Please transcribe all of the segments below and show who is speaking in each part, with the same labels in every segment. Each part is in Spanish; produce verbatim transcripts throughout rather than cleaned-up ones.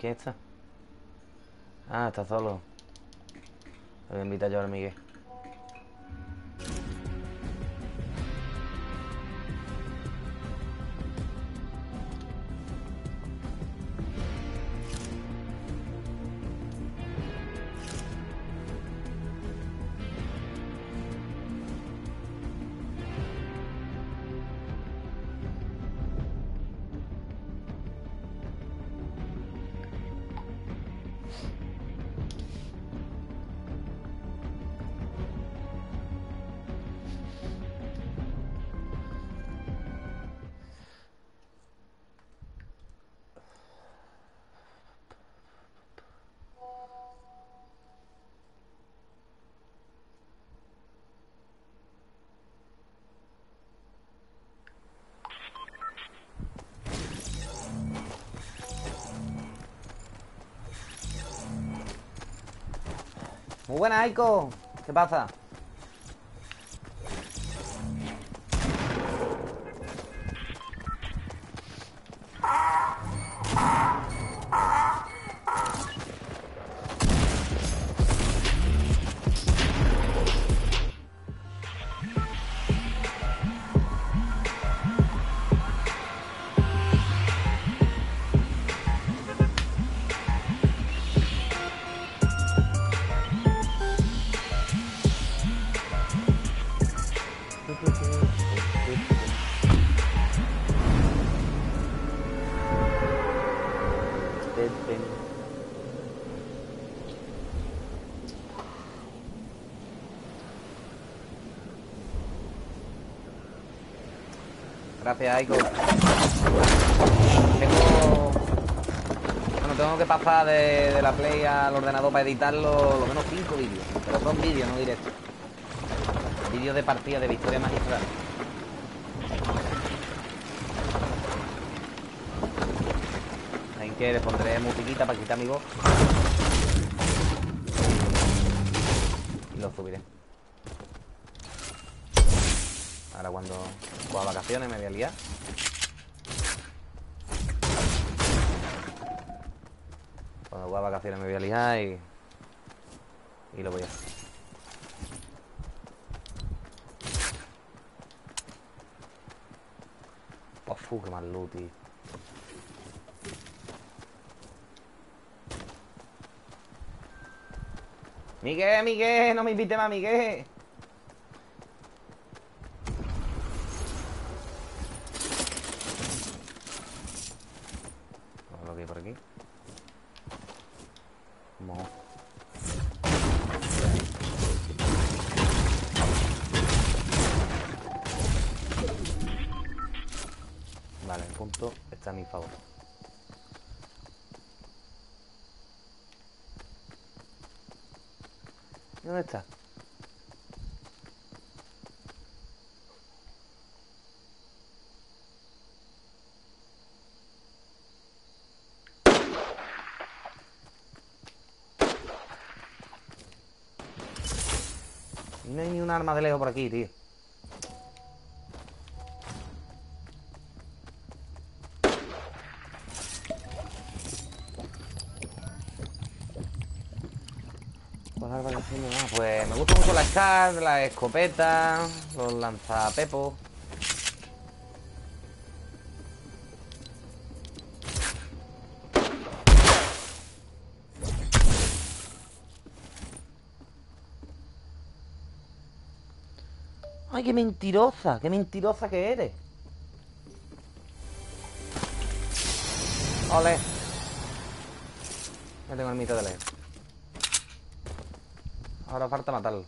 Speaker 1: ¿Quién está? Ah, está solo. Le voy a invitar yo al Miguel. Muy buena, Aiko. ¿Qué pasa? Gracias, Aiko. Tengo... Bueno, tengo que pasar de, de la Play al ordenador para editarlo lo menos cinco vídeos. Pero son vídeos, no directos. Vídeos de partida de Victoria Magistral. Ahí que le pondré musiquita para quitar mi voz. Y lo subiré. Ahora cuando coja vacaciones me voy a liar. Cuando coja vacaciones me voy a liar y... Y lo voy a hacer. Uf, qué mal loot, tío. Miguel, Miguel, no me invites más, Miguel. Vamos lo que hay por aquí. Mo. Vale, el punto está a mi favor. ¿Y dónde está? No hay ni un arma de lejos por aquí, tío. Ah, pues me gusta mucho la Scar, la escopeta, los lanzapepos. Ay, qué mentirosa, qué mentirosa que eres. Ole. Ya tengo el mito de leer. Ahora falta matarlo.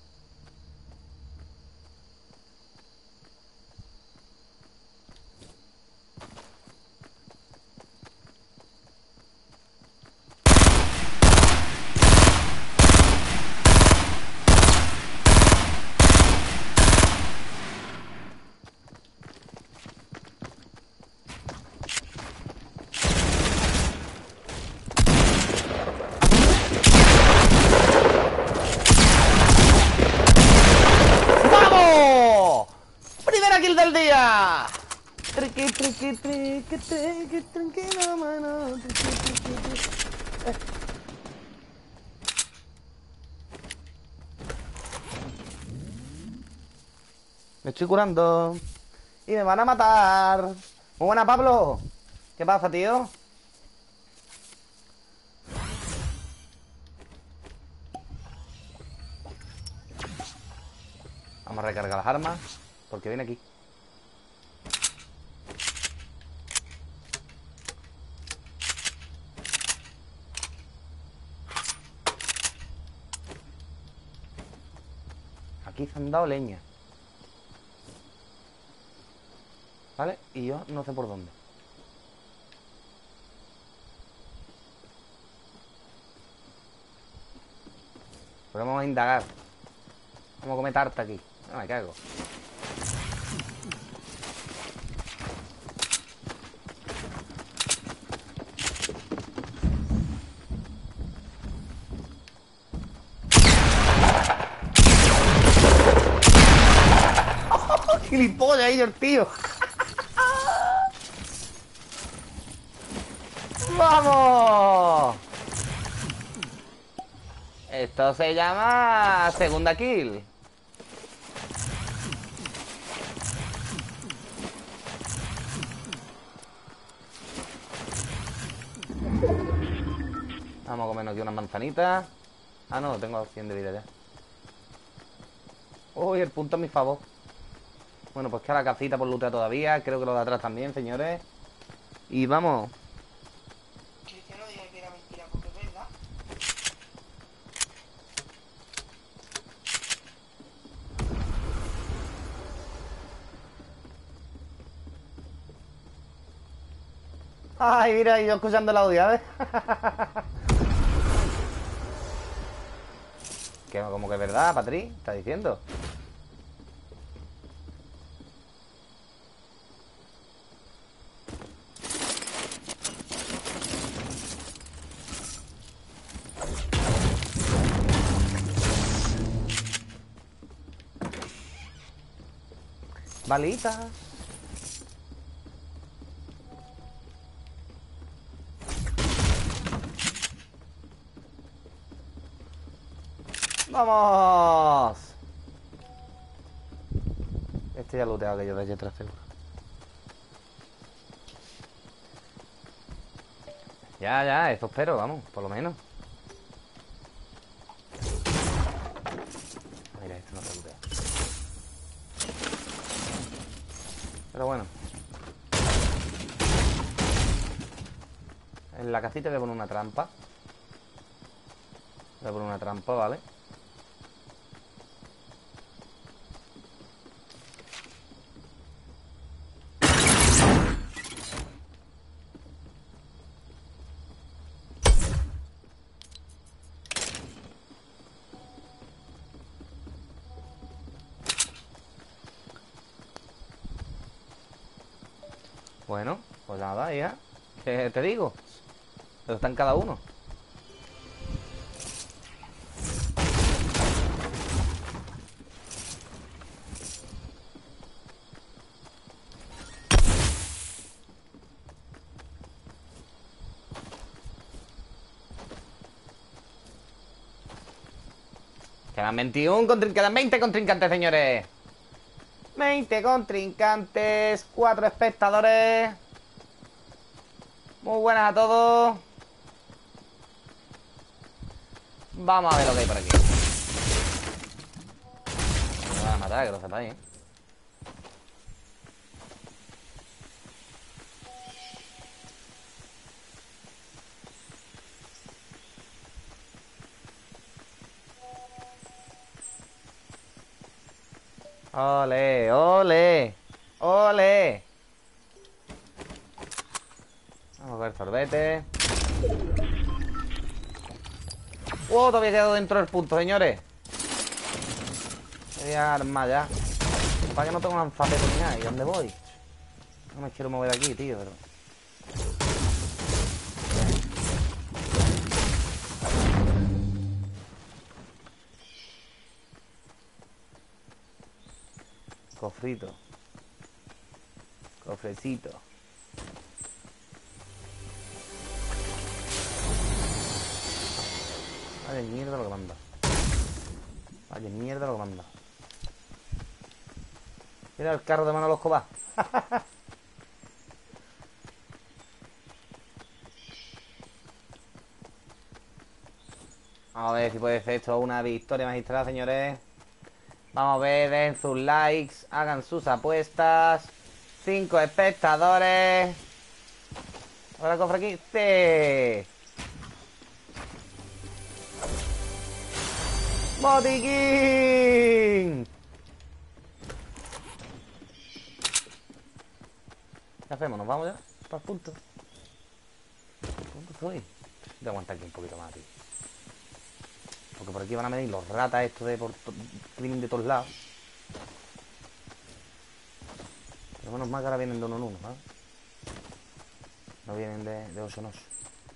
Speaker 1: Kill del día. Triqui, triqui, triqui, triqui, triqui, no, mano. Triqui, triqui, triqui. Me estoy curando. Y me van a matar. Muy buena, Pablo. ¿Qué pasa, tío? Vamos a recargar las armas. Porque viene aquí. Aquí se han dado leña. ¿Vale? Y yo no sé por dónde. Pero vamos a indagar. Vamos a comer tarta aquí. No me cago. ¡Gilipollas ahí el tío! ¡Vamos! Esto se llama segunda kill. Vamos a comernos aquí unas manzanitas. Ah, no, tengo cien de vida ya. Uy, el punto a mi favor. Bueno, pues que a la casita por lootear todavía. Creo que lo de atrás también, señores. Y vamos.
Speaker 2: Cristiano diga que era mentira, porque es verdad.
Speaker 1: Ay, mira, y yo escuchando el audio, ¿ves? Que como que es verdad, Patri, ¿estás diciendo? Balitas. ¡Vamos! Este ya lo tengo que yo de allí atrás seguro. Ya, ya, eso espero, vamos, por lo menos. Mira, esto no se lootea. Pero bueno. En la casita voy a poner una trampa. Voy a poner una trampa, ¿vale? Bueno, pues nada, ya. ¿Qué te digo? Pero están cada uno. Quedan veintiuno, contrin- quedan veinte contrincantes, señores. veinte contrincantes, cuatro espectadores. Muy buenas a todos. Vamos a ver lo que hay por aquí. Me van a matar, que lo sepáis, ¿eh? Ole, ole, ole. Vamos a ver sorbete. ¡Oh! Todavía he quedado dentro del punto, señores. Voy a armar ya. Para que no tengo un alfabeto ni nada. ¿Y dónde voy? No me quiero mover de aquí, tío, pero... Cofrito. Cofrecito. Vaya mierda lo que manda. Vaya mierda lo que manda. Mira el carro de Manolo Escobar. Vamos a ver si puede ser esto una victoria magistral, señores. Vamos a ver, den sus likes, hagan sus apuestas. Cinco espectadores. Ahora cofre aquí. ¡Sí! ¡Botiquín! ¿Qué hacemos? ¿Nos vamos ya? ¿Para el punto? ¿Punto estoy? Voy a aguantar aquí un poquito más, tío. Porque por aquí van a venir los ratas estos de por crimen de todos lados. Pero menos mal que ahora vienen de uno en uno, ¿vale? No vienen de, de oso en oso.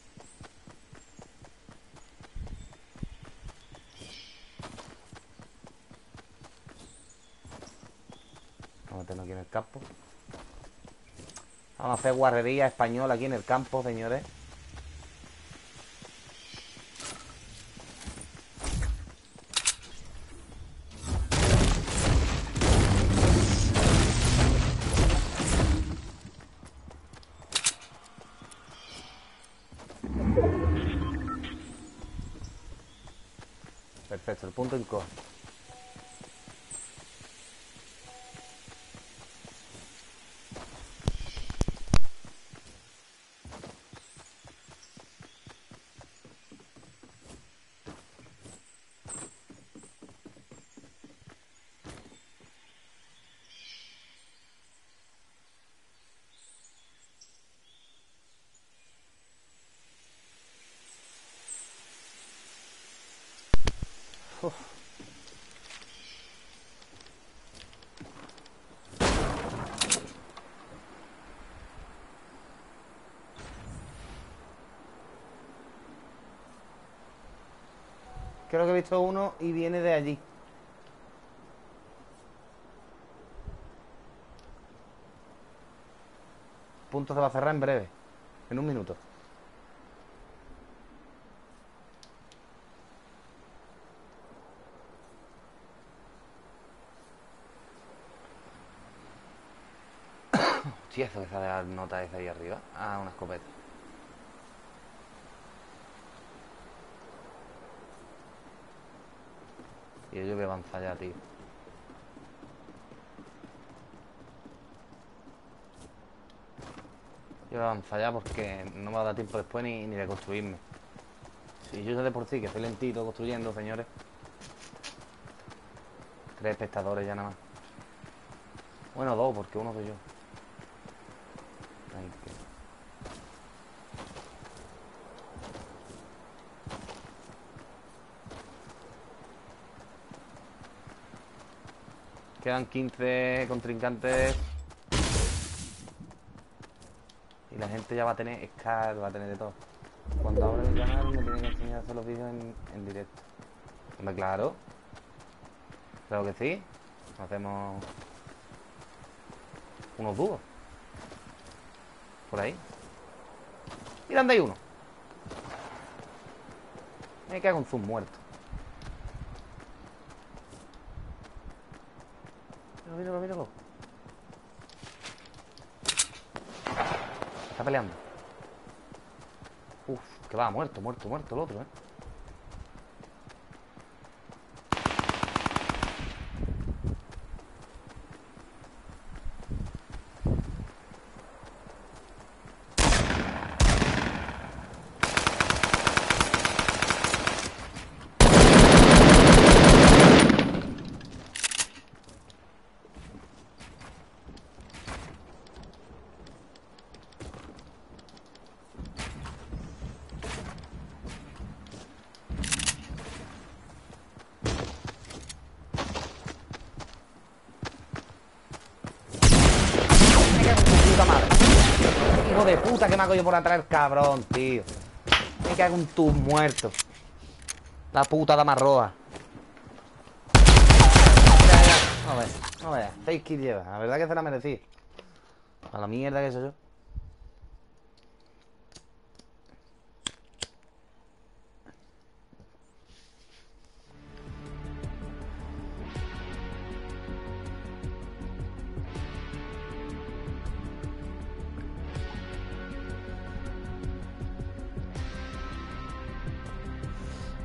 Speaker 1: Vamos a meternos aquí en el campo. Vamos a hacer guarrería española aquí en el campo, señores. Perfecto, el punto en co. Uf. Creo que he visto uno y viene de allí. Punto se va a cerrar en breve. En un minuto. Hostia, eso que sale la nota esa ahí arriba. Ah, una escopeta. Y yo voy a avanzar ya, tío. Yo voy a avanzar ya porque no me va a dar tiempo después ni, ni de construirme. Si yo ya de por sí que estoy lentito construyendo, señores. Tres espectadores ya nada más. Bueno, dos, porque uno soy yo. Ahí, que... Quedan quince contrincantes. Y la gente ya va a tener Scar, va a tener de todo. Cuando abra el canal me tienen que enseñar a hacer los vídeos en, en directo. Hombre, claro. Claro que sí. Hacemos unos dúos. Por ahí. Mira, anda, hay uno. Me cago en sus muertos. Míralo, míralo, míralo. Está peleando. Uf, que va, muerto, muerto, muerto el otro, eh. Hijo de puta que me hago yo por atrás, cabrón, tío. Me cago en tus muertos. La puta dama roja. Ya, ya. No veas, no veas. Seis kills lleva. La verdad que se la merecí. A la mierda que soy yo.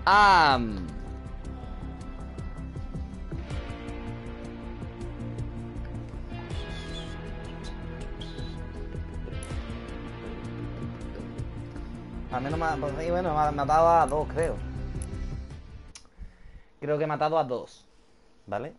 Speaker 1: Ah... Al menos me ha, pues, sí, bueno, me ha matado a dos, creo. Creo que he matado a dos. ¿Vale?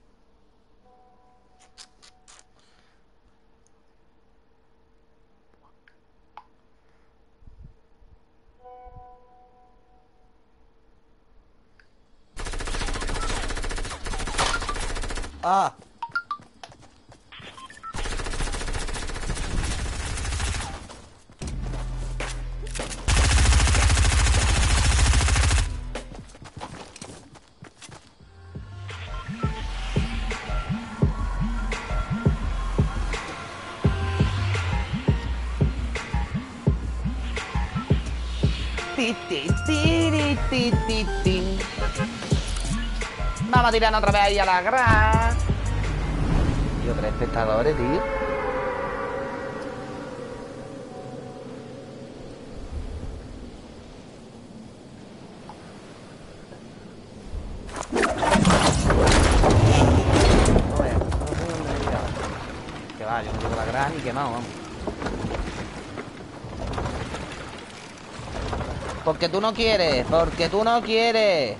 Speaker 1: ¡Ah! Ti, ti, ti, ti, ti, ti. Vamos a tirar otra vez ahí a la gran. Tío, tres espectadores, tío. No veas, no sé dónde he llegado. Que va, yo no tengo la gran y quemado, vamos. Porque tú no quieres, porque tú no quieres.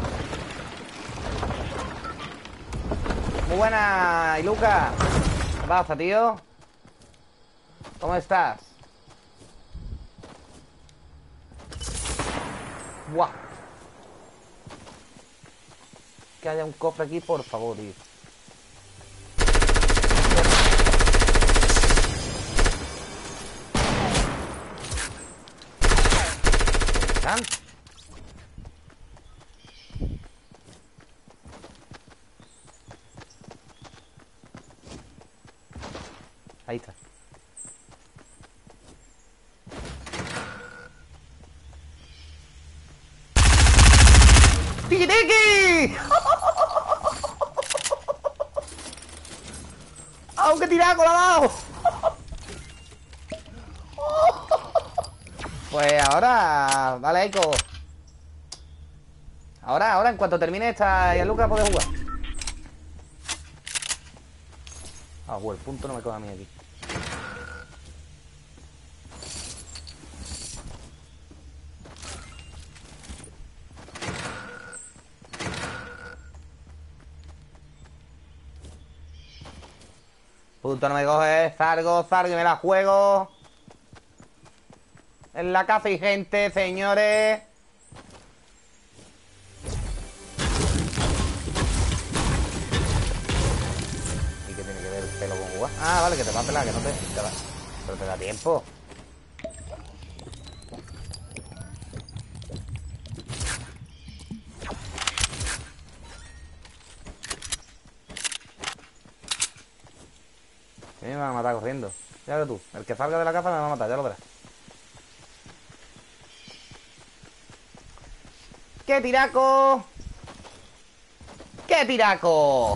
Speaker 1: Muy buena, y Luca. ¿Qué pasa, tío? ¿Cómo estás? Buah. Que haya un cofre aquí, por favor, tío. ¿Están? Ahí está. ¡Tiquitiqui! ¡Aunque tirar con la mano! Pues ahora... Vale, Eiko. Ahora, ahora, en cuanto termine esta y Lucas puede jugar. Ah, bueno, el punto no me coge a mí aquí. Punto no me coge, Zargo, Zargo, y me la juego. En la caza y gente, señores. ¿Y qué tiene que ver el pelo con jugar? Ah, vale, que te va a pelar, que no te... te va. Pero te da tiempo. A mí me van a matar corriendo. Ya ves tú, el que salga de la caza me va a matar, ya lo verás. ¡Qué tiraco! ¡Qué tiraco!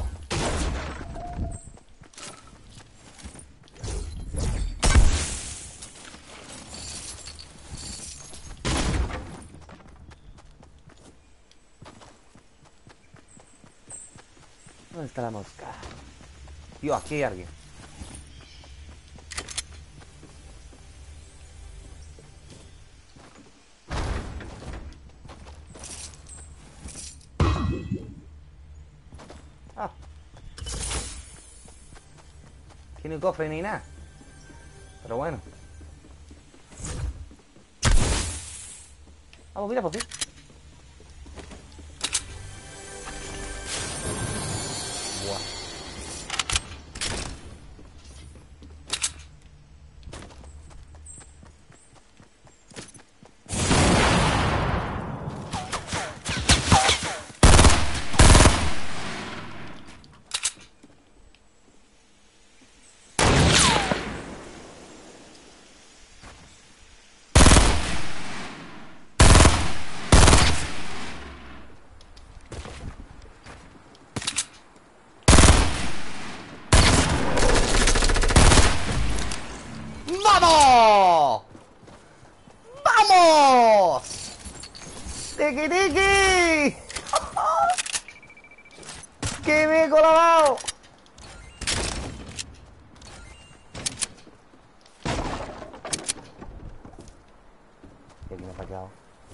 Speaker 1: ¿Dónde está la mosca? Tío, aquí hay alguien. Ah. Aquí no hay cofre ni nada. Pero bueno. Vamos, mira, por fin. Buah. ¡Vamos! ¡Vamos! ¡Tiki, tiki! ¡Que me he colado! Y aquí me he fallado.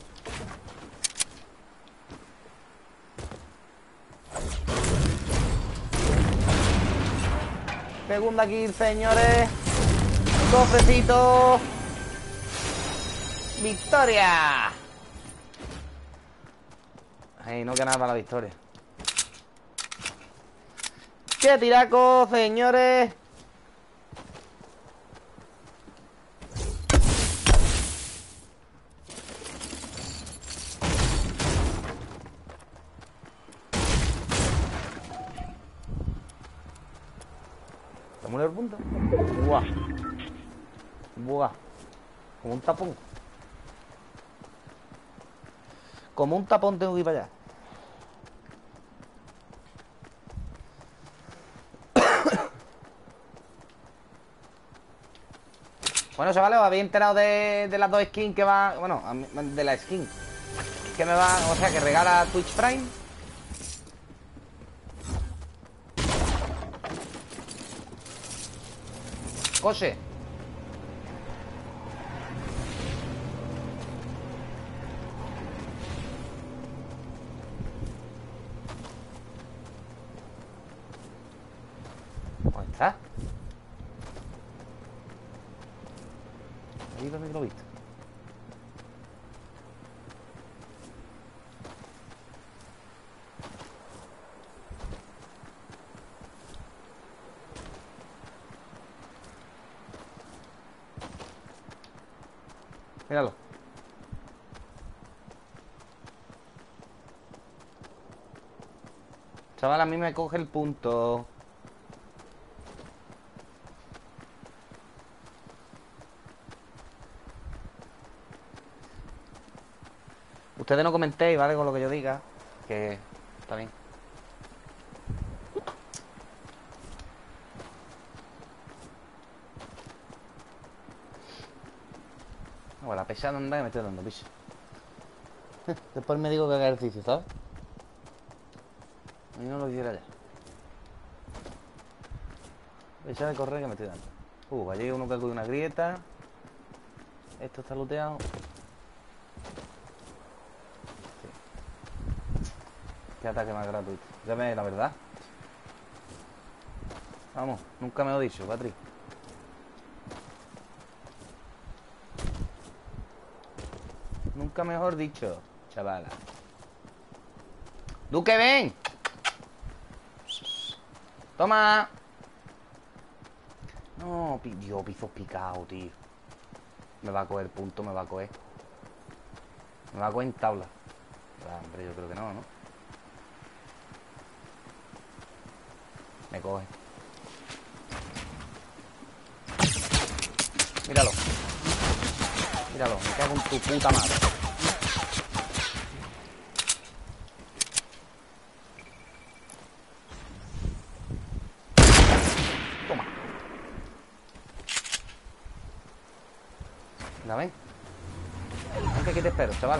Speaker 1: Segunda kill, señores. Cofrecito. ¡Victoria! Ay, no queda nada para la victoria. ¡Qué tiraco, señores! ¿Se muere el punto? ¡Buah! ¡Buah! Como un tapón. Como un tapón tengo que ir para allá. Bueno, chavales, os habéis enterado de, de las dos skins que va... Bueno, de la skin que me va... O sea, que regala Twitch Prime. Coche. ¿Dónde está? Ahí donde lo he visto. Míralo. Chaval, a mí me coge el punto. Ustedes no comentéis, ¿vale? Con lo que yo diga. Que está bien. Bueno, la pesada anda que me estoy dando piso. Después me digo que haga ejercicio, ¿sabes? Y no lo hiciera ya. Pesada de correr que me estoy dando. Uh, allí hay uno que acude una grieta. Esto está looteado. Qué ataque más gratuito. Ya me la verdad. Vamos, nunca me lo he dicho, Patri. Nunca mejor dicho, chavala. ¡Duque, ven! ¡Toma! No, Dios, pizos picados, tío. Me va a coger punto, me va a coger. Me va a coger en tabla. Ah, hombre, yo creo que no, ¿no? Me coge. Míralo. Míralo, me cago en tu puta madre. Toma. ¿La ven? Aunque aquí te espero, chaval.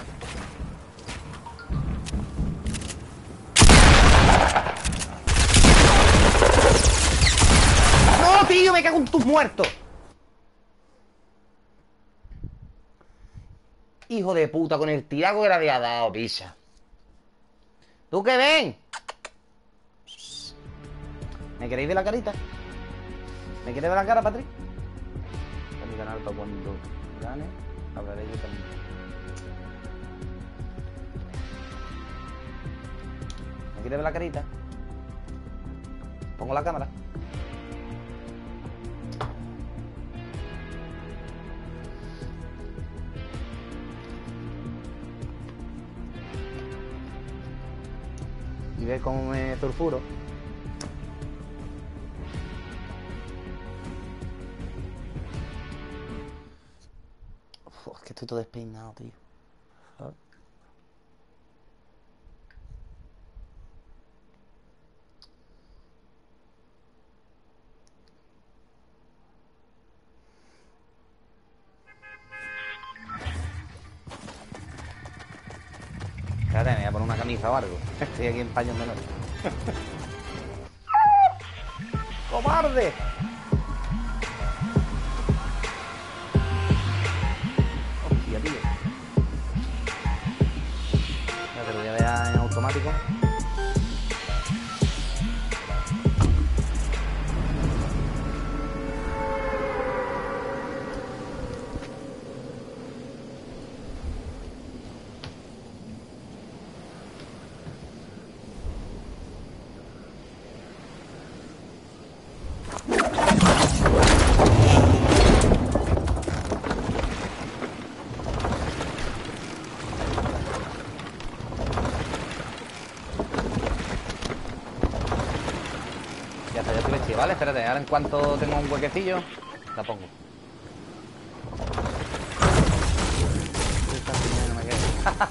Speaker 1: ¡No, tío! Me cago en tus muertos. Hijo de puta, con el tiraco que le había dado, pisa. ¿Tú qué ven? ¿Me queréis ver la carita? ¿Me queréis ver la cara, Patrick? En mi canal para cuando gane, hablaré yo también. ¿Me queréis ver la carita? Pongo la cámara. Y ve cómo me torturo. Uf, es que estoy todo despeinado, tío. ¿Sabes? Espérate, me voy a poner una camisa o algo. Estoy aquí en paños de noche. ¡Cobarde! Hostia, tío. Ya te lo voy a dejar en automático. Ya está, ya estoy vestido, ¿vale? Espérate, ahora en cuanto tengo un huequecillo, la pongo. Esta piña no me queda.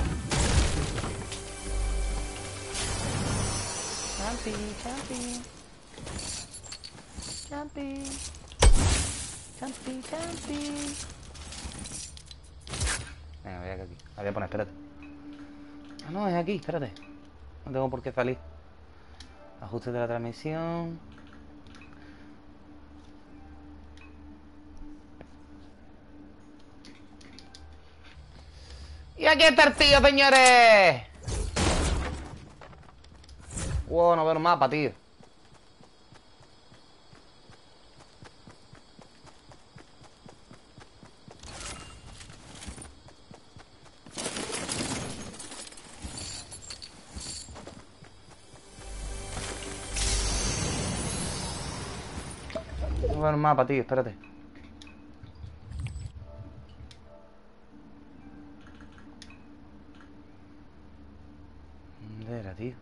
Speaker 1: Champi, champi. Champi. Champi, champi. Venga, voy aquí. La voy a poner, espérate. Ah, no, es aquí, espérate. No tengo por qué salir. Ajustes de la transmisión. Y aquí está el tío, señores. Wow, no veo el mapa, tío. No veo el mapa, tío, espérate. ¿Dónde era, tío?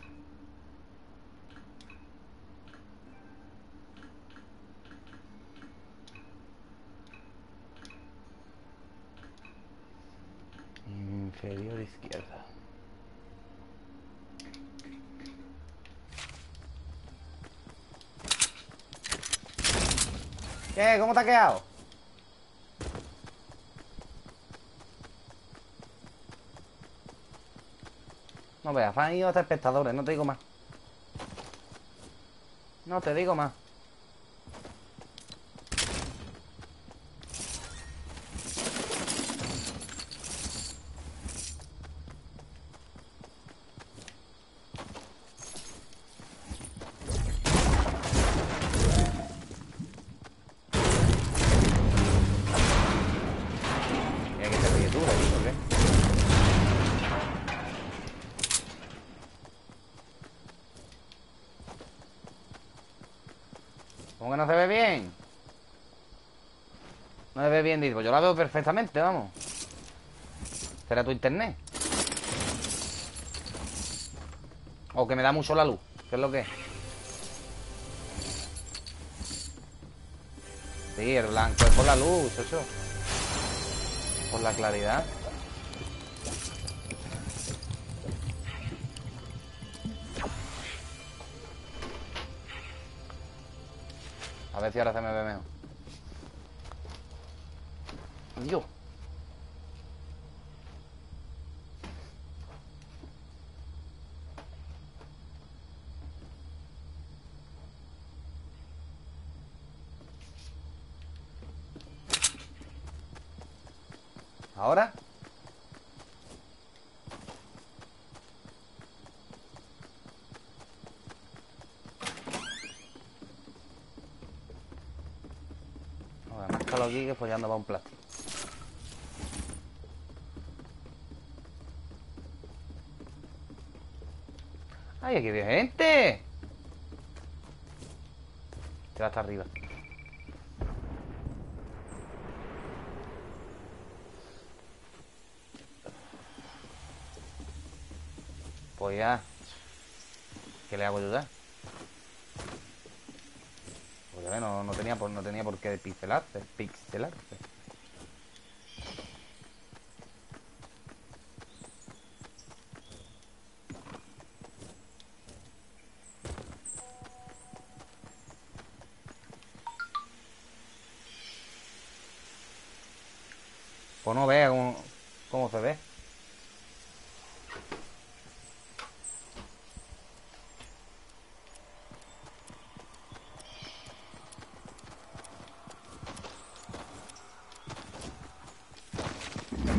Speaker 1: Inferior izquierda. ¿Qué? ¿Cómo te ha quedado? No veas, fan y hasta espectadores, no te digo más. No te digo más. Mira que te ríes tú, ¿eh? ¿Por qué? ¿Cómo que no se ve bien? No se ve bien, digo. Yo la veo perfectamente, vamos. ¿Será tu internet? O que me da mucho la luz. ¿Qué es lo que es? Sí, el blanco es por la luz, eso. Por la claridad. A ver si ahora se me ve mejor. Yo. ¿Ahora? Ahora, más calor aquí que follando para un plástico. ¡Ay, aquí hay gente! Te va hasta arriba. Pues ya. ¿Qué le hago ayudar? Pues ya ve, no, no tenía por, no tenía por qué pixelarse, pixelarse. Pues no vea cómo, cómo se ve.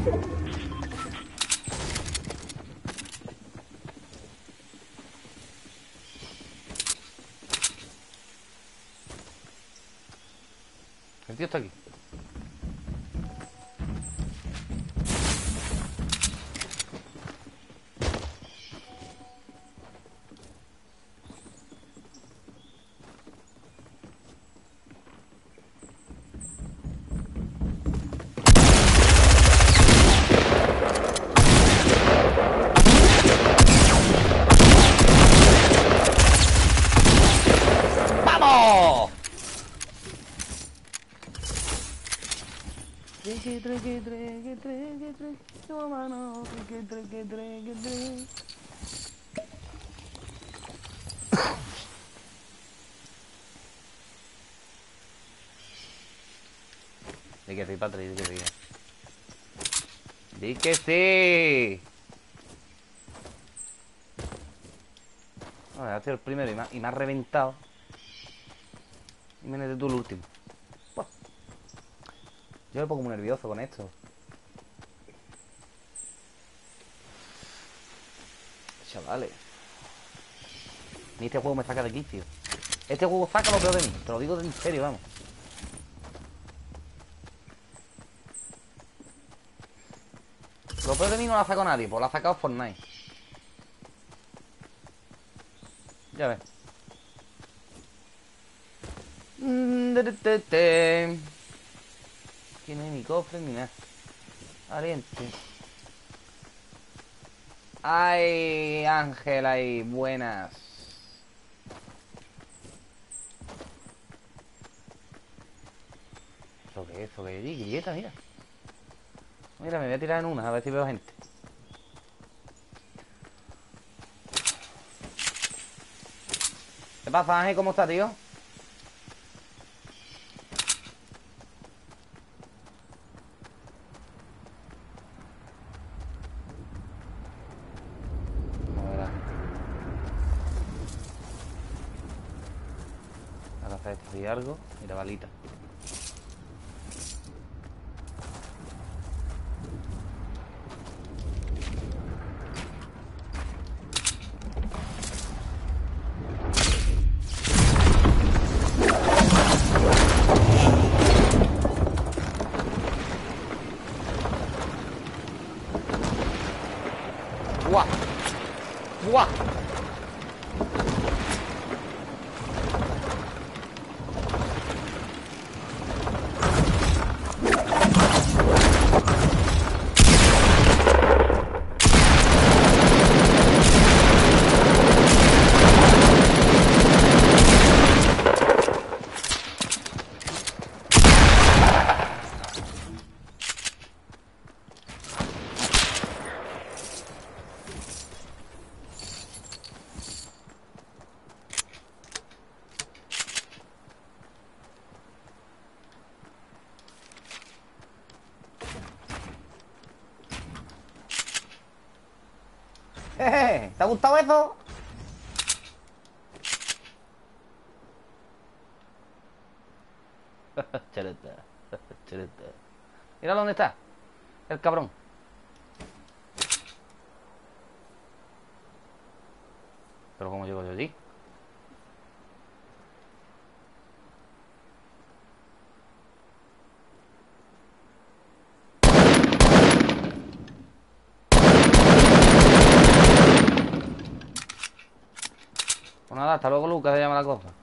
Speaker 1: El tío está aquí. ¡Vamos! Treque, treque, treque, treque, treque, tu mano, treque, treque, treque, treque. Di que sí, Patri, di que sí. Di que sí. Vale, ha sido el primero y me ha, y me ha reventado. Y me metes tú el último. Buah. Yo me pongo muy nervioso con esto. Chavales. Ni este juego me saca de quicio. Este juego saca lo peor de mí. Te lo digo en serio, vamos. Lo peor de mí no lo ha sacado nadie, pues lo ha sacado Fortnite. Ya ves. Aquí no hay ni cofre ni nada. Valiente. Ay, Ángela y buenas. ¿Eso qué es? ¿Eso qué es? Grieta, mira. Mira, me voy a tirar en una, a ver si veo gente. ¿Qué pasa, Ángel? ¿Cómo está, tío? No verás. Ahora hacer esto y algo. Mira, balita. ¡Buah! ¡Buah! Jeje, ¿te ha gustado eso? Chareta, chareta. Mira dónde está el cabrón. Pero ¿cómo llego yo allí? Pues nada, hasta luego, Lucas, se llama la cosa.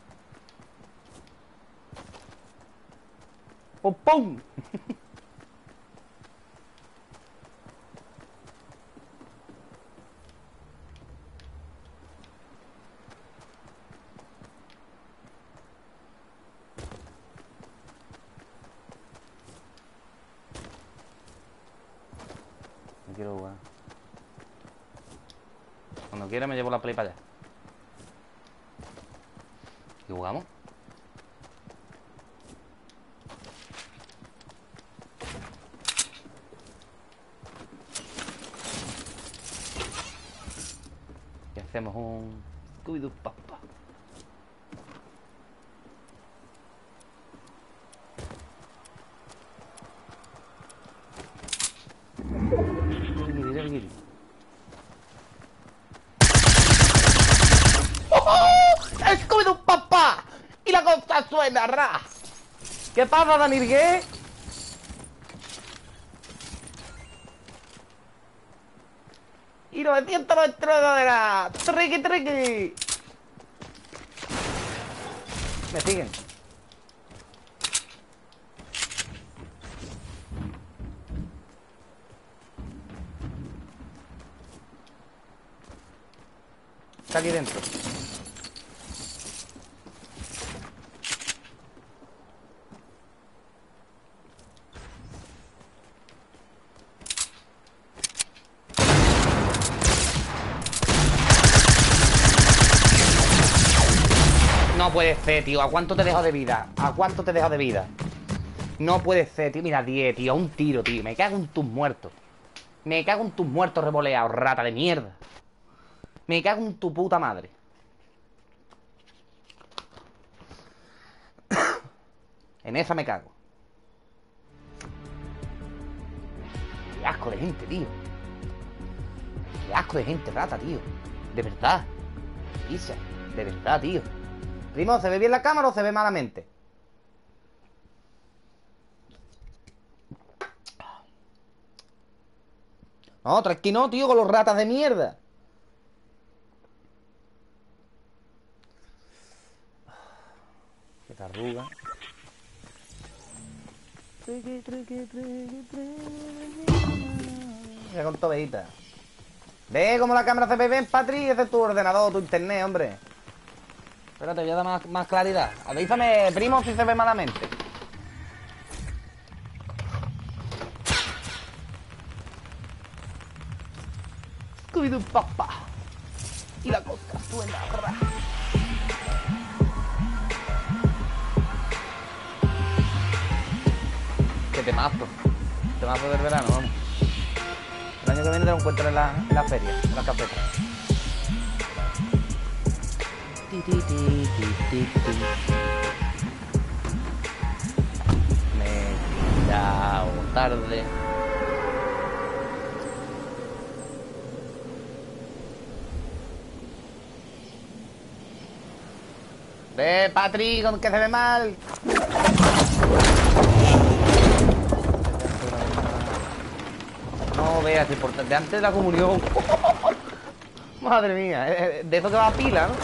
Speaker 1: ¡Pum, pum! No quiero jugar. Cuando quiera me llevo la play para allá. ¿Y jugamos? Y hacemos un Scooby-Doo papa. narra. ¿Qué pasa, Dani? ¿Qué? Y novecientos noventa y nueve dólares. Triqui, triqui. Me siguen. Está aquí dentro. No puede ser, tío. ¿A cuánto te dejo de vida? ¿A cuánto te dejo de vida? No puede ser, tío. Mira, diez, tío. Un tiro, tío. Me cago en tus muertos. Me cago en tus muertos revoleados, rata de mierda. Me cago en tu puta madre. En esa me cago. Qué asco de gente, tío. Qué asco de gente, rata, tío. De verdad. Isa, de verdad, tío. Primo, ¿se ve bien la cámara o se ve malamente? No, tranquilo, no, tío, con los ratas de mierda. Qué tarruga. Ya con tobejita. ¿Ve cómo la cámara se ve bien, Patri? Ese es tu ordenador, tu internet, hombre. Espérate, voy a dar más, más claridad. Avísame, primo, si se ve malamente. Scooby-Doo papá. Y la cosa suena ra. Qué temazo. Temazo del verano, vamos. El año que viene te lo encuentro en la, en la feria, en la cafeta. Ti, ti, ti, ti, ti, ti. Me he quedado tarde. Ve, Patri, con que se ve mal. No veas, importante. Antes de la comunión. Madre mía, de eso que va a pila, ¿no?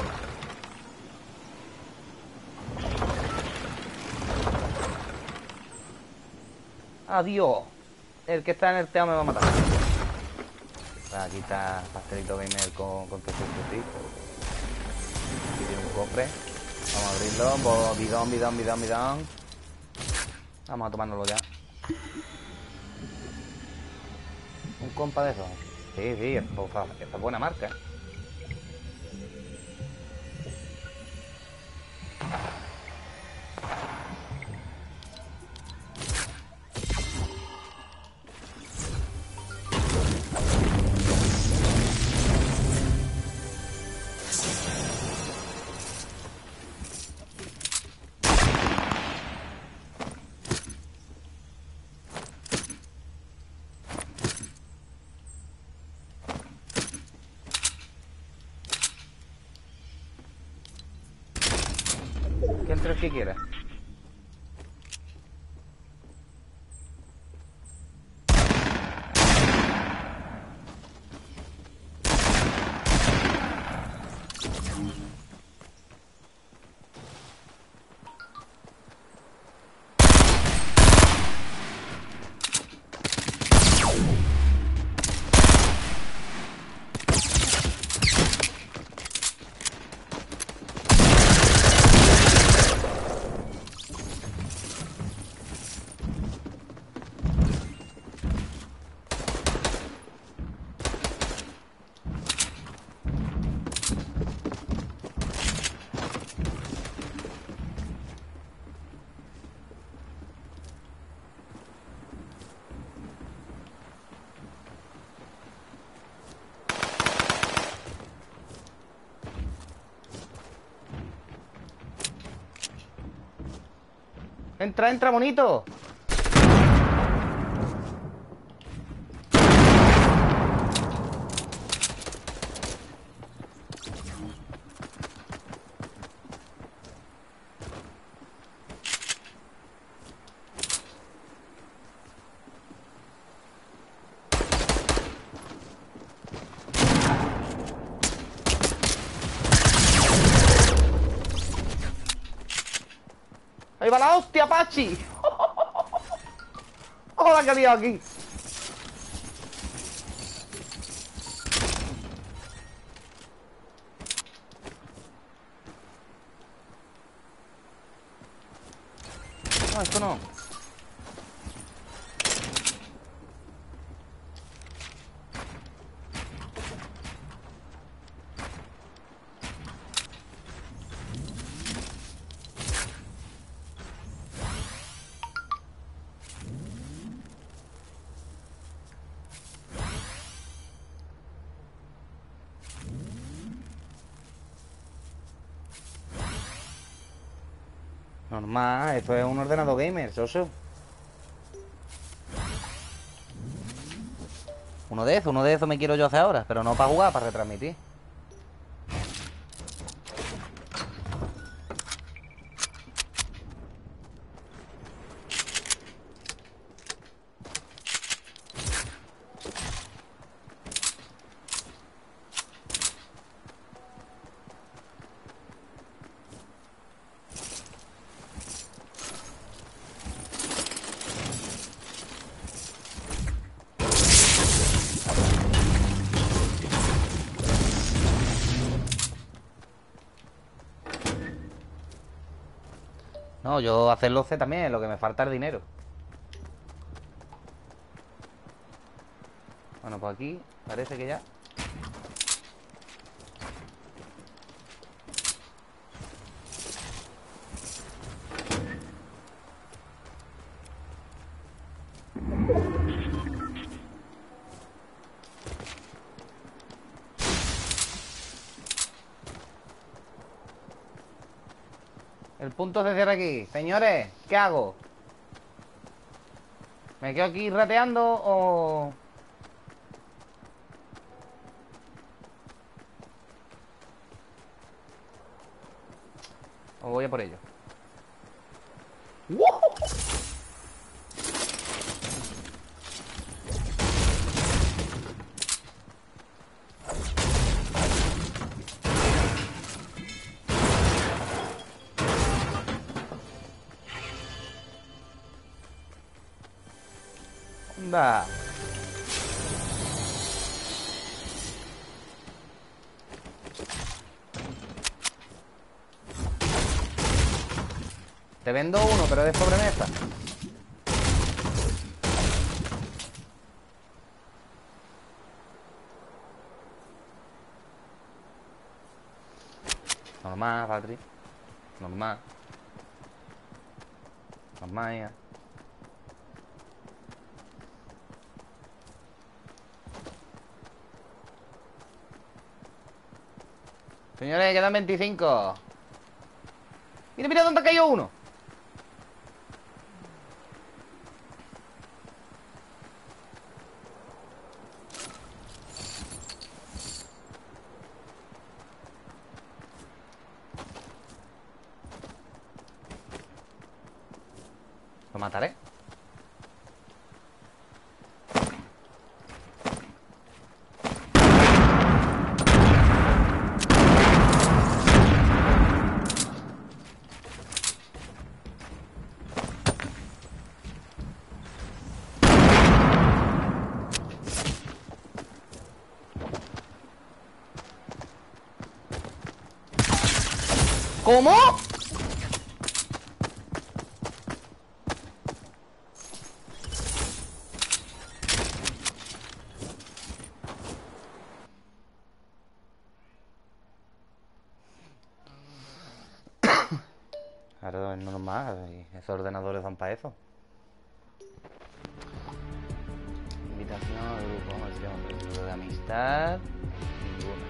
Speaker 1: Adiós. El que está en el teatro me va a matar. Aquí está Pastelito Gamer con, con queso frito. Aquí tiene un cofre. Vamos a abrirlo. Bidón, bidón, bidón, bidón. Vamos a tomárnoslo ya. Un compa de esos. Sí, sí, esta es buena marca. Que entre el que quiera. Entra, entra, bonito. Apache! ¡Hola, que he liado aquí! No, esto no. Normal, esto es un ordenador gamer, soso. Uno de esos, uno de esos me quiero yo hacer ahora, pero no para jugar, para retransmitir. No, yo hacerlo sé también, lo que me falta es dinero. Bueno, pues aquí parece que ya. El punto se cierra aquí. Señores, ¿qué hago? ¿Me quedo aquí rateando o...? O voy a por ello. ¡Wow! Anda. Te vendo uno, pero de sobremesa. Normal, Patri. Normal. Normal, ya. Señores, quedan veinticinco. Mira, mira dónde ha caído uno. Lo mataré. ¿Cómo? Claro, es normal. y Esos ordenadores son para eso. Invitación al grupo. Vamos a ver si tenemos el grupo de amistad. Ninguna.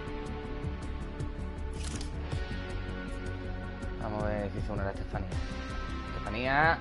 Speaker 1: Vamos a ver si se une la Estefanía. Estefanía.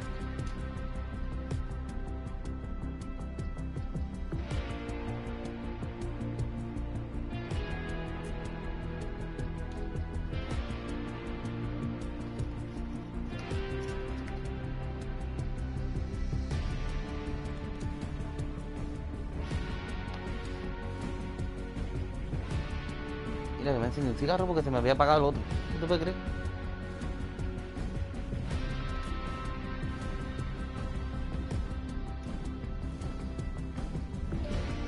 Speaker 1: Mira, que me enciende un cigarro porque se me había apagado el otro. ¿No te puedes creer?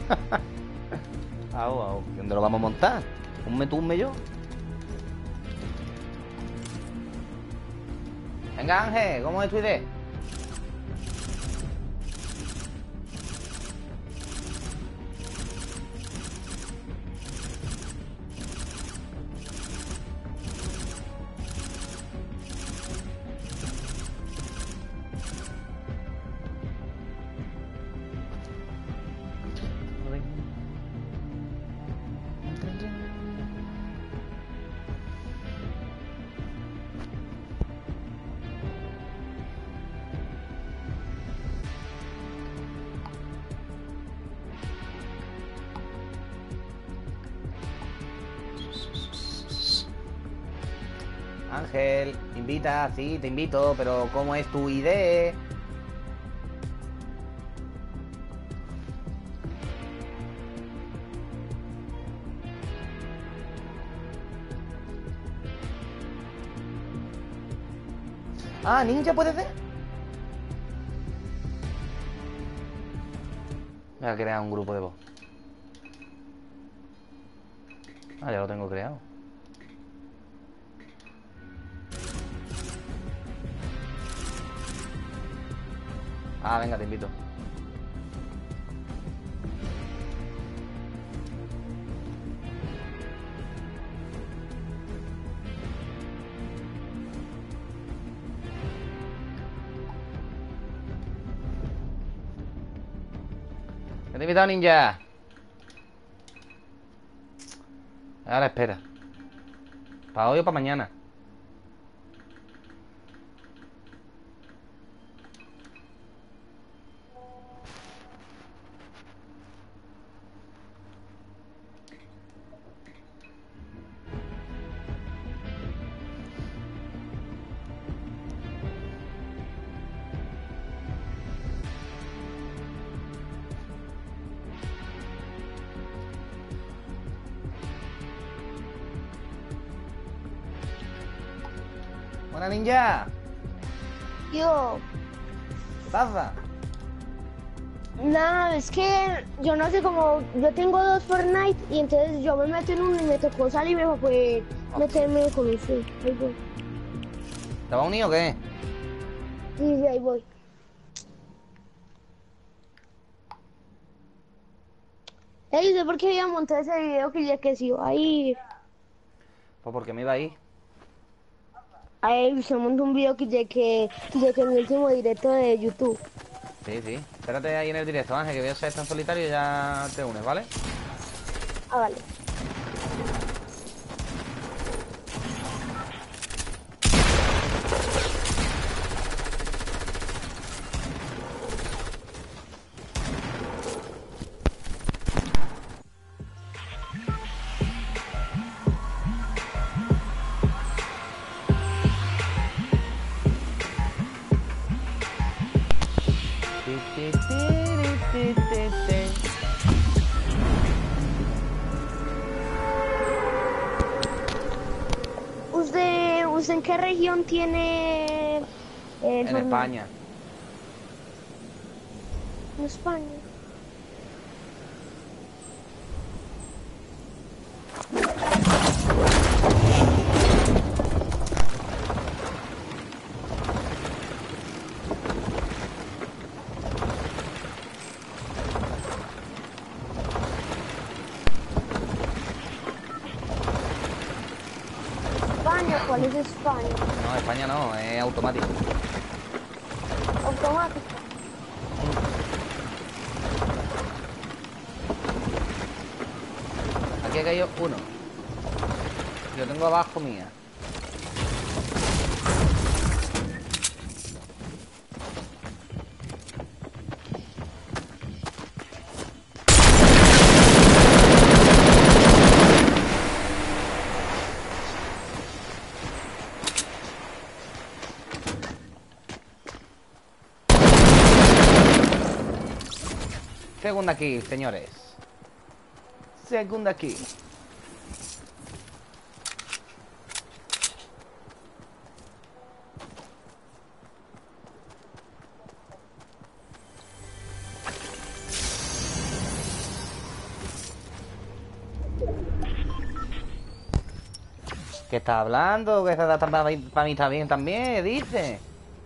Speaker 1: Au, au. ¿Dónde lo vamos a montar? ¿Un me tú, un me yo? Venga, Ángel, ¿cómo es tu idea? Ángel, invita, sí, te invito, pero ¿cómo es tu idea? Ah, ninja puede ser. Voy a crear un grupo de voz. Ah, ya lo tengo creado. Ah, venga, te invito. ¿Te he invitado, ninja? Ahora espera. ¿Para hoy o para mañana? Buena, ninja.
Speaker 3: Yo,
Speaker 1: ¿Qué pasa?
Speaker 3: nada, es que yo no sé cómo, yo tengo dos Fortnite y entonces yo me meto en uno y me tocó salirme para poder meterme con usted. Ahí voy.
Speaker 1: ¿Te vas a unir o qué?
Speaker 3: Sí, sí, ahí voy. Ey, ¿usted por qué había montado ese video que ya que se iba a ir?
Speaker 1: Pues porque me iba a ir.
Speaker 3: Ahí usted montó un video que ya que, que ya que en mi último directo de YouTube.
Speaker 1: Sí, sí. Espérate ahí en el directo, Ángel, que voy a hacer esto en solitario y ya te unes, ¿vale?
Speaker 3: Ah, vale.
Speaker 1: Ti, ti, ti, ti, ti, ti.
Speaker 3: ¿Usted, usted en qué región tiene el
Speaker 1: En
Speaker 3: Fortnite?
Speaker 1: España.
Speaker 3: En España. España, ¿cuál es España?
Speaker 1: No, España no, es automático.
Speaker 3: Automático.
Speaker 1: Aquí ha caído uno. Yo tengo abajo mía. Segunda kill, señores. Segunda kill. qué estás hablando? Que esa data para mí, para mí está bien también, dice.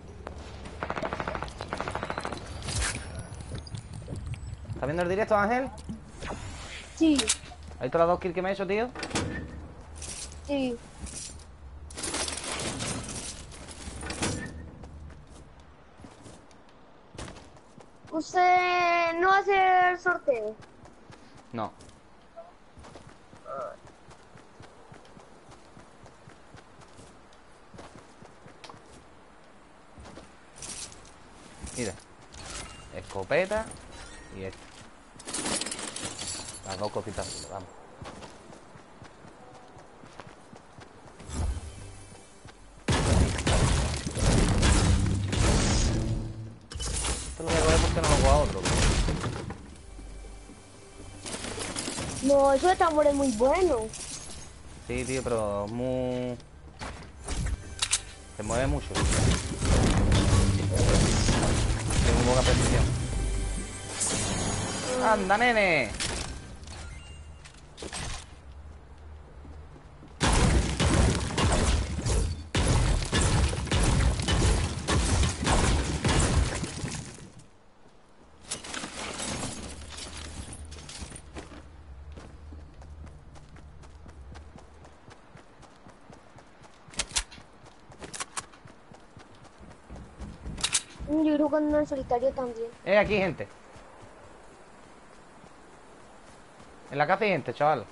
Speaker 1: ¿Estás viendo el directo, Ángel?
Speaker 3: Sí,
Speaker 1: ¿Has visto las dos kills que me he hecho, tío?
Speaker 3: sí. ¿Usted no hace el sorteo?
Speaker 1: No. Mira. Escopeta y esto. Las dos cositas, vamos. Esto lo voy a coger porque no lo juego a otro.
Speaker 3: No, eso de tambor es muy bueno.
Speaker 1: Sí, tío, pero muy... Se mueve mucho. Tiene muy poca precisión. ¡Anda, nene!
Speaker 3: Yo creo que ando en solitario también.
Speaker 1: Eh, aquí, gente. En la casa hay gente, chaval.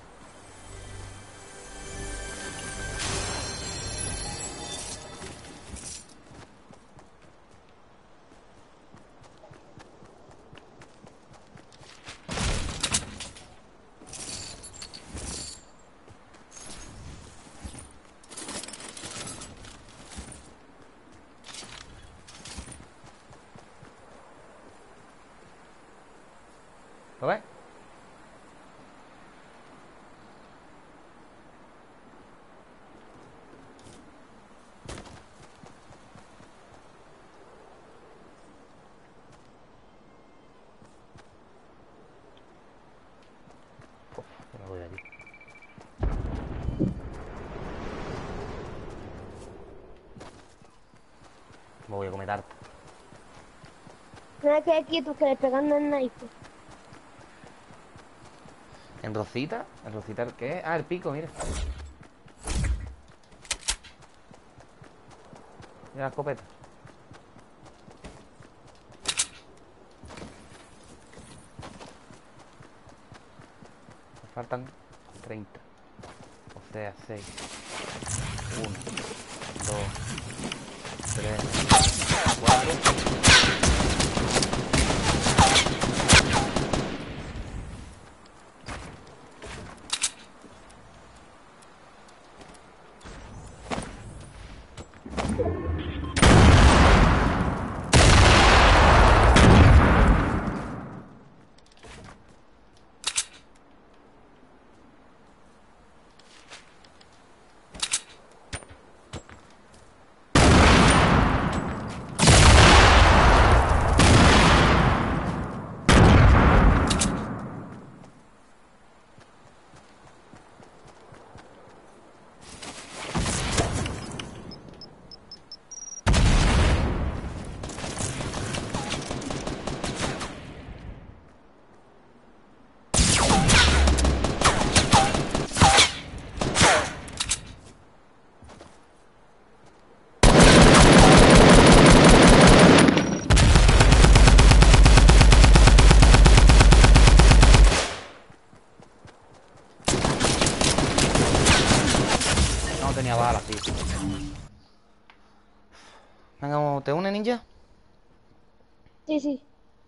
Speaker 1: ¿Lo ves? Uf, me voy de aquí. Me voy a comer tarta.
Speaker 3: Nada que hay quieto que le pegan al sniper.
Speaker 1: ¿En Rosita? ¿En Rosita el qué? Ah, el pico, mira. Mira la escopeta. Me faltan treinta. O sea, seis. uno, dos, tres, cuatro. No tenía balas, tío. Venga, ¿te une, ninja?
Speaker 3: Sí, sí.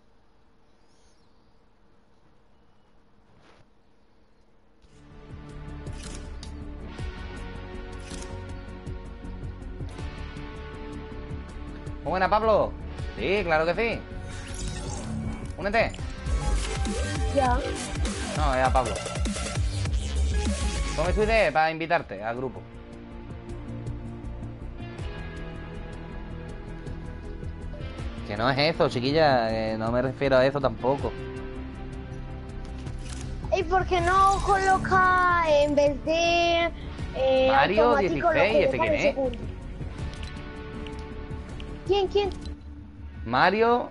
Speaker 1: Muy buena, Pablo. Sí, claro que sí. Únete.
Speaker 3: Ya.
Speaker 1: No, es a Pablo. Come tu idea para invitarte al grupo. Que no es eso, chiquilla. Que no me refiero a eso tampoco.
Speaker 3: ¿Y por qué no coloca en vez de Eh,
Speaker 1: Mario
Speaker 3: automático lo
Speaker 1: dieciséis, ¿este
Speaker 3: coloca
Speaker 1: quién
Speaker 3: en
Speaker 1: es?
Speaker 3: segundo. ¿Quién, quién?
Speaker 1: Mario.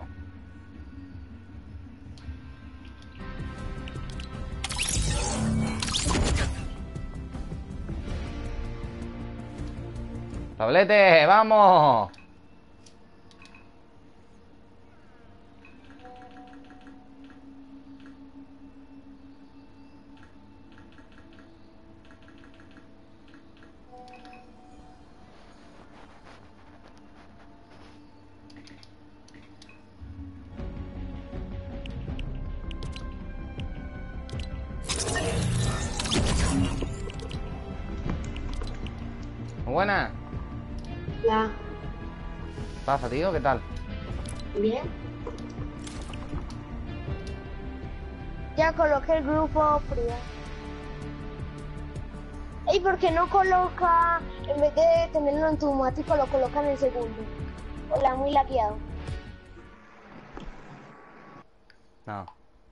Speaker 1: Tablete, vamos. Muy buena.
Speaker 3: Ya.
Speaker 1: ¿Qué pasa, tío? ¿Qué tal?
Speaker 3: Bien. Ya coloqué el grupo privado. ¿Y por qué no coloca, en vez de tenerlo en automático, lo coloca en el segundo? Hola, muy lagueado.
Speaker 1: No.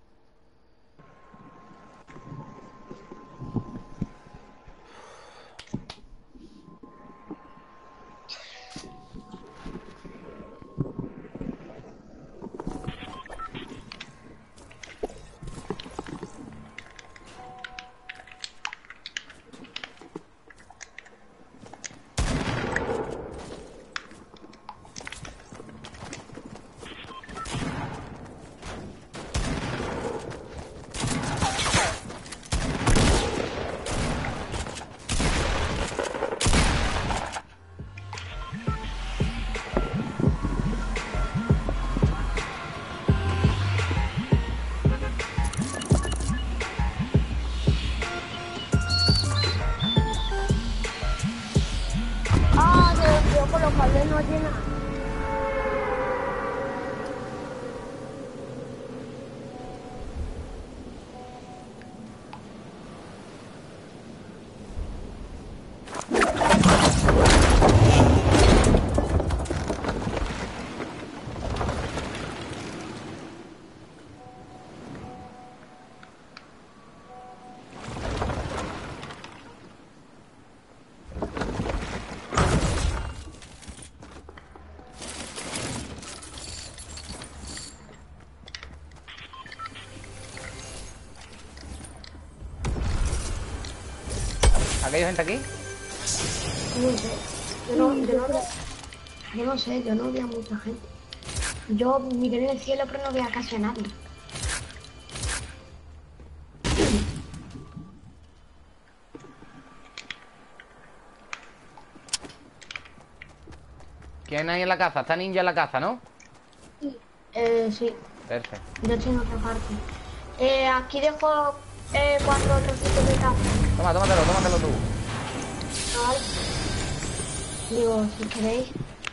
Speaker 3: Ah, se olvidó colocarle no llena.
Speaker 1: ¿Aquí hay gente aquí?
Speaker 4: No sé. Yo no, yo no, yo no sé, yo no veo a mucha gente. Yo miré en el cielo pero no veía casi a nadie.
Speaker 1: ¿Quién hay en la caza? Está ninja en la caza, ¿no?
Speaker 4: Eh, sí,
Speaker 1: Perfecto.
Speaker 4: yo estoy en otra parte. Eh, aquí dejo eh, cuatro trocitos de caza.
Speaker 1: Toma, tómatelo, tómatelo tú.
Speaker 4: ¿Vale? Digo, si queréis.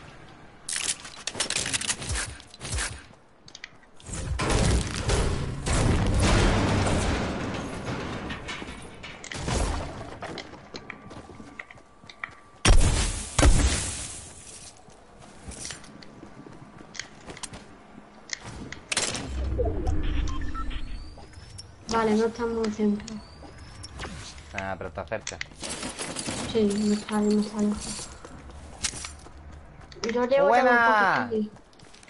Speaker 4: Vale, no estamos centro.
Speaker 1: Ah, pero está cerca.
Speaker 4: Sí, no está, no está lejos. Yo llevo
Speaker 1: ¡Buena!
Speaker 4: ya un poquito.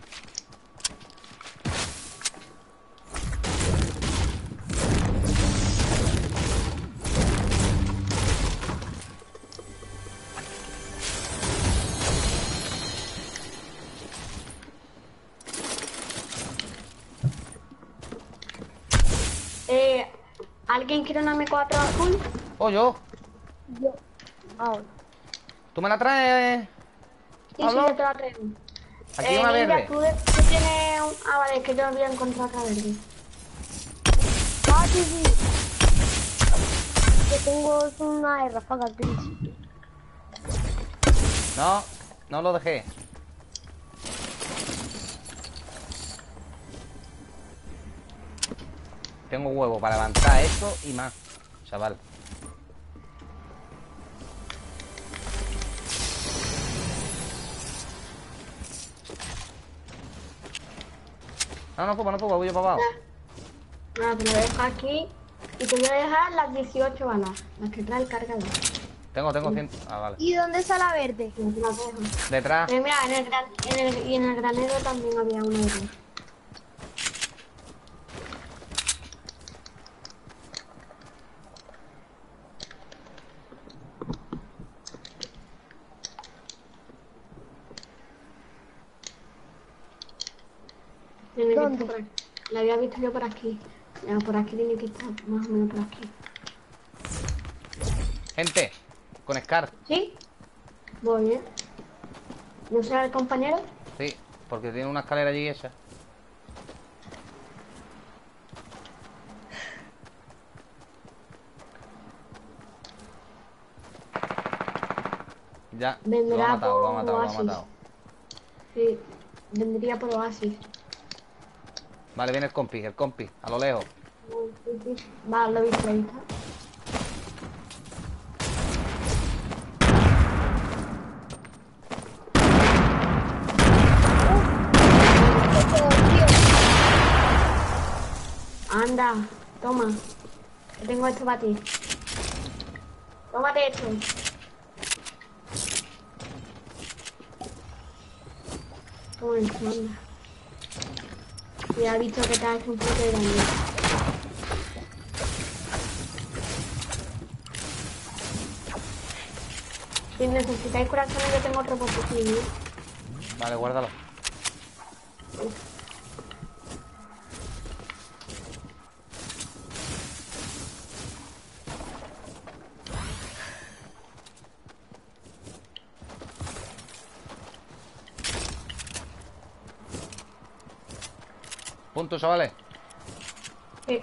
Speaker 4: Eh, ¿alguien quiere una M cuatro azul?
Speaker 1: ¡Oh, yo!
Speaker 3: Yo. Ahora.
Speaker 1: ¿Tú me la traes?
Speaker 4: Sí, sí,
Speaker 1: ¿Pablo?
Speaker 4: yo te la traigo.
Speaker 1: Aquí
Speaker 4: Eh,
Speaker 1: una
Speaker 4: Ninja,
Speaker 1: verde.
Speaker 4: tú, de- tú tienes un... Ah, vale, es que yo había encontrado otra verde.
Speaker 3: Ah, sí, sí. Yo tengo una de ráfaga gris.
Speaker 1: No, no lo dejé. Tengo huevo para levantar esto y más, chaval. No, no puedo, no puedo, voy yo para abajo.
Speaker 4: Nada, te lo dejo aquí y te voy a dejar las dieciocho balas, las que trae el cargador.
Speaker 1: Tengo, tengo cien. Ah, vale.
Speaker 3: ¿Y dónde está la verde?
Speaker 4: No te la dejo.
Speaker 1: Detrás.
Speaker 4: Eh, mira, en el, gran, en el, y en el granero también había una verde. Tiene que
Speaker 3: ¿Dónde?
Speaker 4: estar por aquí. La había visto yo por aquí. Ya, por aquí tiene que estar, más o menos por aquí.
Speaker 1: Gente, con Scar.
Speaker 4: ¿Sí? Voy, ¿eh? ¿No será el compañero?
Speaker 1: Sí, porque tiene una escalera allí hecha. Ya, lo ha
Speaker 4: Vendrá
Speaker 1: matado, lo ha
Speaker 4: por
Speaker 1: matado, lo ha
Speaker 4: Oasis.
Speaker 1: matado.
Speaker 4: Sí, vendría por Oasis.
Speaker 1: Vale, viene el compi, el compi, a lo lejos.
Speaker 4: Sí, sí. Vale, lo he visto, lo he visto. Anda, toma. Que tengo esto para ti. Tómate esto. Toma esto, anda. Ya he visto que te has hecho un poco de daño. Si necesitáis corazones, yo tengo otro botiquín, ¿eh?
Speaker 1: Vale, guárdalo. Punto, chavales.
Speaker 4: Sí.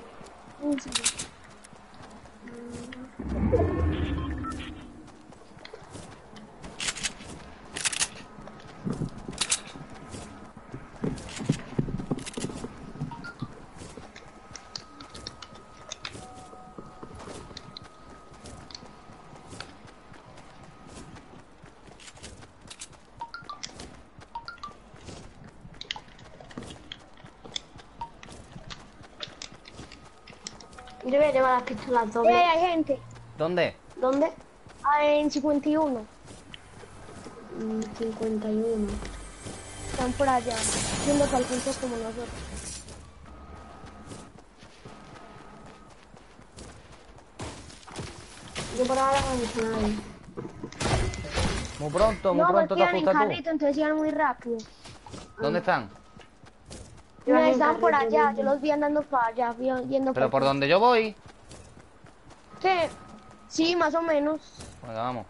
Speaker 4: Yo voy a llevar las pistolas
Speaker 3: Eh,
Speaker 4: dobles.
Speaker 3: hay gente.
Speaker 1: ¿Dónde?
Speaker 4: ¿Dónde?
Speaker 3: Ah, en cincuenta y uno.
Speaker 4: Mm, cincuenta y uno.
Speaker 3: Están por allá. Yendo para el punto como nosotros.
Speaker 4: Yo por ahora no he visto a nadie.
Speaker 1: Muy pronto, muy
Speaker 3: No,
Speaker 1: pronto te
Speaker 3: porque iban en
Speaker 1: ajustas tú.
Speaker 3: carrito, entonces iban muy rápido.
Speaker 1: ¿Dónde están?
Speaker 3: No,
Speaker 4: Iban en
Speaker 3: estaban por
Speaker 4: carrito,
Speaker 3: allá.
Speaker 4: ¿no?
Speaker 3: Yo los vi andando para allá, vi- yendo
Speaker 1: Pero por
Speaker 3: para
Speaker 1: donde yo voy.
Speaker 3: Sí, sí, más o menos.
Speaker 1: Venga, vamos.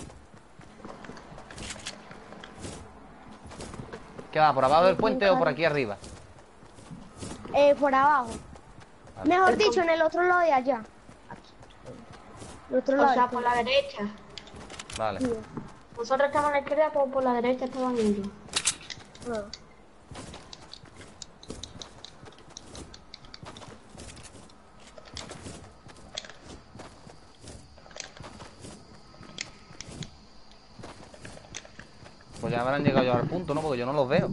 Speaker 1: ¿Qué va? ¿Por abajo del puente o por aquí arriba?
Speaker 3: Eh, por abajo.
Speaker 1: Vale.
Speaker 3: Mejor
Speaker 4: El
Speaker 3: dicho,
Speaker 4: com-
Speaker 3: en el otro lado de allá. Aquí. El otro
Speaker 4: O
Speaker 3: lado.
Speaker 4: sea,
Speaker 3: del
Speaker 4: por la derecha.
Speaker 1: Vale.
Speaker 3: puente.
Speaker 4: Nosotros estamos a la izquierda, pero por la derecha estaban ellos.
Speaker 3: Ah.
Speaker 1: Pues ya habrán llegado ya al punto, ¿no? Porque yo no los veo.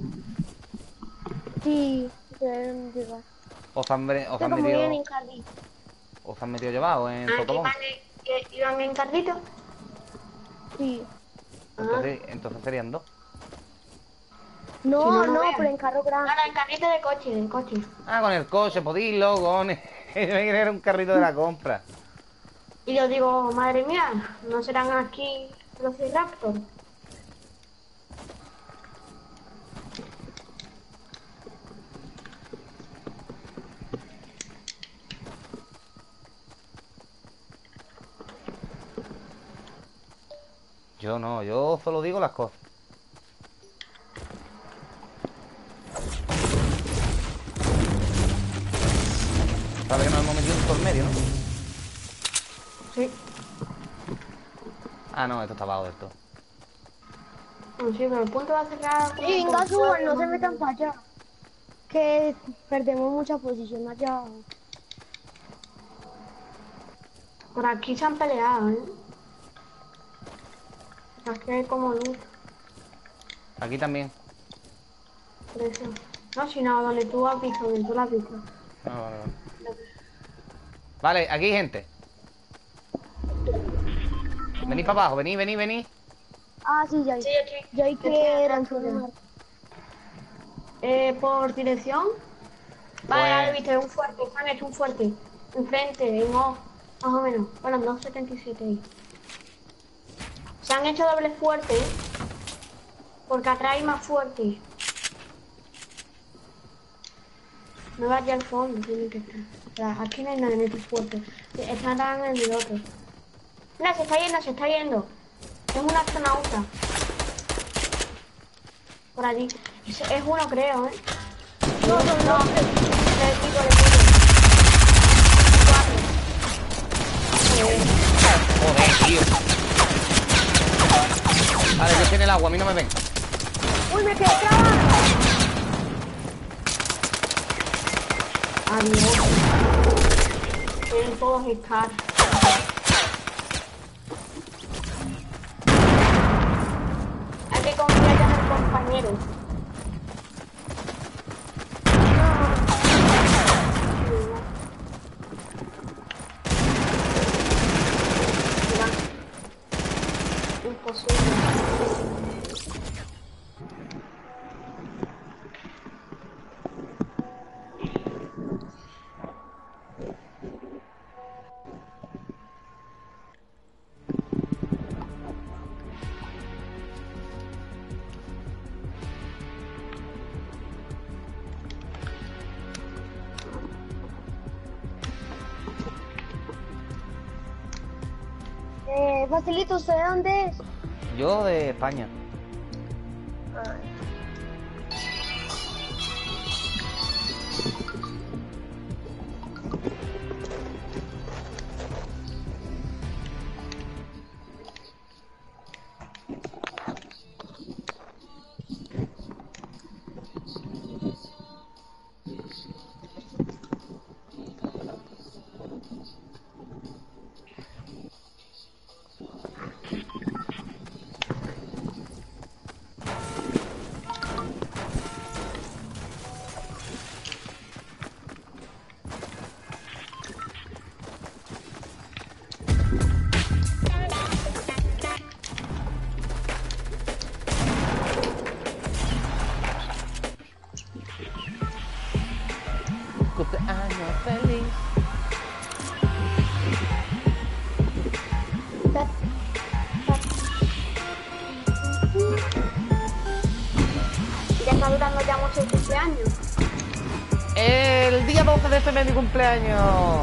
Speaker 3: Sí, deben llegar.
Speaker 1: O se han, ve- o se han
Speaker 3: Pero como vienen
Speaker 1: metido.
Speaker 3: en carrito.
Speaker 1: O se han metido llevados en
Speaker 4: Ah, que
Speaker 1: socavón.
Speaker 4: iban en, que iban en carrito.
Speaker 3: Sí.
Speaker 1: Entonces, entonces serían dos.
Speaker 3: No,
Speaker 4: Si no,
Speaker 3: no,
Speaker 4: no vean.
Speaker 3: pero en carro grande.
Speaker 4: Ahora en carrito de coche, de coche.
Speaker 1: Ah, con el coche, podilo, con. Yo me quería un carrito de la compra.
Speaker 4: Y yo digo, madre mía, ¿no serán aquí los Raptor?
Speaker 1: Yo no, yo solo digo las cosas. Sabes que nos hemos metido por medio, ¿no?
Speaker 4: Sí.
Speaker 1: Ah, no, esto está abajo de esto.
Speaker 4: No, sí, pero el punto va a cerrar. como
Speaker 3: Venga,
Speaker 4: por
Speaker 3: suban,
Speaker 4: cuatro,
Speaker 3: no se
Speaker 4: más o
Speaker 3: metan
Speaker 4: menos.
Speaker 3: para allá. Que perdemos mucha posición allá abajo.
Speaker 4: Por aquí se han peleado, ¿eh? Aquí hay como luz,
Speaker 1: Aquí también.
Speaker 4: por eso. No, si no, donde tú has visto, donde tú lo has visto.
Speaker 1: Ah, vale, vale. Vale, aquí hay gente. Vení para abajo, vení, vení, vení.
Speaker 3: Ah, sí, ya.
Speaker 4: Sí, aquí.
Speaker 3: Ya hay
Speaker 4: Estoy
Speaker 3: que
Speaker 4: atrás tuyo. Eh, por dirección. Vale, ya lo he
Speaker 1: Pues...
Speaker 4: visto, es un fuerte, se han hecho un fuerte. Enfrente, en O, más o menos. Bueno, no setenta y siete ahí. Se han hecho doble fuerte, porque atrás hay más fuerte. No vaya al fondo, tiene que estar. O sea, aquí no hay nada en este fuerte. Están en el otro. Mira, se está yendo, se está yendo. Es un astronauta. Por allí. Es, es uno, creo, ¿eh? No, no, no. Le pico, le pico. Cuatro. Joder.
Speaker 1: Joder, tío. Vale, yo estoy en el agua, a mí no me ven.
Speaker 3: ¡Uy, me quedé trabado!
Speaker 4: Adiós. Tienen todos estar. Hay que confiar en el compañero. Mira. Imposible.
Speaker 3: Eh, Facilito, ¿usted de dónde es?
Speaker 1: Yo de España. Cumpleaños feliz.
Speaker 4: Ya está durando ya mucho el cumpleaños.
Speaker 1: El día doce de este mes mi cumpleaños.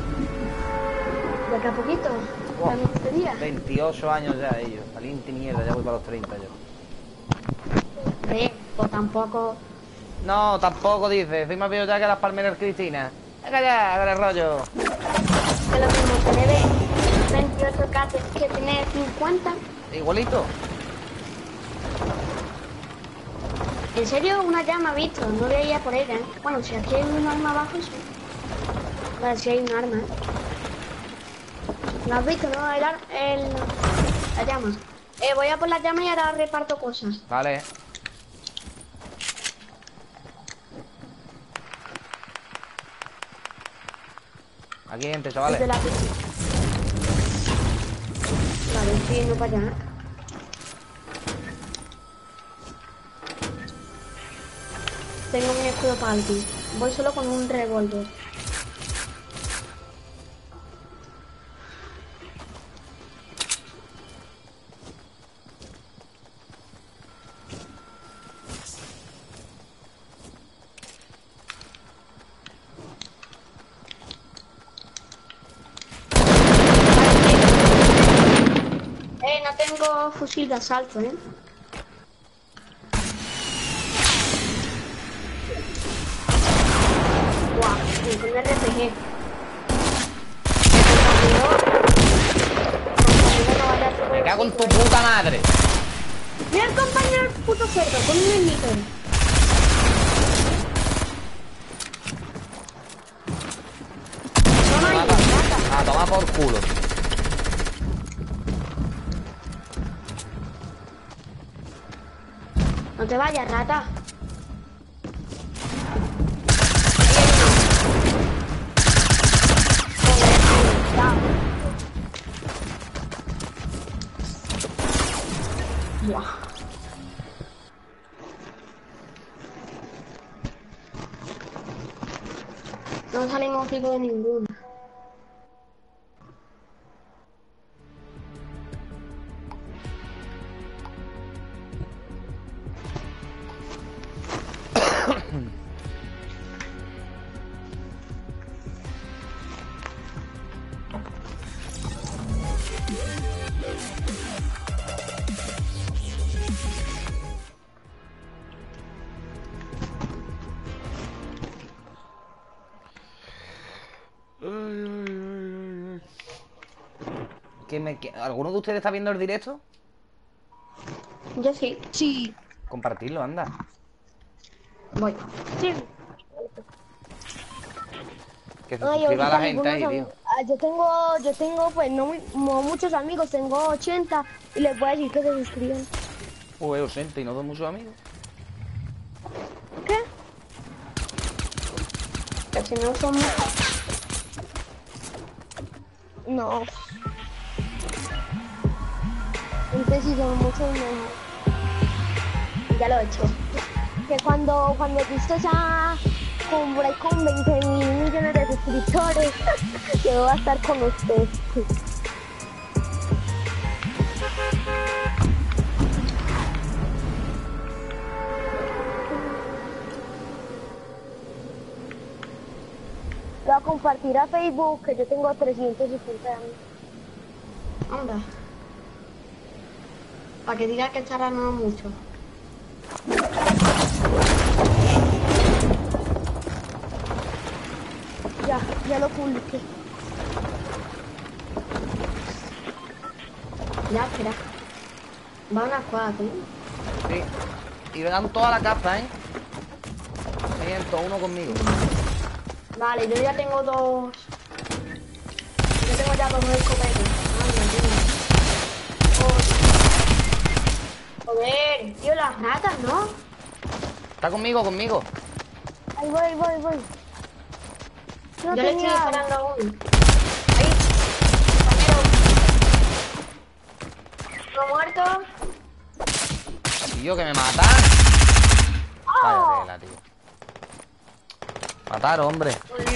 Speaker 4: De acá a poquito.
Speaker 1: Wow.
Speaker 4: También este día.
Speaker 1: veintiocho años ya ellos. Valiente mierda, ya voy para los treinta yo.
Speaker 4: Sí, pues tampoco.
Speaker 1: No, tampoco dice. Soy más viejo ya que las palmeras Cristina. Venga ya, haga el rollo.
Speaker 4: Es lo mismo tener veintiocho K que tener cincuenta.
Speaker 1: Igualito.
Speaker 4: ¿En serio? Una llama ha visto, no voy a ir a por ella, ¿eh? Bueno, si aquí hay un arma abajo, sí. Vale, si hay un arma, ¿eh? ¿Lo has visto, no? El, ar- el... La llama. Eh, voy a por la llama y ahora reparto cosas.
Speaker 1: Vale. Aquí hay gente, chavales.
Speaker 4: Desde la piscina. Vale, estoy yendo para allá, ¿eh? Tengo mi escudo para ti. Voy solo con un revólver. Eh, no tengo fusil de asalto, ¿eh? Guau, con un R P G.
Speaker 1: Me cago en tu puta madre.
Speaker 4: Mira el compañero puto cerdo, con un sniper. Toma ahí, rata.
Speaker 1: A tomar por culo.
Speaker 4: No te vayas, rata. No salimos vivos de ninguno.
Speaker 1: ¿Qué me... qué- ¿Alguno de ustedes está viendo el directo?
Speaker 4: Yo sí.
Speaker 3: Sí.
Speaker 1: Compartirlo, anda.
Speaker 4: Voy.
Speaker 3: Sí.
Speaker 1: Que se
Speaker 3: Ay,
Speaker 1: suscriba a la
Speaker 3: ahorita
Speaker 1: gente ahí,
Speaker 3: algunos
Speaker 1: tío.
Speaker 3: am- ah, yo tengo, yo tengo pues no, muy- no muchos amigos, tengo ochenta y les voy a decir que se suscriban.
Speaker 1: Pues ochenta y no son muchos amigos.
Speaker 3: ¿Qué?
Speaker 4: Que si no somos...
Speaker 3: No. Entonces si son muchos mejor.
Speaker 4: Ya lo he hecho.
Speaker 3: Que cuando, cuando tú estés a con, por ahí con veinte mil millones de suscriptores, yo voy a estar con usted. Voy a compartir a Facebook que yo tengo trescientos cincuenta años.
Speaker 4: Anda. Para que diga que estará no mucho.
Speaker 3: Ya, ya lo publiqué.
Speaker 4: Ya, espera. Va una cuatro, ¿eh?
Speaker 1: Sí. Y vengan toda la casa, ¿eh? Siento uno conmigo.
Speaker 4: Vale, yo ya tengo dos... Yo tengo ya dos escopetas. Anda, tío. Joder, tío, las ratas, ¿no?
Speaker 1: Está conmigo, conmigo.
Speaker 3: Ahí voy, ahí voy, ahí voy. No
Speaker 4: Yo le estoy
Speaker 3: tenía...
Speaker 4: disparando a uno. Ahí. Compañero. Uno muerto.
Speaker 1: Tío, que me matan. Vaya tela, tío. Matar, hombre.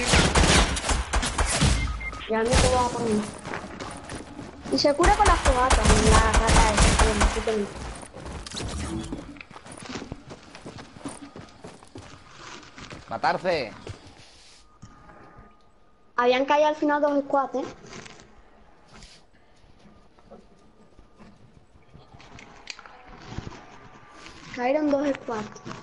Speaker 4: Y al mío te voy a poner. Y se cura con las fogatas, la rata esa, tío, me quiten.
Speaker 1: Matarse.
Speaker 4: Habían caído al final dos squads, ¿eh? Cayeron dos squads.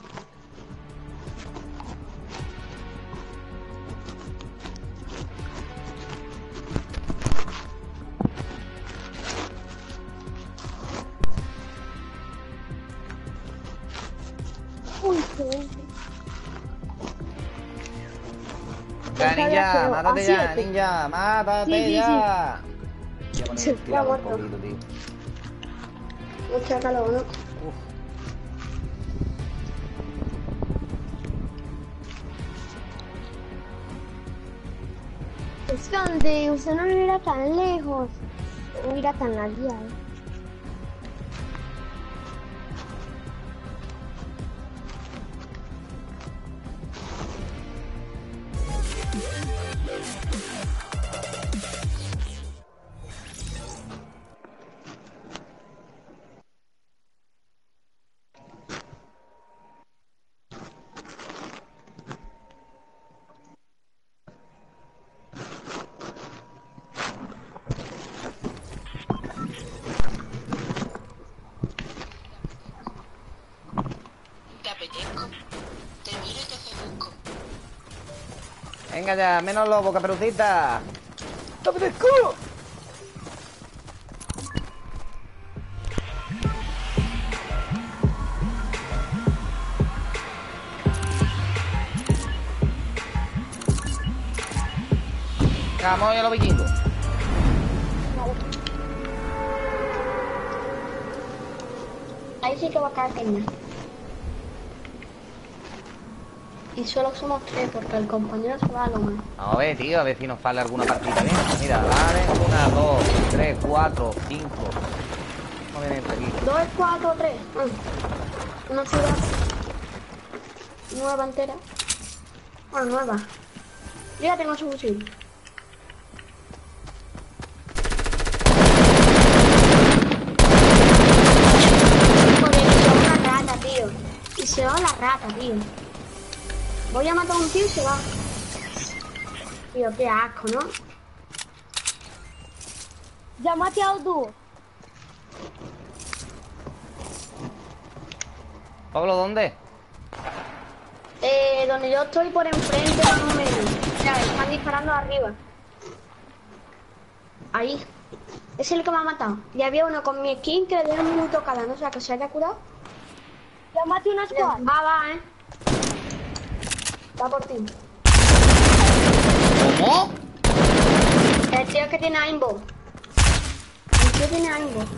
Speaker 3: Uy, qué...
Speaker 1: Ya,
Speaker 3: Pensaba
Speaker 1: ninja,
Speaker 3: que-
Speaker 1: mátate
Speaker 3: a
Speaker 1: ya,
Speaker 3: siete.
Speaker 1: ninja, mátate
Speaker 3: Sí, sí,
Speaker 1: ya. Voy a poner
Speaker 3: Sí,
Speaker 1: el tirador
Speaker 4: ya
Speaker 1: un
Speaker 4: muerto.
Speaker 1: poquito, tío.
Speaker 4: Mucha calor, ¿no?
Speaker 1: Uf.
Speaker 3: Es que donde usted no mira tan lejos, no mira tan allá. ¿eh?
Speaker 2: Te apetezco. Te miro y te seduzco.
Speaker 1: Venga ya, menos lobo, caperucita. ¡Dame de escudo! Vamos a los vikingos.
Speaker 4: Ahí sí que va a caer peña. Y solo somos tres porque el compañero se va a lo más.
Speaker 1: Vamos a ver, tío, a ver si nos sale alguna partida bien. Mira, vale, una, dos, tres, cuatro, cinco. Vamos a ver este aquí.
Speaker 4: Dos, cuatro, tres. Mm. Una ciudad nueva entera. Bueno, nueva. Yo ya tengo su fusil. Joder, y se va una rata, tío. Y se va la rata, tío. Voy a matar a un tío y se va. Tío, qué asco, ¿no?
Speaker 3: Ya maté a dúo.
Speaker 1: Pablo, ¿dónde?
Speaker 4: Eh, donde yo estoy por enfrente, más o menos. Mira, están disparando arriba. Ahí. Es el que me ha matado. Y había uno con mi skin que le dio un minuto cada, ¿no? O sea, que se haya curado.
Speaker 3: Ya maté una squad.
Speaker 4: Va, va, eh. Va por ti.
Speaker 1: ¿Cómo?
Speaker 4: El tío que tiene aimbot. El tío tiene aimbot.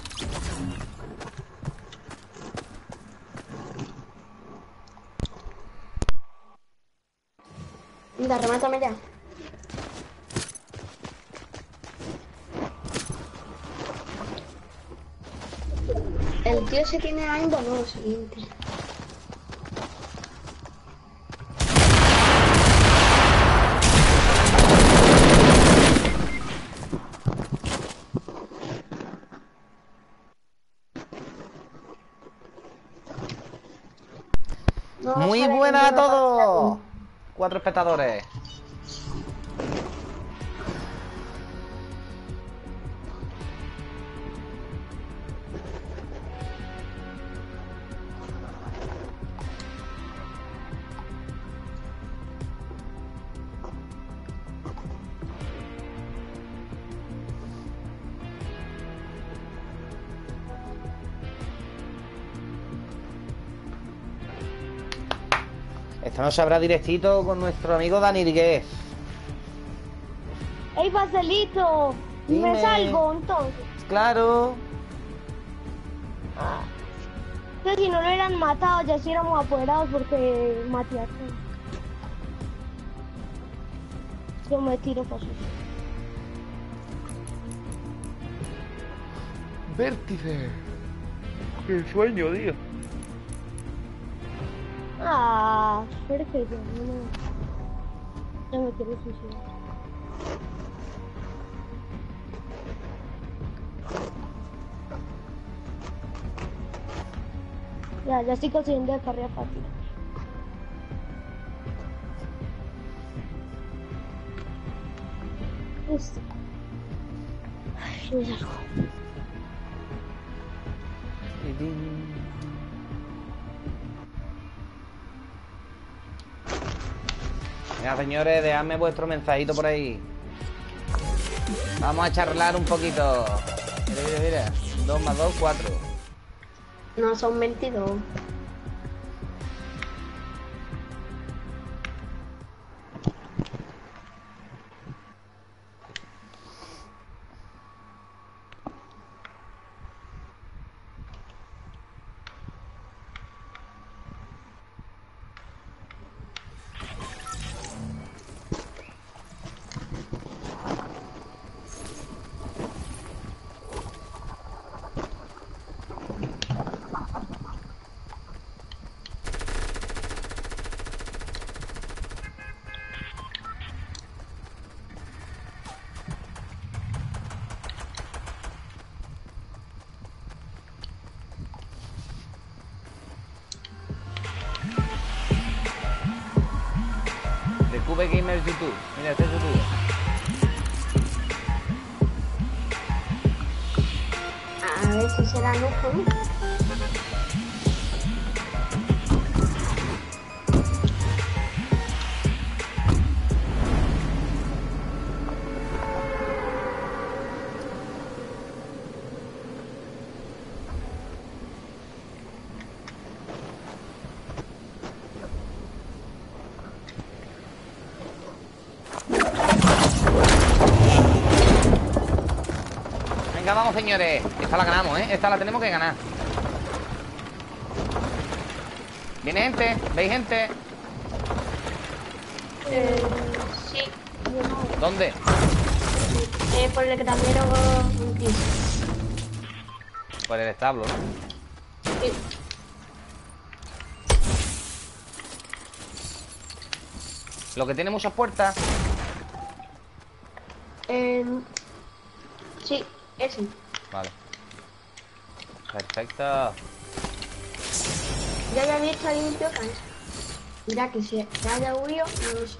Speaker 4: Venga, remátame ya. El tío se tiene aimbot, no, lo siguiente. No
Speaker 1: Muy
Speaker 4: sabe
Speaker 1: buenas
Speaker 4: quién
Speaker 1: a
Speaker 4: tiene la
Speaker 1: todos.
Speaker 4: partida.
Speaker 1: Cuatro espectadores. Esta noche habrá directito con nuestro amigo Dani Riguez.
Speaker 3: ¡Ey, Marcelito!
Speaker 1: Dime.
Speaker 3: ¿Me salgo entonces?
Speaker 1: Claro.
Speaker 3: Ah. Que si no lo hubieran matado, ya sí éramos apoderados porque maté a todos. Yo me tiro para su.
Speaker 1: Vértice. Qué sueño, tío.
Speaker 3: Ah, perfecto. No, no. Ya me quiero suicidar. Ya, ya estoy consiguiendo de carrera fácil. Listo. Ay, me salgo.
Speaker 1: Mira, señores, dejadme vuestro mensajito por ahí. Vamos a charlar un poquito. Mira, mira, mira. Dos más dos, cuatro.
Speaker 4: No, son veintidós.
Speaker 1: De Cube Gamer YouTube. Mira, este es YouTube.
Speaker 4: A ver si será lujo, ¿no?
Speaker 1: Venga, vamos, señores. Esta la ganamos, ¿eh? Esta la tenemos que ganar. Viene gente. ¿Veis gente?
Speaker 4: Eh, sí, yo no.
Speaker 1: ¿Dónde?
Speaker 4: Eh, por el que también hago un piso.
Speaker 1: Por el establo, ¿no?
Speaker 4: Sí.
Speaker 1: Lo que tiene muchas puertas.
Speaker 4: Eh, sí, ese.
Speaker 1: Vale. Perfecto.
Speaker 4: Ya había visto ahí un tío caer. Mira que si se haya huido, no lo sé.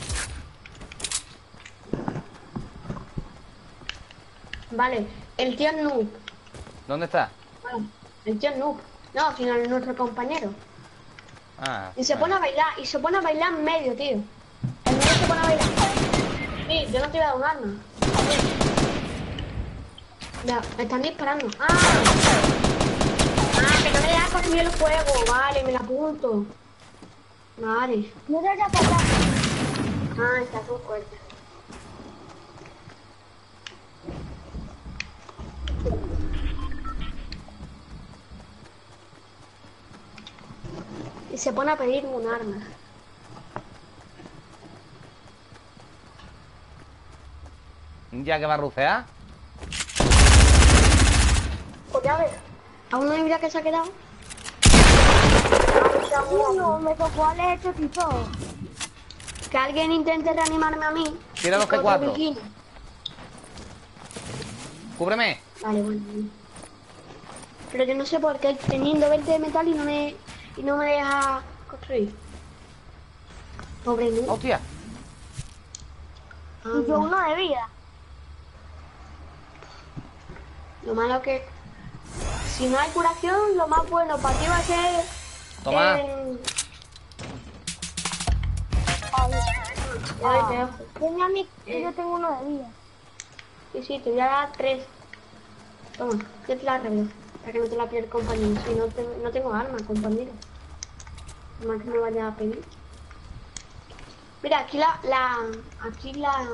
Speaker 4: Vale, el tío es noob.
Speaker 1: ¿Dónde está?
Speaker 4: Vale, el tío es noob. No, sino el nuestro compañero.
Speaker 1: Ah.
Speaker 4: Y se
Speaker 1: vale.
Speaker 4: pone a bailar, y se pone a bailar en medio, tío. En medio se pone a bailar. Sí, yo no te voy a dar un arma. Ya, me están disparando. ¡Ah! Ah, que no me dejas consumir el fuego. Vale, me la apunto. Vale.
Speaker 3: No te vayas para allá.
Speaker 4: Ah, está muy fuerte. Y se pone a pedirme un arma.
Speaker 1: ¿Ya que va a rucear?
Speaker 4: Pues ya ves. ¿Aún no hay vida que se ha quedado?
Speaker 3: No, me tocó al hecho, tipo.
Speaker 4: Que alguien intente reanimarme a mí.
Speaker 1: Tira los
Speaker 4: Otro
Speaker 1: G cuatro.
Speaker 4: bikini.
Speaker 1: Cúbreme.
Speaker 4: Vale, bueno. Pero yo no sé por qué teniendo veinte de metal y no me, y no me deja construir. Pobre mí.
Speaker 1: Hostia.
Speaker 4: Ah,
Speaker 3: Y yo uno de vida.
Speaker 4: Lo malo que... Si no hay curación, lo más bueno para ti va a ser...
Speaker 1: Toma.
Speaker 4: eh,
Speaker 3: Ay,
Speaker 4: Ay, te dejo.
Speaker 3: dime a mí que yo tengo uno de vida.
Speaker 4: Sí, sí, te voy a dar tres. Toma, yo te la revelo. Para que no te la pierda el compañero. Si no, te- no tengo arma, compañero. Más que me vaya a pedir. Mira, aquí la... la aquí la...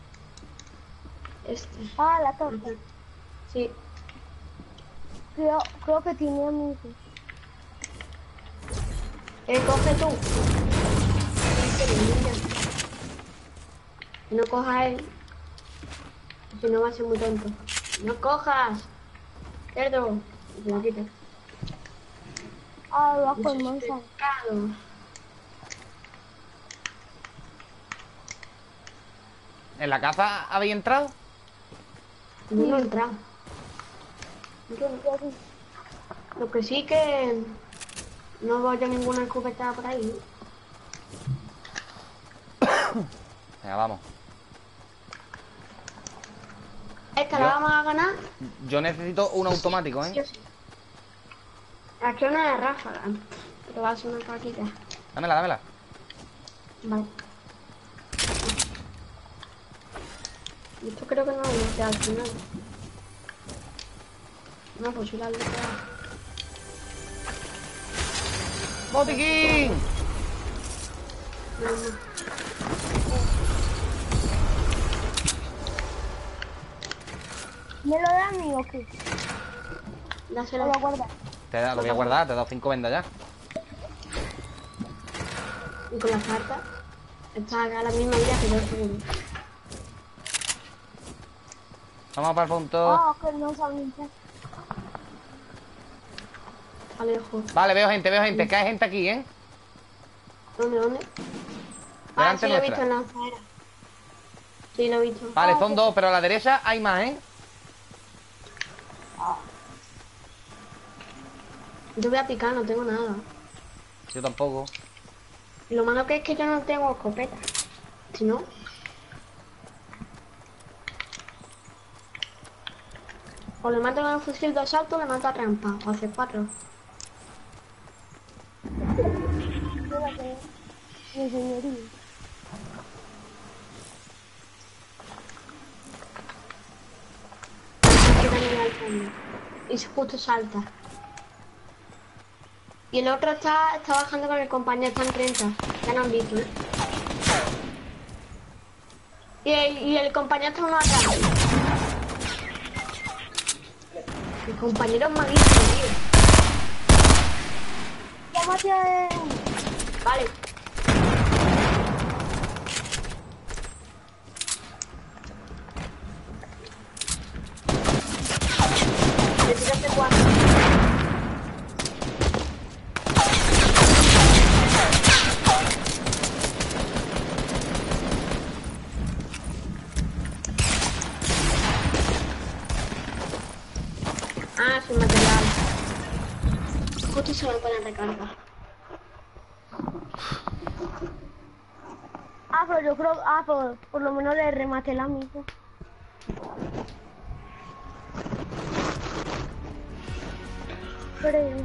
Speaker 4: Este.
Speaker 3: Ah, la torta.
Speaker 4: Sí.
Speaker 3: Creo, creo que tiene amigos.
Speaker 4: Eh, coge tú. No cojas él. Si no va a ser muy tonto. No cojas. Cerdo. Y te la quitas.
Speaker 3: Ah, va con manzana.
Speaker 4: Pescado.
Speaker 1: ¿En la caza habéis entrado?
Speaker 4: No, no he entrado. Yo no.
Speaker 3: Yo sí.
Speaker 4: Lo que sí que no veo yo ninguna escopeta por ahí.
Speaker 1: Venga, vamos.
Speaker 4: Esta
Speaker 1: Yo-
Speaker 4: la vamos a ganar.
Speaker 1: Yo necesito un automático,
Speaker 4: Sí o
Speaker 1: ¿eh?
Speaker 4: sí. Aquí una de ráfaga. Pero va a ser una paquita.
Speaker 1: Dámela, dámela.
Speaker 4: Vale. Y esto creo que no lo noté al final. No, pues si la lucha.
Speaker 1: ¡Botiquín!
Speaker 4: No, no.
Speaker 3: ¿Me lo da a mí o qué?
Speaker 4: Dáselo.
Speaker 3: Lo voy a guardar.
Speaker 1: Te da, lo voy a guardar, te he dado cinco vendas ya.
Speaker 4: Y con la carta. Está a la misma vida que yo seguro.
Speaker 1: Vamos para el punto.
Speaker 3: Ah, que no saben qué.
Speaker 4: Está lejos.
Speaker 1: Vale, veo gente, veo gente. Que hay gente aquí, ¿eh?
Speaker 4: ¿Dónde, dónde? Ah,
Speaker 1: Delante
Speaker 4: sí lo he
Speaker 1: nuestra.
Speaker 4: visto en la acera. Sí, lo he visto.
Speaker 1: Vale, son dos, pero a la derecha hay más, ¿eh?
Speaker 4: Yo voy a picar, no tengo nada.
Speaker 1: Yo tampoco.
Speaker 4: Lo malo que es que yo no tengo escopeta. Si no... O le mato con el fusil de asalto o le mato a trampa. O hace cuatro.
Speaker 3: Espérate, mi señoría.
Speaker 4: Que también al fondo. Y justo salta. Y el otro está, está bajando con el compañero, está en treinta. Ya no han visto, ¿eh? Y el, y el compañero está uno atrás. El compañero es malísimo, tío.
Speaker 3: Llámate a...
Speaker 4: Vale. Le tiraste cuatro. Sin material. Justo se me pone recarga.
Speaker 3: Ah, pero yo creo... Ah, por, por lo menos le rematé el amigo. Creo.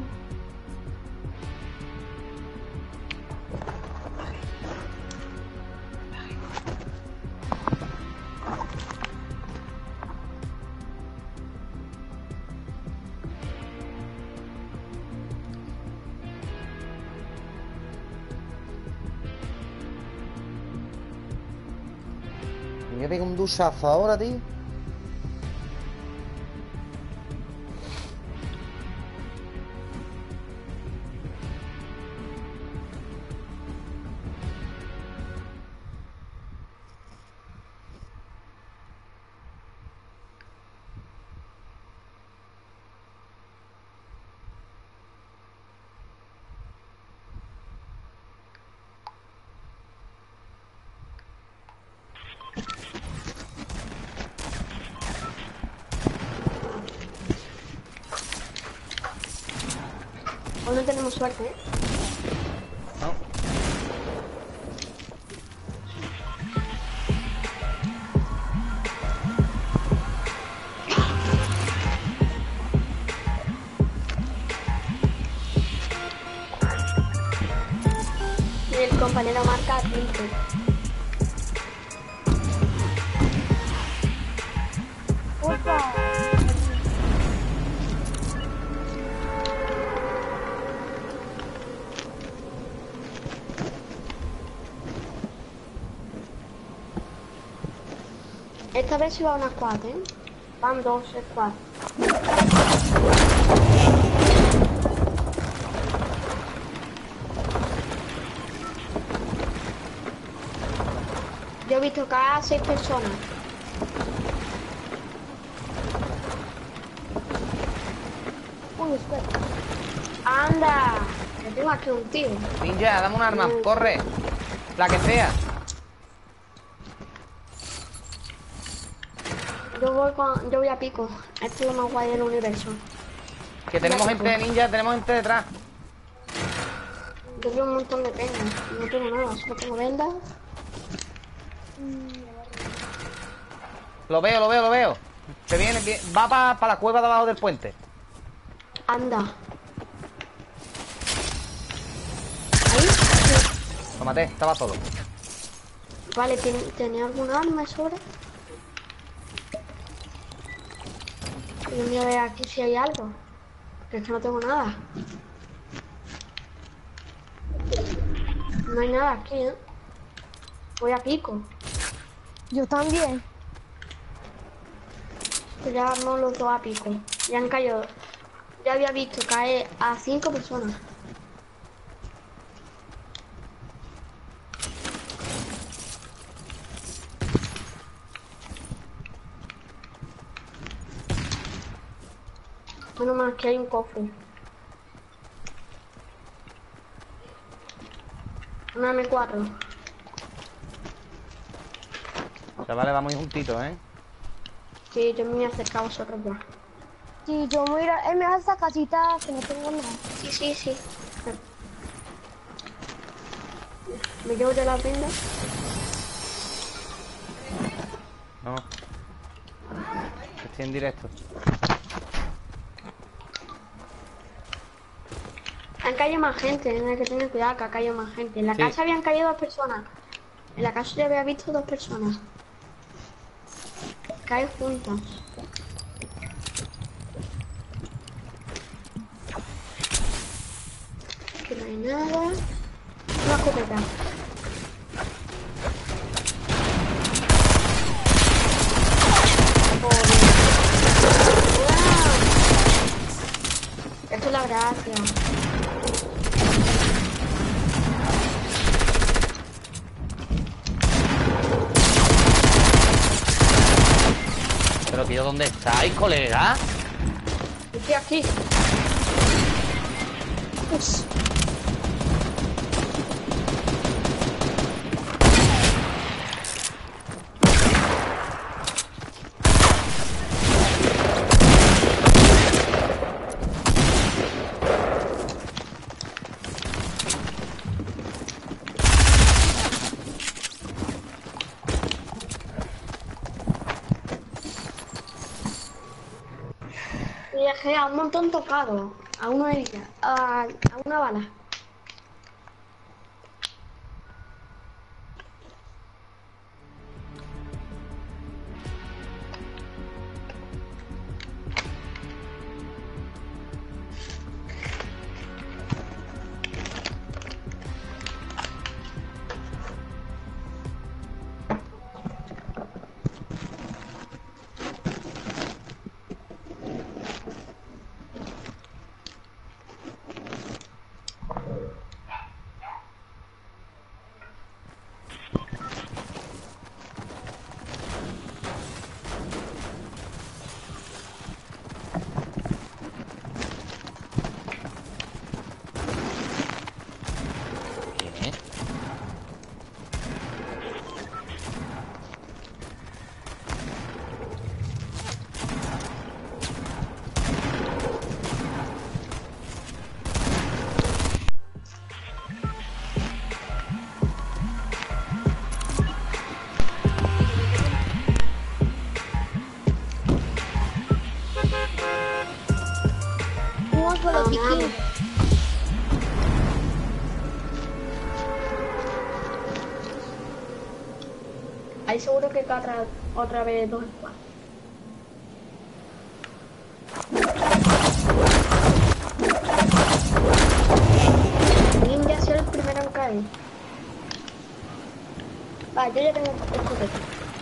Speaker 1: Me voy a pegar un duchazo ahora, tío.
Speaker 4: Hoy no tenemos suerte, ¿eh?
Speaker 1: No.
Speaker 4: Y el compañero marca quince.
Speaker 3: Opa.
Speaker 4: Esta vez sí va una squad, ¿eh? Van dos squads. Yo he visto cada seis personas.
Speaker 3: Uy, espera.
Speaker 4: ¡Anda! Que tengo aquí un tío.
Speaker 1: Ninja, dame un arma,
Speaker 4: Mm.
Speaker 1: corre. La que sea.
Speaker 4: Yo voy con, yo voy a pico. Esto es lo más guay del universo.
Speaker 1: Que tenemos gente de ninja, tenemos gente detrás.
Speaker 4: Yo veo un montón de peñas. No tengo nada, solo tengo vendas.
Speaker 1: Lo veo, lo veo, lo veo. Se viene, vi- va para la cueva de abajo del puente.
Speaker 4: Anda. Ahí. Sí.
Speaker 1: Lo maté, estaba solo.
Speaker 4: Vale, ¿ten- ¿tenía algún arma de sobra? Yo voy a ver aquí si hay algo. Que es que no tengo nada. No hay nada aquí, ¿eh? Voy a pico.
Speaker 3: Yo también.
Speaker 4: Pues ya vamos los dos a pico. Ya han caído. Ya había visto caer a cinco personas. Menos mal que hay un cofre. Una eme cuatro.
Speaker 1: Chavales, va muy juntito, ¿eh?
Speaker 4: Sí, yo me voy a acercar a vosotros ya.
Speaker 3: Sí, yo me voy a ir a... Eh, me das esta casita que no tengo nada.
Speaker 4: Sí, sí, sí. Me llevo de las vendas.
Speaker 1: No. Estoy en directo.
Speaker 4: Han caído más gente, hay que tener cuidado que ha caído más gente. En la
Speaker 1: Sí.
Speaker 4: casa habían caído dos personas. En la casa yo había visto dos personas. Caen juntas. Que no hay nada. Una escopeta. Joder. Esto es la gracia.
Speaker 1: Pero tío, ¿dónde estáis, colega?
Speaker 4: Estoy aquí. Ups. Y dejé a un montón tocado. A uno de vida. A, a una bala.
Speaker 1: ¿Quién es?
Speaker 3: Vamos por los
Speaker 4: Vamos.
Speaker 3: piquín.
Speaker 4: Ahí seguro que cae otra, otra vez dos espadas. Ninja ha sido el primero en caer. Va, yo ya tengo escopeta.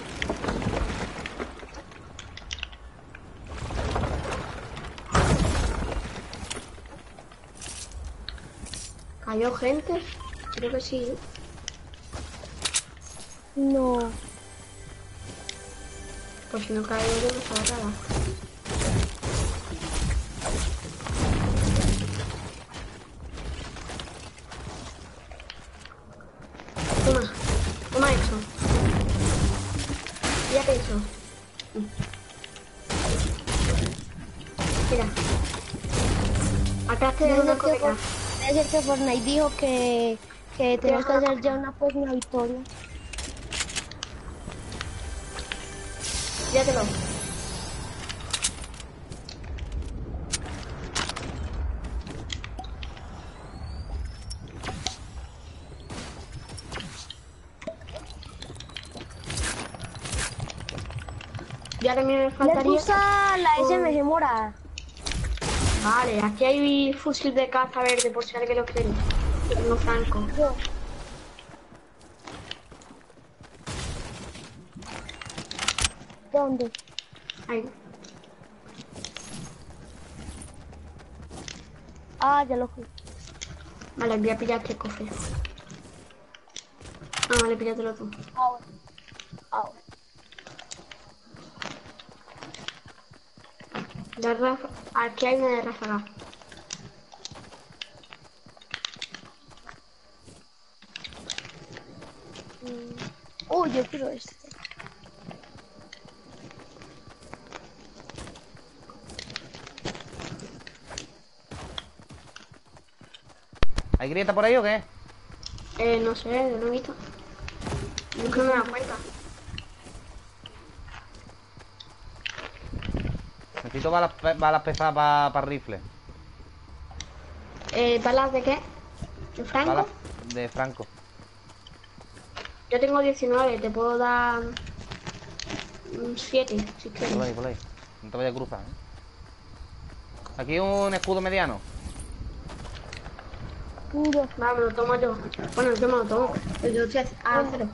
Speaker 4: ¿Cayó gente? Creo que sí.
Speaker 3: No.
Speaker 4: Pues si no caigo yo no se nada. Toma, toma eso. Ya que eso. Mira. Acá te
Speaker 3: Debe
Speaker 4: una
Speaker 3: ser que
Speaker 4: escopeta.
Speaker 3: For- debe ser que Fortnite dijo que, que tenemos que hacer ya una próxima victoria.
Speaker 4: Llévatelo. Y ahora me
Speaker 3: ¿Les
Speaker 4: faltaría...
Speaker 3: gusta la S M G morada?
Speaker 4: Vale, aquí hay fusil de caza verde por si alguien lo quiere. No franco.
Speaker 3: Yo. ¿Dónde?
Speaker 4: Ahí.
Speaker 3: Ah, ya lo fui.
Speaker 4: Vale, voy a pillar este cofre. Ah, vale, píllatelo tú.
Speaker 3: Ahora. Ahora.
Speaker 4: De rafa... Aquí hay una de ráfaga.
Speaker 3: Mm. Oh, yo quiero este.
Speaker 1: ¿Hay grieta por ahí o qué?
Speaker 4: Eh, no sé, no lo he visto. Yo creo que me da cuenta.
Speaker 1: Necesito balas, pe- balas pesadas para rifle.
Speaker 4: Eh, ¿balas de qué? ¿De franco?
Speaker 1: Balas de Franco.
Speaker 4: Yo tengo diecinueve, te puedo dar... un siete, si
Speaker 1: Por
Speaker 4: quieres.
Speaker 1: ahí, por ahí. No te vayas a cruzar, ¿eh? Aquí un escudo mediano.
Speaker 3: Yo.
Speaker 4: Va, me lo tomo yo. Bueno, yo me lo tomo. Pero yo estoy a cero.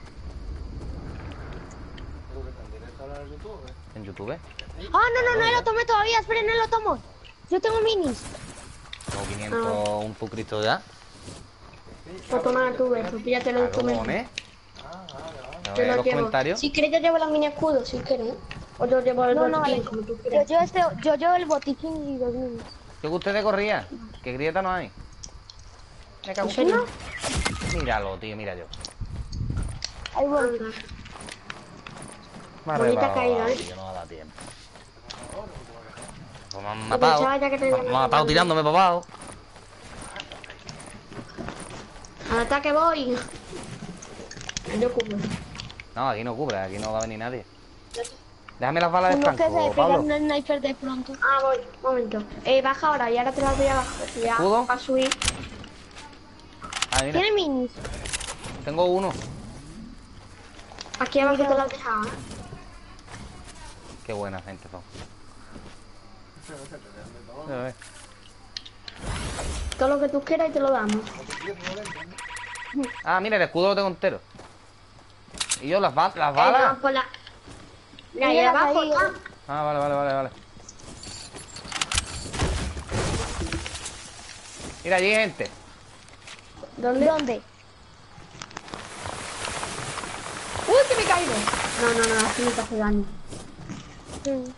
Speaker 1: En YouTube.
Speaker 3: Ah, no, no, no lo tomé todavía. Esperen, no lo tomo. Yo tengo minis.
Speaker 1: Tengo quinientos, un pucristo ya.
Speaker 4: Pues toma tú, eso, píllatelo de tu mesa.
Speaker 1: Cojones. A
Speaker 4: Yo
Speaker 1: ver
Speaker 4: lo
Speaker 1: los
Speaker 4: llevo.
Speaker 1: comentarios.
Speaker 4: Si quieres yo llevo la mini escudo, si quieres. O yo llevo el
Speaker 3: No, no,
Speaker 4: botiquín,
Speaker 3: vale.
Speaker 4: como tú
Speaker 3: Yo
Speaker 4: quieras.
Speaker 3: llevo, este, yo llevo el botiquín y los minis.
Speaker 1: ¿Qué que ustedes corrían? ¿Qué grieta no hay? Me cago
Speaker 4: ¿En serio?
Speaker 1: Míralo, tío, mira yo.
Speaker 3: Ahí voy.
Speaker 4: Anda.
Speaker 1: Me ha
Speaker 4: Bonita
Speaker 1: rebalado,
Speaker 4: caída, ¿eh?
Speaker 1: tío, no da tiempo. Pues me han
Speaker 4: Yo
Speaker 1: matado.
Speaker 4: pensaba ya que te
Speaker 1: Me
Speaker 4: había
Speaker 1: han matado
Speaker 4: matado.
Speaker 1: tirándome para abajo.
Speaker 4: Al ataque voy. Yo cubro.
Speaker 1: No, aquí no cubre, aquí no va a venir nadie. Déjame las balas de
Speaker 3: Uno que se
Speaker 1: Franco,
Speaker 3: pega
Speaker 1: Pablo.
Speaker 3: un sniper de pronto.
Speaker 4: Ah, voy, un momento. Eh, baja ahora y ahora te las voy abajo. Ya,
Speaker 1: ¿Escudo?
Speaker 4: a subir.
Speaker 1: Ah, mira,
Speaker 3: ¿Tiene minis?
Speaker 1: tengo uno.
Speaker 4: Aquí abajo
Speaker 3: Mira.
Speaker 4: te las dejaba. ¿eh?
Speaker 1: Qué buena gente son. A ver.
Speaker 4: Todo lo que tú quieras y te lo damos.
Speaker 1: Ah, mira, el escudo lo tengo entero. Y yo las, ba las
Speaker 4: Eh,
Speaker 1: balas.
Speaker 4: no, por la... Mira, ahí
Speaker 3: Mira,
Speaker 4: abajo
Speaker 3: ahí,
Speaker 4: está.
Speaker 1: Ah, vale, vale, vale, vale. Mira, allí hay gente.
Speaker 4: ¿Dónde?
Speaker 3: ¿Dónde?
Speaker 4: ¡Uy, que me he caído! No, no, no, así no te hace daño.
Speaker 3: Mm.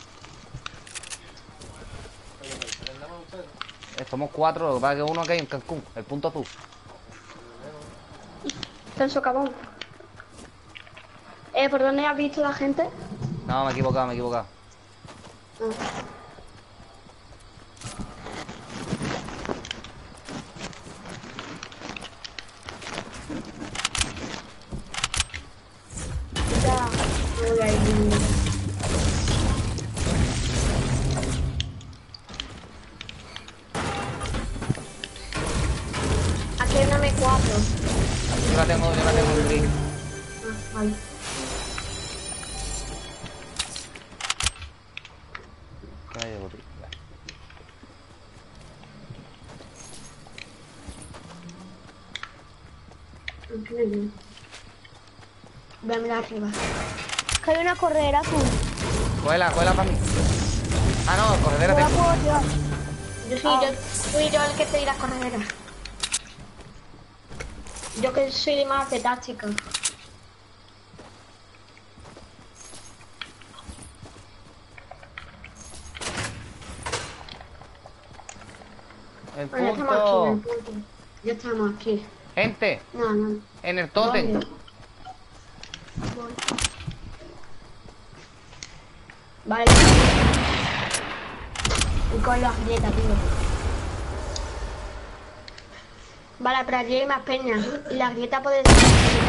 Speaker 1: Eh, somos cuatro, lo que pasa es que uno aquí hay en Cancún, el punto azul.
Speaker 4: Está en socavón. Eh, ¿por dónde has visto la gente?
Speaker 1: No, me he equivocado, me he equivocado.
Speaker 4: Ah. Ya, me voy a ir. Aquí hay una M cuatro.
Speaker 1: Yo la tengo, yo la tengo en gris.
Speaker 4: Ah, vale.
Speaker 1: Que me llevo, tío. Vale.
Speaker 4: Aquí no hay nada. Voy a mirar arriba.
Speaker 3: Que hay una corredera azul.
Speaker 1: Cógela, cógela para mí. Ah, no, corredera
Speaker 3: No la
Speaker 1: tengo.
Speaker 3: puedo llevar.
Speaker 4: Yo soy, yo, soy yo el que te irá a corredera. Yo que soy más de táctica.
Speaker 1: El
Speaker 4: Bueno, ya estamos aquí, en el
Speaker 1: punto.
Speaker 4: punto. Ya estamos aquí.
Speaker 1: Gente,
Speaker 4: No, no.
Speaker 1: en el tótem.
Speaker 4: ¿Dónde? Voy. Vale. Y con las grietas, tío. Vale, pero allí hay más peñas. Y la grieta puede ser.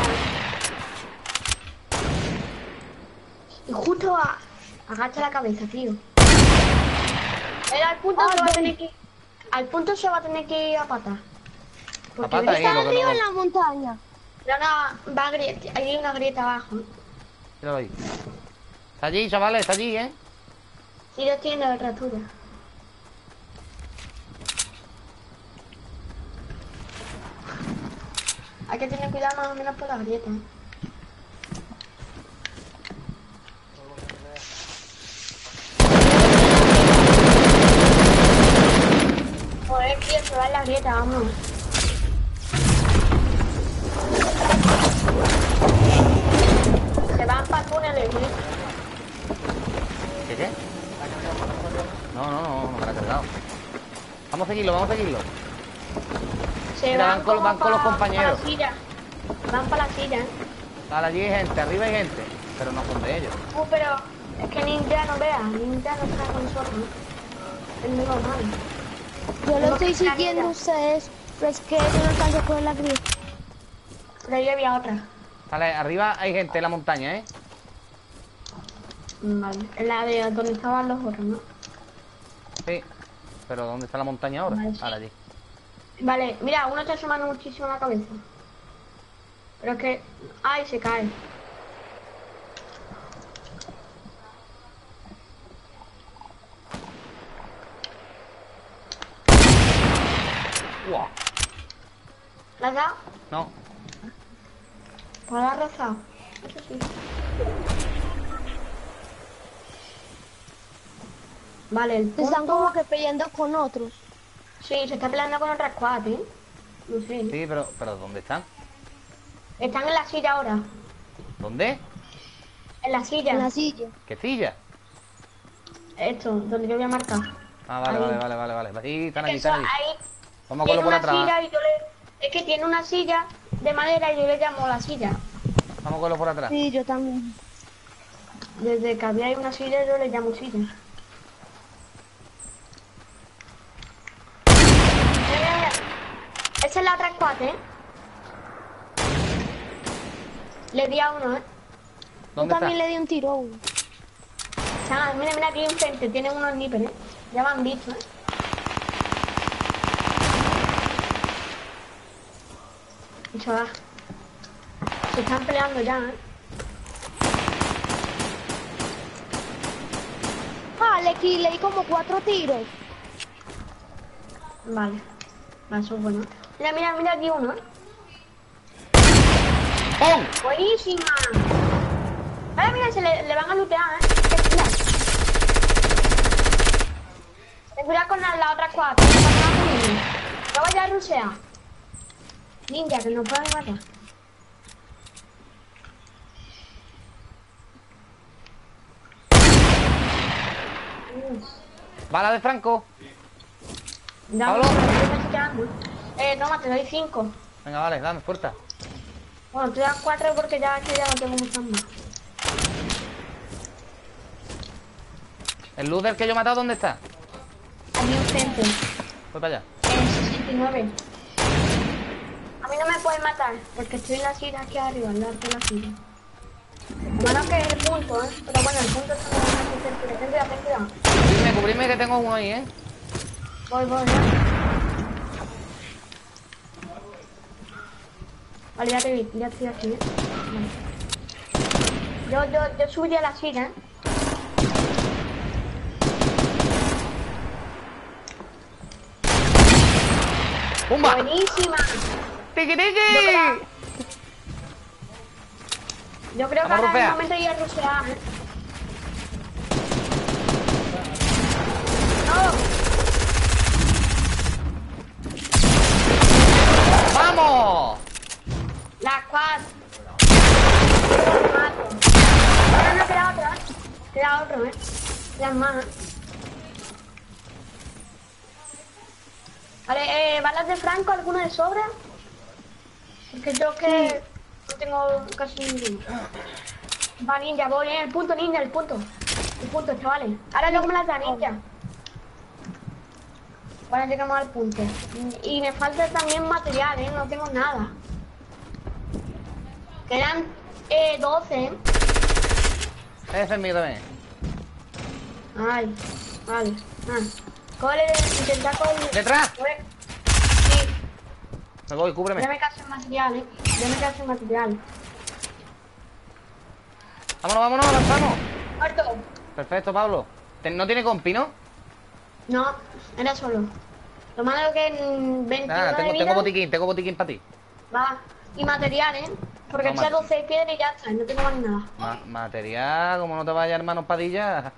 Speaker 4: Y justo a... agacha la cabeza, tío. Él al punto
Speaker 3: Ah,
Speaker 4: se va a
Speaker 3: ven.
Speaker 4: tener que... Al punto se va a tener que ir a pata. Porque
Speaker 1: pata
Speaker 4: grieta-
Speaker 1: ahí,
Speaker 3: Está
Speaker 1: lo que
Speaker 3: arriba
Speaker 1: no-
Speaker 3: en la montaña.
Speaker 4: No, no, va a grieta. Hay una grieta abajo.
Speaker 1: Míralo ahí. Está allí, chavales, está allí, ¿eh?
Speaker 4: Sí, yo estoy en la otra tuya. Hay que tener cuidado más o menos por la grieta. ¿eh? Joder, tío, se va en la grieta, vamos. Se van para túneles, ¿eh?
Speaker 1: ¿Qué qué? No, no, no, no me la he cargado. Vamos a seguirlo, vamos a seguirlo.
Speaker 4: Se
Speaker 1: Mira,
Speaker 4: van,
Speaker 1: van con-
Speaker 4: como
Speaker 1: van con los
Speaker 4: pa-
Speaker 1: compañeros.
Speaker 4: pa' la silla. Van para la silla, ¿eh?
Speaker 1: Vale, allí hay gente, arriba hay gente. Pero no son de ellos.
Speaker 4: Uh, pero es que Ninja no vea, Ninja no está con nosotros. ¿no? Es muy normal.
Speaker 3: Yo lo
Speaker 4: Tengo
Speaker 3: estoy
Speaker 4: que estar
Speaker 3: siguiendo a
Speaker 4: arriba.
Speaker 3: ustedes, pero es que yo no alcanzo a coger la grieta.
Speaker 4: Pero ahí había otra.
Speaker 1: Vale, arriba hay gente en la montaña, ¿eh?
Speaker 4: Mm, Vale. En la de donde estaban los otros, ¿no?
Speaker 1: Sí. Pero ¿dónde está la montaña ahora?
Speaker 4: Vale, sí.
Speaker 1: Ahora allí.
Speaker 4: Vale, mira, uno está asomando muchísimo la cabeza. Pero es que... ¡Ay, se cae!
Speaker 1: ¡Wow!
Speaker 4: ¿La has dado?
Speaker 1: No.
Speaker 4: ¿Pues la has rozado? Eso sí. Vale, el
Speaker 3: Se están
Speaker 4: punto...
Speaker 3: como que peleando con otros.
Speaker 4: Sí, se está peleando con otra squad, ¿eh? No sé.
Speaker 1: Sí, pero, pero ¿dónde están?
Speaker 4: Están en la silla ahora.
Speaker 1: ¿Dónde?
Speaker 4: En la silla.
Speaker 3: En la silla.
Speaker 1: ¿Qué silla?
Speaker 4: Esto, donde yo voy a marcar.
Speaker 1: Ah, vale,
Speaker 4: Ahí.
Speaker 1: vale, vale, vale, vale. Sí, están allí,
Speaker 4: Eso,
Speaker 1: están allí.
Speaker 4: ahí
Speaker 1: Vamos a
Speaker 4: tiene
Speaker 1: cogerlo por
Speaker 4: una
Speaker 1: atrás.
Speaker 4: silla y yo le... Es que tiene una silla de madera y yo le llamo la silla.
Speaker 1: Vamos a cogerlo por atrás.
Speaker 3: Sí, yo también.
Speaker 4: Desde que había una silla yo le llamo silla. Mira, mira, mira. Esa es la otra squad, ¿eh? Le di a uno, ¿eh?
Speaker 3: Yo
Speaker 1: ¿Dónde está?
Speaker 3: también le di un tiro a uno.
Speaker 4: Chaval, mira, mira aquí enfrente, tienen unos sniper, ¿eh? Ya me han visto, ¿eh? Chaval. Se están peleando ya, ¿eh?
Speaker 3: Ah, le, qui- le di como cuatro tiros.
Speaker 4: Vale. Vale, eso es bueno. Mira, mira, mira aquí uno, ¿eh?
Speaker 1: ¡Pum!
Speaker 4: ¡Buenísima! Mira, mira, se le, le van a lootear, ¿eh? Mira. Ten cuidado con la, la otra cuatro. No vaya a rusear. Ninja, que nos pueden matar.
Speaker 1: Bala de Franco.
Speaker 4: Ya,
Speaker 1: Pablo.
Speaker 4: yo me estoy quedando. Eh, toma, te doy cinco.
Speaker 1: Venga, vale, dame, fuerza.
Speaker 4: Bueno, te das cuatro porque ya que ya no tengo muchas más.
Speaker 1: ¿El loot que yo he matado dónde está?
Speaker 4: Aquí enfrente.
Speaker 1: Voy para allá.
Speaker 4: En sesenta y nueve. A mí no me pueden matar porque estoy en la silla aquí arriba, al lado de la silla. Bueno, que es el punto, ¿eh? Pero bueno, el punto es como una certeza. Ten cuidado, ten cuidado.
Speaker 1: Cubrirme, cubrirme que tengo uno ahí, ¿eh?
Speaker 4: Voy, voy, ya. Vale, ya te vi, ya estoy aquí, ¿eh? Vale. Yo, yo, yo subí a la silla, ¿eh?
Speaker 1: ¡Pumba!
Speaker 4: ¡Buenísima!
Speaker 1: ¡Tiki,
Speaker 4: Yo
Speaker 1: tiki!
Speaker 4: creo, yo creo que
Speaker 1: Vamos a
Speaker 4: ahora es
Speaker 1: rusear.
Speaker 4: el momento de ir a rusear, ¿eh? ¡No!
Speaker 1: ¡Vamos!
Speaker 4: La quad. Mato. Ahora no queda otra, ¿eh? Queda otro, ¿eh? Quedan más, ¿eh? Vale, eh, ¿balas de Franco alguna de sobra? Porque yo que no tengo casi ninguno. Va, ninja, voy, eh, el punto, ninja, el punto. El punto, chavales. Ahora luego me las da, ninja. Ahora llegamos al punto. Y me falta también material, eh, no tengo nada. Quedan eh, doce, ¿eh?
Speaker 1: Ese es mío también.
Speaker 4: Ay, vale. Ah. Coge, intenta coger.
Speaker 1: ¡Detrás!
Speaker 4: Coge. Sí,
Speaker 1: Me voy, cúbreme.
Speaker 4: ya me quedo sin material, eh. Ya me quedo sin material.
Speaker 1: Vámonos, vámonos, avanzamos.
Speaker 4: Muerto.
Speaker 1: Perfecto, Pablo. Ten- ¿No tiene compi, no?
Speaker 4: No, era solo. Lo malo que en veintiuno
Speaker 1: Nada, tengo,
Speaker 4: de vida
Speaker 1: tengo botiquín, tengo botiquín para ti.
Speaker 4: va. Y material, ¿eh? Porque
Speaker 1: No,
Speaker 4: sea
Speaker 1: ma-
Speaker 4: doce de piedra y ya está, no tengo más nada.
Speaker 1: Ma- material, como no te vaya hermanos padillas.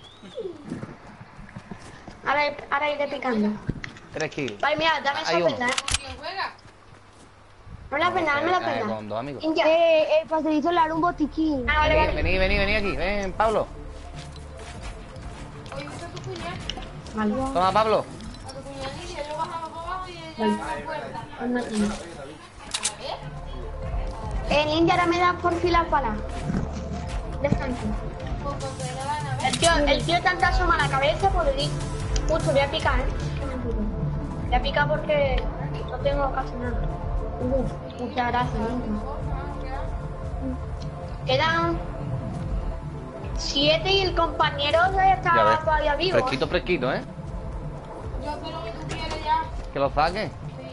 Speaker 4: Ahora, ahora iré picando.
Speaker 1: Tres kills.
Speaker 4: Vale, mira, dame
Speaker 1: Hay
Speaker 4: esa
Speaker 1: uno.
Speaker 4: pena, ¿eh?
Speaker 2: ¿Quién juega?
Speaker 4: No me la pena, dame la
Speaker 1: Eh,
Speaker 4: pena.
Speaker 1: con dos amigos.
Speaker 4: Ninja.
Speaker 3: Eh, eh, pastelito le haré un botiquín.
Speaker 4: Ah, vale,
Speaker 1: Vení,
Speaker 4: vale.
Speaker 1: vení, vení, vení aquí. Ven, Pablo.
Speaker 2: Oye, usa tu puñal.
Speaker 4: Vale,
Speaker 1: Toma, Pablo.
Speaker 2: A tu puñal y yo bajaba para abajo y ella
Speaker 4: Vale.
Speaker 2: a la puerta.
Speaker 4: pues no tengo.
Speaker 2: A ver.
Speaker 4: Eh, ninja, ahora me da por fin las balas. Descanso.
Speaker 2: Pues cuando te la van a ver.
Speaker 4: El tío, el tío tanto asoma la cabeza, pues le di. Justo, voy a picar, ¿eh? Qué mentira. Voy a picar porque no tengo casi nada. Uf, muchas gracias, ninja. Quedan siete y el compañero ya está
Speaker 1: Ya ves.
Speaker 4: todavía vivo.
Speaker 1: Fresquito, fresquito, ¿eh?
Speaker 2: Yo espero que tú quieras ya.
Speaker 1: Que lo saque.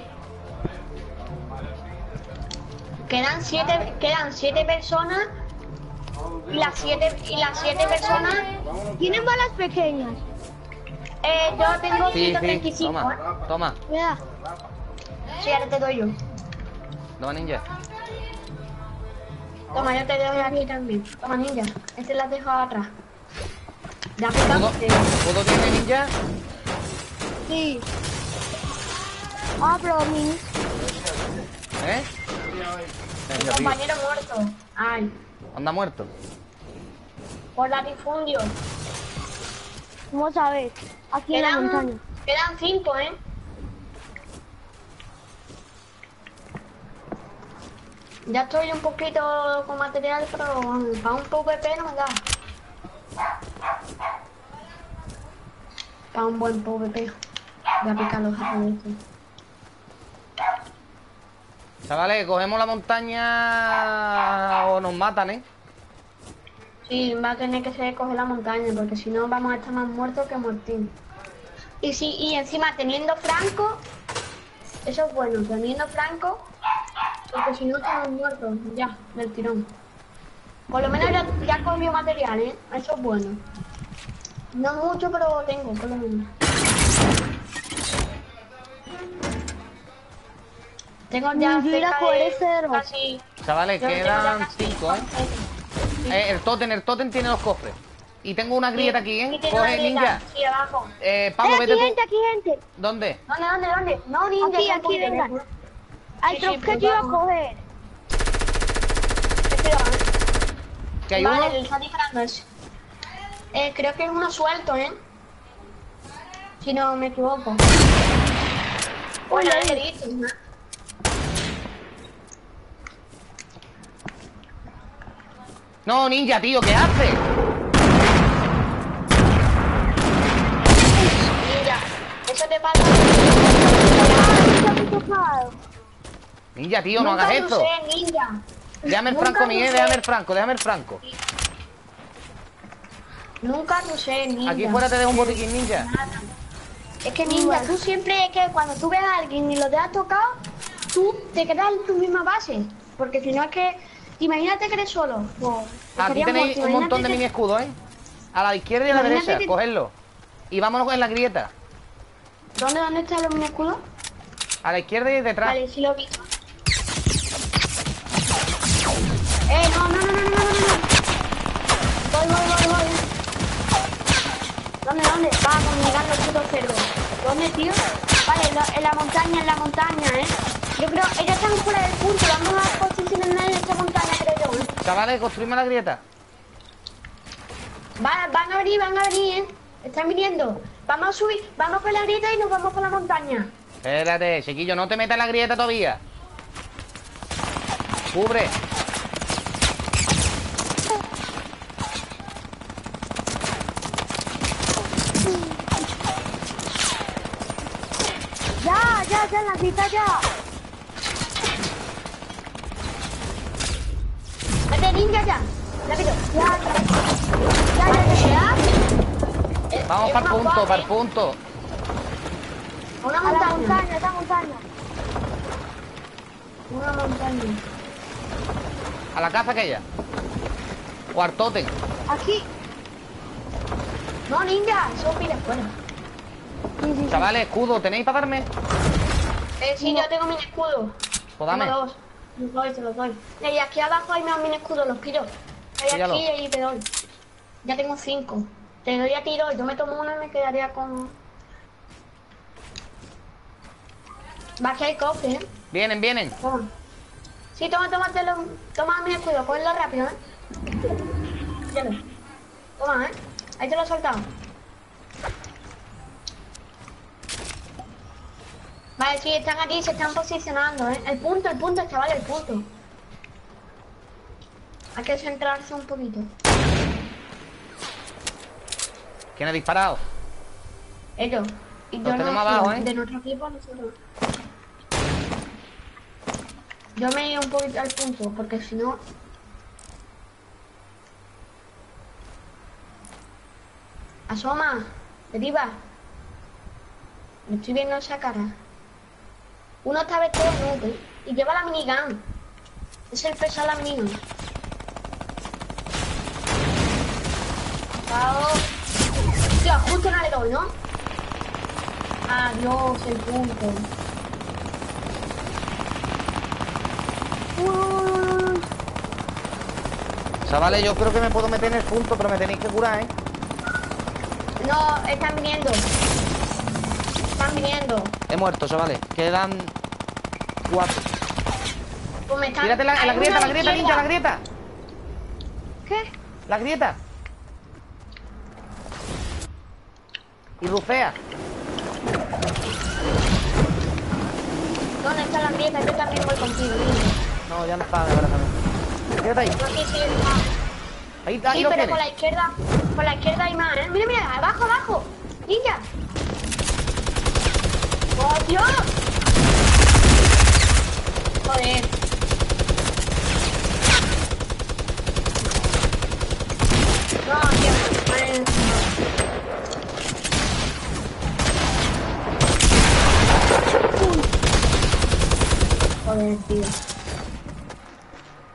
Speaker 4: Quedan siete, quedan siete personas y las siete y las siete personas.
Speaker 3: ¿Tienen balas pequeñas?
Speaker 4: Eh, yo tengo
Speaker 1: Sí,
Speaker 4: ciento treinta y
Speaker 1: sí.
Speaker 4: cinco,
Speaker 1: Toma,
Speaker 4: ¿eh?
Speaker 1: toma.
Speaker 3: Mira.
Speaker 4: Sí, ahora te doy yo.
Speaker 1: Toma, ninja.
Speaker 4: Toma, yo te doy aquí también. Toma, ninja. Este las dejo atrás. Ya picamos.
Speaker 1: ¿Puedo, ¿Puedo tiene ninja?
Speaker 3: Sí. Ah, pero mi...
Speaker 1: ¿Eh?
Speaker 4: El
Speaker 1: Venga, tío.
Speaker 4: compañero muerto. Ay,
Speaker 1: Anda muerto.
Speaker 4: por latifundio.
Speaker 3: Vamos a ver. Aquí en la montaña.
Speaker 4: Quedan, quedan cinco, ¿eh? Ya estoy un poquito con material, pero um, para un PvP no me da. Para un buen PvP. Voy a picar los jefes.
Speaker 1: Chavales, cogemos la montaña o nos matan, ¿eh?
Speaker 4: Y va a tener que ser coger la montaña, porque si no vamos a estar más muertos que Mortín. Y si, y encima teniendo Franco, eso es bueno, teniendo Franco, porque si no estamos muertos, ya, del tirón. Por lo menos ya, ya cogió material, ¿eh? Eso es bueno. No mucho, pero tengo, por lo menos. Tengo ya
Speaker 3: Yo iré a
Speaker 4: cerca
Speaker 3: coger
Speaker 4: de
Speaker 3: ese cero.
Speaker 4: casi...
Speaker 1: Chavales,
Speaker 4: yo tengo ya
Speaker 1: quedan
Speaker 4: casi
Speaker 1: cinco, ¿eh?
Speaker 4: Sí.
Speaker 1: Eh, El tótem, el tótem tiene los cofres. Y tengo una grieta aquí,
Speaker 4: Sí,
Speaker 1: ¿eh?
Speaker 4: tiene una
Speaker 1: Coge,
Speaker 4: grieta.
Speaker 1: ninja.
Speaker 4: Sí, abajo.
Speaker 1: Eh, Pablo,
Speaker 3: ¡Eh,
Speaker 1: vete
Speaker 3: aquí
Speaker 1: tú.
Speaker 3: gente, aquí gente!
Speaker 1: ¿Dónde?
Speaker 4: ¿Dónde, dónde, dónde? No, ninja.
Speaker 3: Aquí,
Speaker 4: que
Speaker 3: aquí,
Speaker 4: apunte,
Speaker 3: vengan.
Speaker 4: ¿eh?
Speaker 3: Al
Speaker 4: Sí, sí,
Speaker 3: drop que
Speaker 4: pues
Speaker 3: yo iba a
Speaker 4: vamos.
Speaker 3: coger.
Speaker 4: Te cuidado, ¿eh?
Speaker 1: ¿Que hay
Speaker 4: Vale,
Speaker 1: uno?
Speaker 4: le está disparando ese. Eh, creo que es uno suelto, ¿eh? Si no me equivoco. Bueno,
Speaker 3: Uy,
Speaker 4: le
Speaker 3: ahí.
Speaker 4: he visto, ¿no?
Speaker 1: No, ninja, tío, ¿qué hace?
Speaker 4: Ninja, eso te pasa.
Speaker 3: ¡Ah, está muy tocado!
Speaker 1: Ninja, tío, no
Speaker 4: Nunca
Speaker 1: hagas
Speaker 4: lo
Speaker 1: esto.
Speaker 4: sé, ninja.
Speaker 1: Déjame el
Speaker 4: Nunca
Speaker 1: franco a mí, eh.
Speaker 4: usé.
Speaker 1: Déjame el franco, déjame el franco.
Speaker 4: Nunca lo sé, ninja.
Speaker 1: Aquí fuera te dejo un botiquín, ninja.
Speaker 4: Nada. Es que ninja, tú siempre es que cuando tú ves a alguien y lo te has tocado, tú te quedas en tu misma base. Porque si no es que, imagínate que eres solo. Pues,
Speaker 1: Aquí
Speaker 4: estarías
Speaker 1: tenéis
Speaker 4: muerto.
Speaker 1: un montón de
Speaker 4: Imagínate
Speaker 1: mini
Speaker 4: que-
Speaker 1: escudos, ¿eh? A la izquierda y a la
Speaker 4: Imagínate
Speaker 1: derecha,
Speaker 4: que-
Speaker 1: cogedlo. Y vámonos en la grieta.
Speaker 4: ¿Dónde, dónde está el mini escudo?
Speaker 1: A la izquierda y detrás.
Speaker 4: Vale, sí lo he visto. Eh, no, no, no, no, no, no, no. Voy, voy, voy, voy. ¿Dónde, dónde? Vamos, mirando puto cerdo. ¿Dónde, tío? Vale, en la, en la montaña, en la montaña, ¿eh? Yo creo, ellos están fuera del punto. Vamos a posicionarnos en esta montaña, creo yo, ¿eh?
Speaker 1: Chavales, construimos la grieta.
Speaker 4: Va- van a venir, van a venir, ¿eh? Están viniendo. Vamos a subir, vamos por la grieta y nos vamos por la montaña.
Speaker 1: Espérate, chiquillo, no te metas en la grieta todavía. Cubre.
Speaker 3: Ya, ya, ya, la grita ya.
Speaker 4: Vete, ninja, ya. Rápido.
Speaker 3: Ya, ya. Ya,
Speaker 4: Vale,
Speaker 3: ya,
Speaker 4: ¿se
Speaker 3: ya.
Speaker 4: da? Eh,
Speaker 1: Vamos
Speaker 4: es
Speaker 1: para el
Speaker 4: una
Speaker 1: punto,
Speaker 4: guapa,
Speaker 1: para el
Speaker 4: ¿eh?
Speaker 1: punto.
Speaker 4: Una
Speaker 3: A la
Speaker 4: montaña.
Speaker 3: montaña, a la montaña.
Speaker 4: Una montaña.
Speaker 1: A la casa aquella. Cuartote.
Speaker 3: Aquí.
Speaker 4: No, ninja, eso pide fuera.
Speaker 3: Sí, sí, sí.
Speaker 1: Chavales, escudo, ¿tenéis para darme?
Speaker 4: Eh, sí, yo tengo mini escudo.
Speaker 1: Pues dame.
Speaker 4: Tengo dos. Los doy, te los doy. Y aquí abajo hay más mini escudos, los pido. Hay
Speaker 1: Píllalo.
Speaker 4: aquí y te doy. Ya tengo cinco. Te doy a ti dos. Yo me tomo uno y me quedaría con... Va, que hay cofre, ¿eh?
Speaker 1: Vienen, vienen.
Speaker 4: Toma. Sí, toma, tómatelo. Toma mi escudo, cógelo rápido, ¿eh? Píllalo. Toma, ¿eh? Ahí te lo he soltado. Vale, sí, están aquí, se están posicionando, ¿eh? El punto, el punto, chaval, el punto. Hay que centrarse un poquito.
Speaker 1: ¿Quién ha disparado?
Speaker 4: Ellos. Y
Speaker 1: Los
Speaker 4: yo no,
Speaker 1: tenemos abajo,
Speaker 4: sí,
Speaker 1: ¿eh?
Speaker 4: de nuestro equipo, nosotros. Yo me he ido un poquito al punto, porque si no... Asoma, deriva. Me estoy viendo esa cara. Uno está vestido de nube y lleva la minigun. Es el peso de la minigun. Chao. Tío, justo no le doy, ¿no? Adiós, el punto.
Speaker 3: Uy,
Speaker 1: Chavales, yo creo que me puedo meter en el punto, pero me tenéis que curar, ¿eh?
Speaker 4: No, están viniendo. Están viniendo.
Speaker 1: He muerto, chavales. Quedan cuatro.
Speaker 4: Pues me están...
Speaker 1: Tírate la, en la
Speaker 4: hay
Speaker 1: grieta,
Speaker 4: uno a
Speaker 1: la grieta,
Speaker 4: izquierda.
Speaker 1: ninja, la grieta.
Speaker 3: ¿qué?
Speaker 1: La grieta. Y rufea.
Speaker 4: ¿Dónde está la grieta? Yo también voy contigo.
Speaker 1: No, ya no está, me parece a mí. Quédate ahí.
Speaker 4: No, sí, sí, está.
Speaker 1: Ahí, ahí
Speaker 4: Sí,
Speaker 1: lo
Speaker 4: pero
Speaker 1: tienes.
Speaker 4: por la izquierda, por la izquierda hay más, ¿eh? Mira, mira, abajo, abajo. Ninja. ¡Oh, Dios! Joder.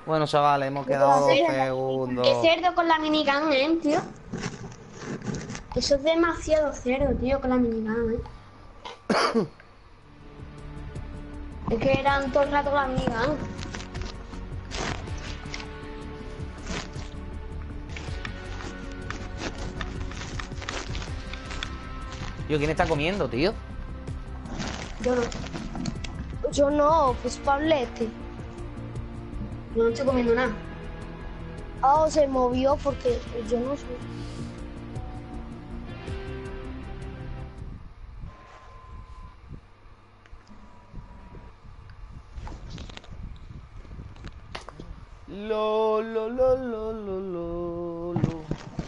Speaker 1: Bueno, chavales, hemos
Speaker 3: Yo te
Speaker 1: quedado
Speaker 3: la
Speaker 1: dos
Speaker 3: sé.
Speaker 1: segundos.
Speaker 4: Qué cerdo con la minigun, eh, tío. Eso es demasiado cerdo, tío, con la minigun, eh. Es que eran todo el rato la minigun.
Speaker 1: Tío, ¿quién está comiendo, tío?
Speaker 4: Yo no,
Speaker 3: Yo no, pues Pablete.
Speaker 4: yo no estoy comiendo nada.
Speaker 3: Ah, se movió porque yo no sé.
Speaker 1: Lo, lo, lo, lo, lo, lo, lo.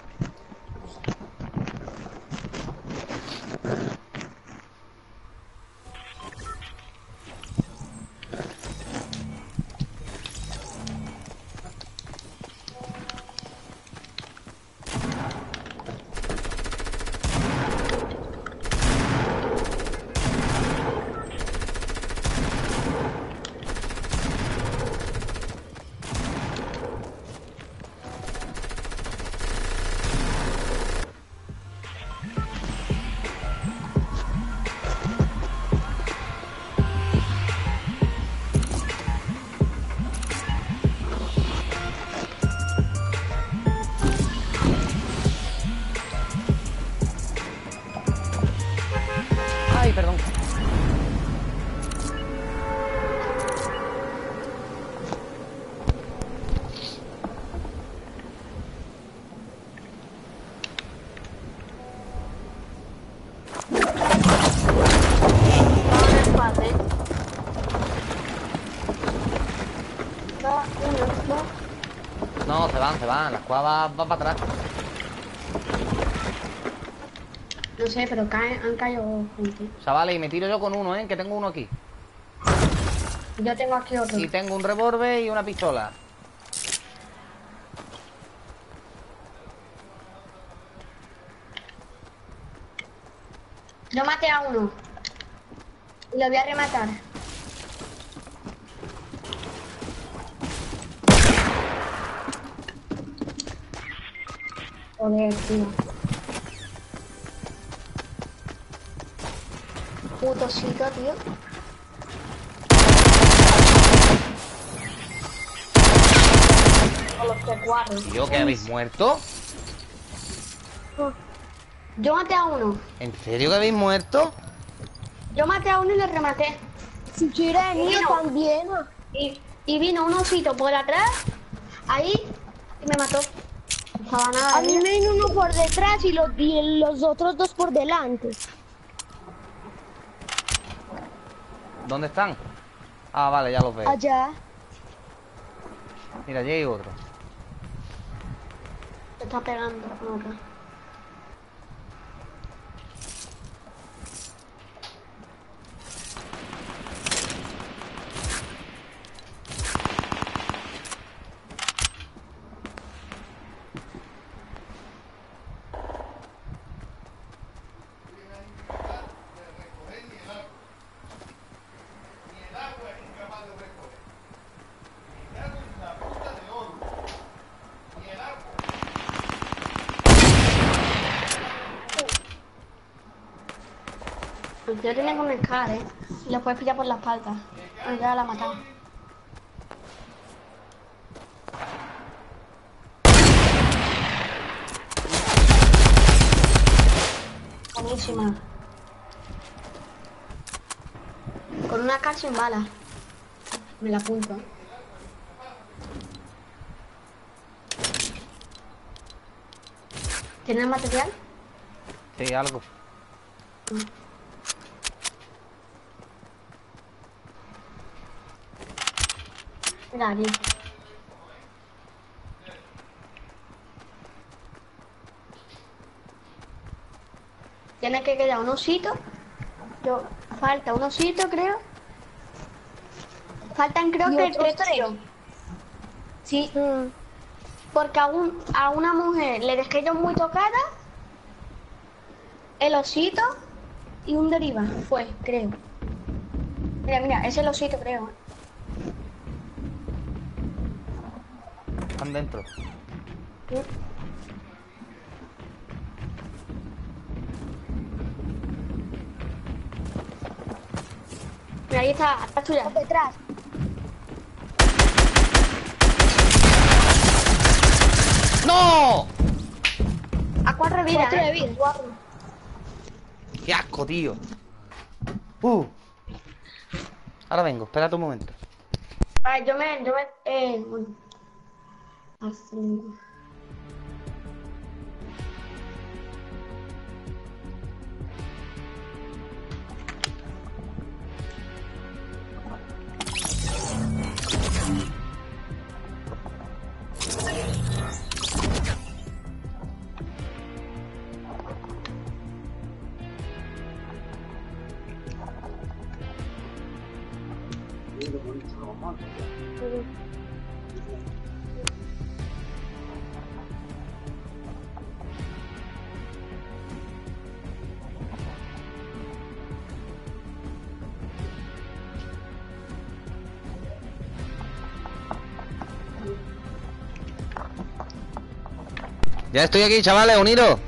Speaker 1: Ay, perdón.
Speaker 4: Vamos en empate. Dos, uno, dos.
Speaker 1: No, se van, se van. La escuadra va, va para atrás.
Speaker 4: No sé, pero caen, han caído gente.
Speaker 1: Chavales, y me tiro yo con uno, ¿eh? Que tengo uno aquí.
Speaker 4: Yo tengo aquí otro.
Speaker 1: Y tengo un revólver y una pistola.
Speaker 4: Yo maté a uno. Y lo voy a rematar. Joder, tío. Puto sito, tío. Con los T cuatro.
Speaker 1: Tío, ¿que habéis muerto?
Speaker 4: Yo maté a uno.
Speaker 1: ¿En serio que habéis muerto?
Speaker 4: Yo maté a uno y le rematé.
Speaker 3: Si quiere venir
Speaker 4: Bueno.
Speaker 3: también.
Speaker 4: Y, y vino un osito por atrás, ahí, y me mató. No estaba nada.
Speaker 3: A mí me vino uno por detrás y los, y los otros dos por delante.
Speaker 1: ¿Dónde están? Ah, vale, ya los veo.
Speaker 3: Allá.
Speaker 1: Mira, allí hay otro.
Speaker 4: Te está pegando. No, no. El tío tiene un Scar, eh. Y lo puedes pillar por la espalda. Bueno, ya la ha matado. Buenísima. Con una Scar sin balas. Me la apunto. ¿Tienes material?
Speaker 1: Sí, algo.
Speaker 4: Mira aquí. Tiene que quedar un osito. Yo, falta un osito, creo. Faltan creo
Speaker 3: ¿Y
Speaker 4: que
Speaker 3: otros
Speaker 4: tres tiros. Sí,
Speaker 3: Mm.
Speaker 4: porque a, un, a una mujer le dejé yo muy tocada. El osito y un deriva. Fue, creo. Mira, mira, es el osito, creo.
Speaker 1: Están dentro.
Speaker 4: Mira, ahí está, atrás tuya.
Speaker 3: Detrás.
Speaker 1: ¡No!
Speaker 4: A cuatro vidas.
Speaker 3: Cuatro de
Speaker 4: eh.
Speaker 3: vida.
Speaker 1: ¡Qué asco, tío! Uh. Ahora vengo, espérate un momento.
Speaker 4: Vale, yo me, yo me, eh, bueno. Así.
Speaker 1: Ya estoy aquí, chavales, unidos.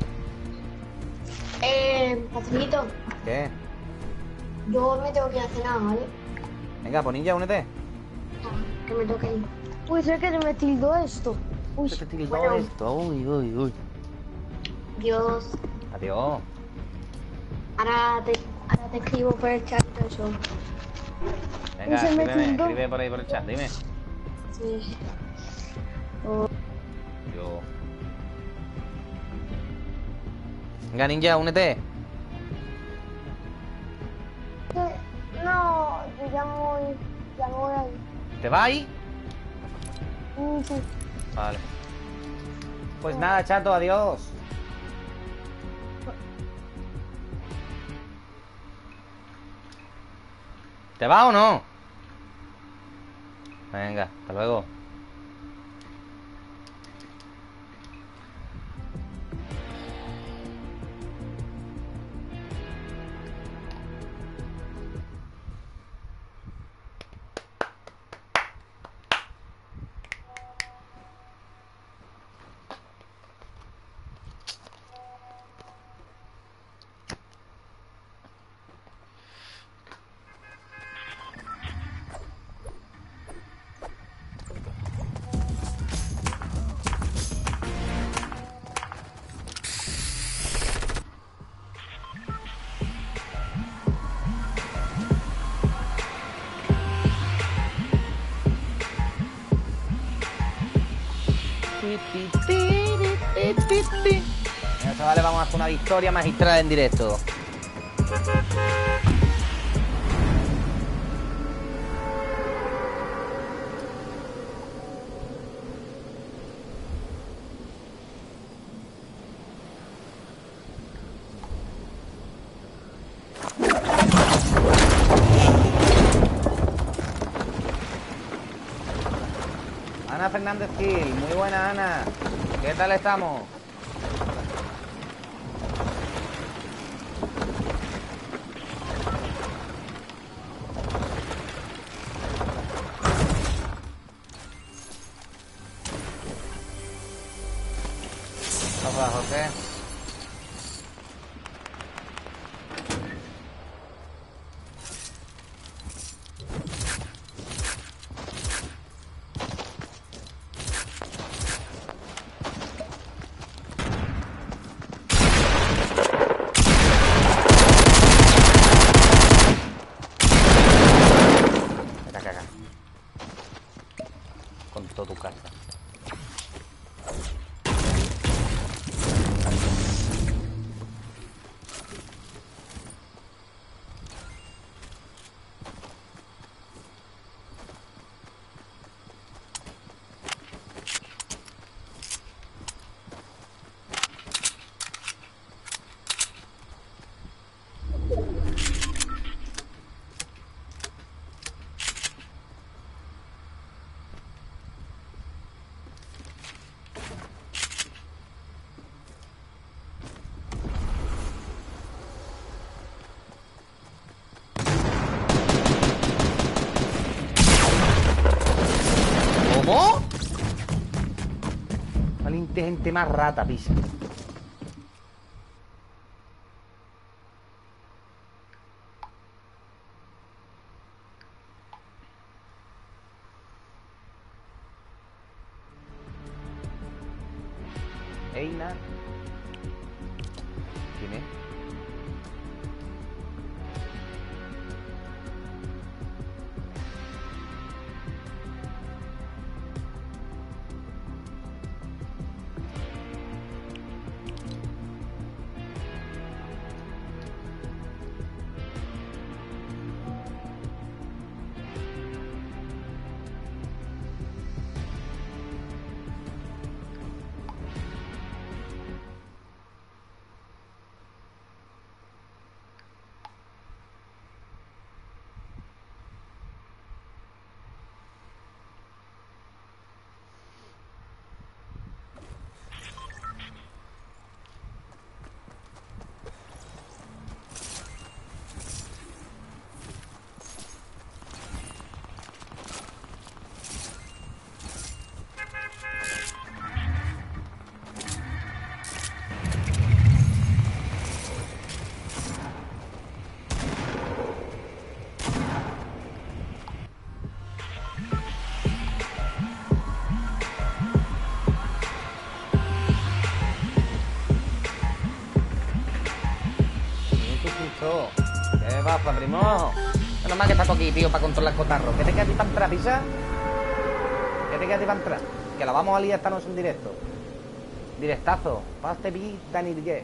Speaker 4: Eh, Patriquito,
Speaker 1: ¿Qué?
Speaker 4: yo me tengo que ir a cenar, ¿vale?
Speaker 1: Venga, pues ninja, únete.
Speaker 4: Ah, que me toque ir.
Speaker 3: Uy, sé que se me tildó esto. Uy,
Speaker 1: ¿Qué te tildó
Speaker 4: bueno.
Speaker 1: esto? Uy, uy, uy.
Speaker 4: Dios.
Speaker 1: Adiós.
Speaker 4: Ahora te, ahora te escribo por el chat y todo eso.
Speaker 1: Venga,
Speaker 3: se me
Speaker 1: escríbeme,
Speaker 3: tildó.
Speaker 1: escribe por ahí por el chat, dime.
Speaker 4: Sí.
Speaker 1: Yo. Venga, ninja, únete.
Speaker 3: no, yo ya me voy, ya me voy ahí.
Speaker 1: ¿Te vais?
Speaker 3: Mm, sí.
Speaker 1: Vale. Pues nada, chato, adiós. ¿Te vas o no? Venga, hasta luego. Venga, chavales, vamos a hacer una victoria magistral en directo. Ana Fernández Gil, muy buena Ana. ¿Qué tal estamos? Hola, José. Acá, acá, acá. Con toda tu casa. tema rata, pisa. Einar. ¿Quién es? ¿Qué pasa, primo? Menos mal que está aquí, tío, para controlar el cotarro. ¿Qué te queda a ti para entrar, pisa? ¿Qué te queda a ti para entrar? Que la vamos a liar esta noche en directo. Directazo. Paste pi, Dani Díez.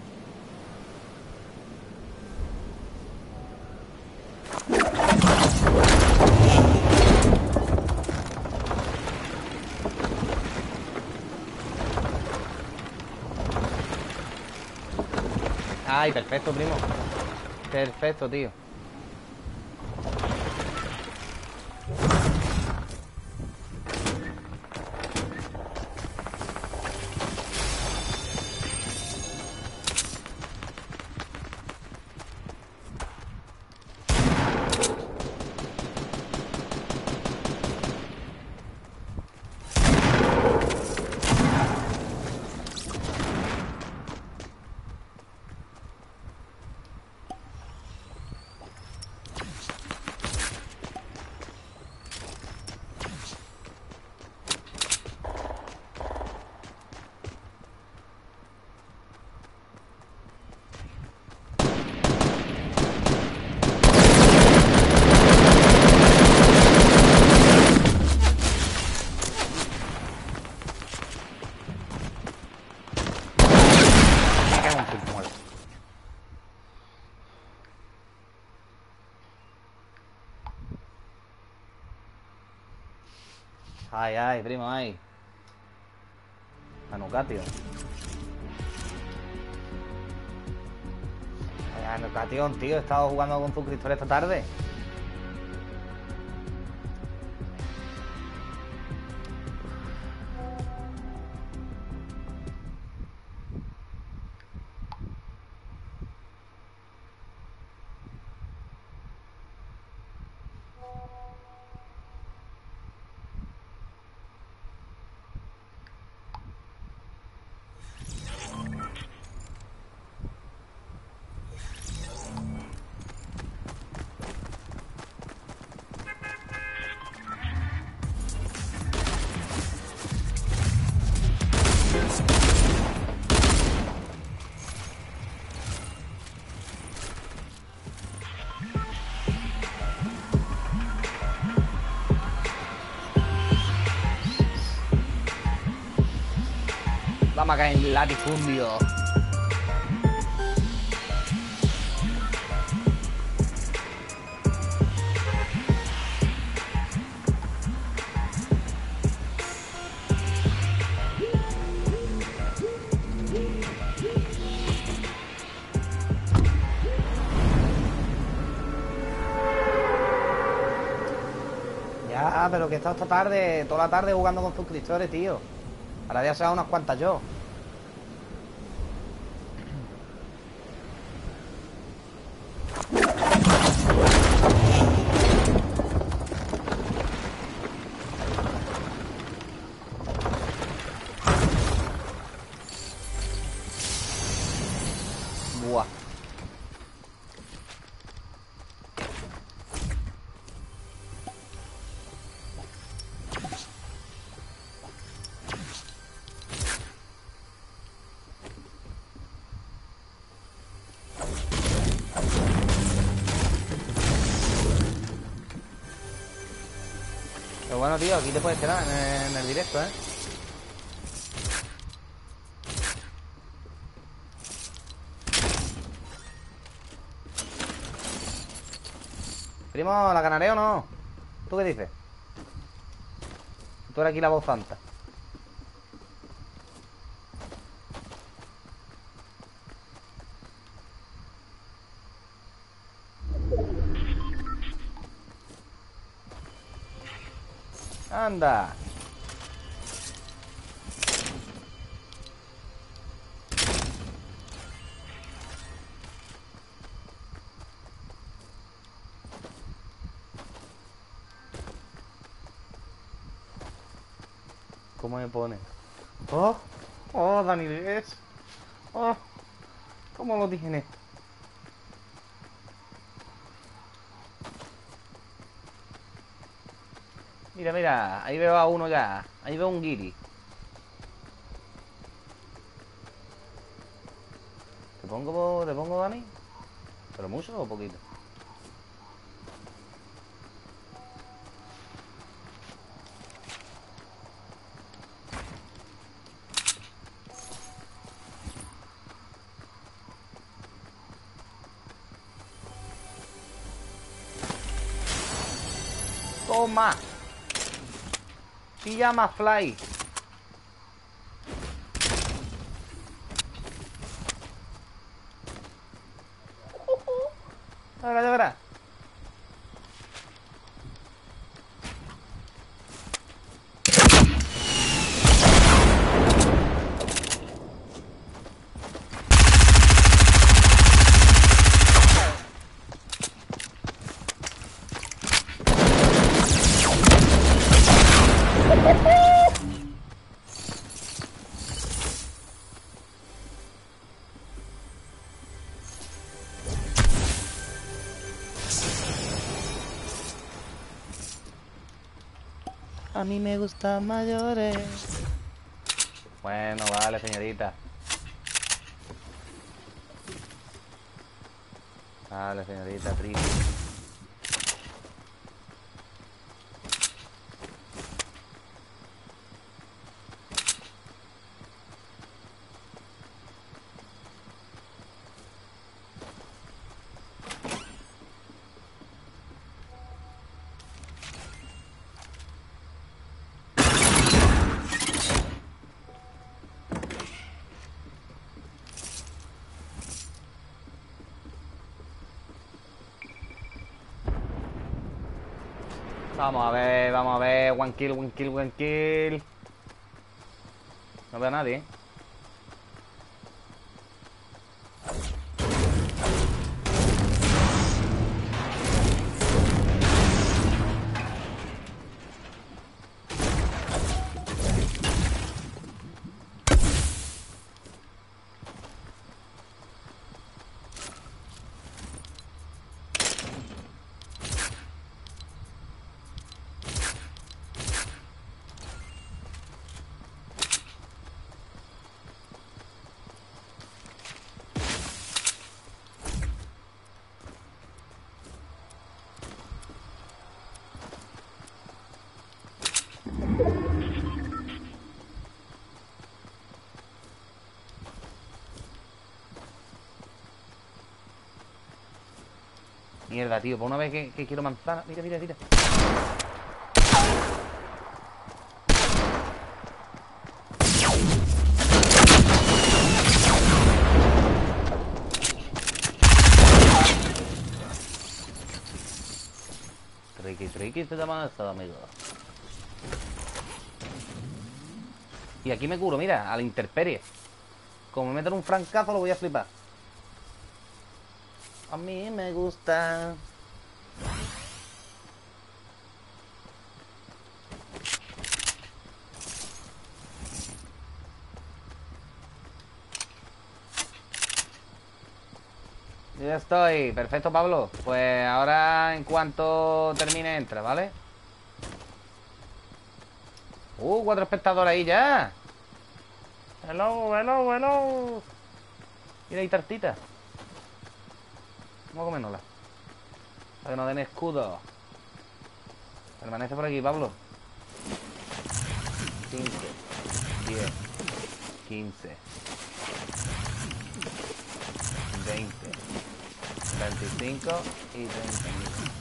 Speaker 1: Ay, perfecto, primo. Perfecto, tío. Ay, ay, primo, ay. Anucatio. Ay, Anucatio, tío, he estado jugando con suscriptores esta tarde. Vamos a caer en latifundio. Ya, pero que he estado esta tarde, toda la tarde jugando con suscriptores, tío. Ahora ya se dan unas cuantas yo. Buah. Pero bueno, tío, aquí te puedes quedar en el, en el directo, ¿eh? Primo, ¿la ganaré o no? ¿Tú qué dices? Tú eres aquí la voz santa. Anda. ¿Cómo me pone? Oh, oh, Dani, es. Oh, ¿cómo lo tiene? Mira, mira, ahí veo a uno ya. Ahí veo un guiri. ¿Te pongo, te pongo, Dani? ¿Pero mucho o poquito? Toma. Pijama fly. Ahora, ya verás. A mí me gustan mayores. Bueno, vale, señorita. Vale, señorita, triste. Vamos a ver, vamos a ver. One kill, one kill, one kill. No veo a nadie, ¿eh? Mierda, tío, por una vez que, que quiero manzana. Mira, mira, mira. Triqui, triqui, te llama esto, amigo. Y aquí me curo, mira, a la intemperie. Como me metan un francazo lo voy a flipar. A mí me gusta. Yo ya estoy. Perfecto, Pablo. Pues ahora, en cuanto termine, entra, ¿vale? Uh, cuatro espectadores ahí ya. Hello, hello, hello. Mira, hay tartita. Vamos a comérnosla. Para que nos den escudo. Permanece por aquí, Pablo. cinco, diez, quince, veinte, veinticinco y treinta.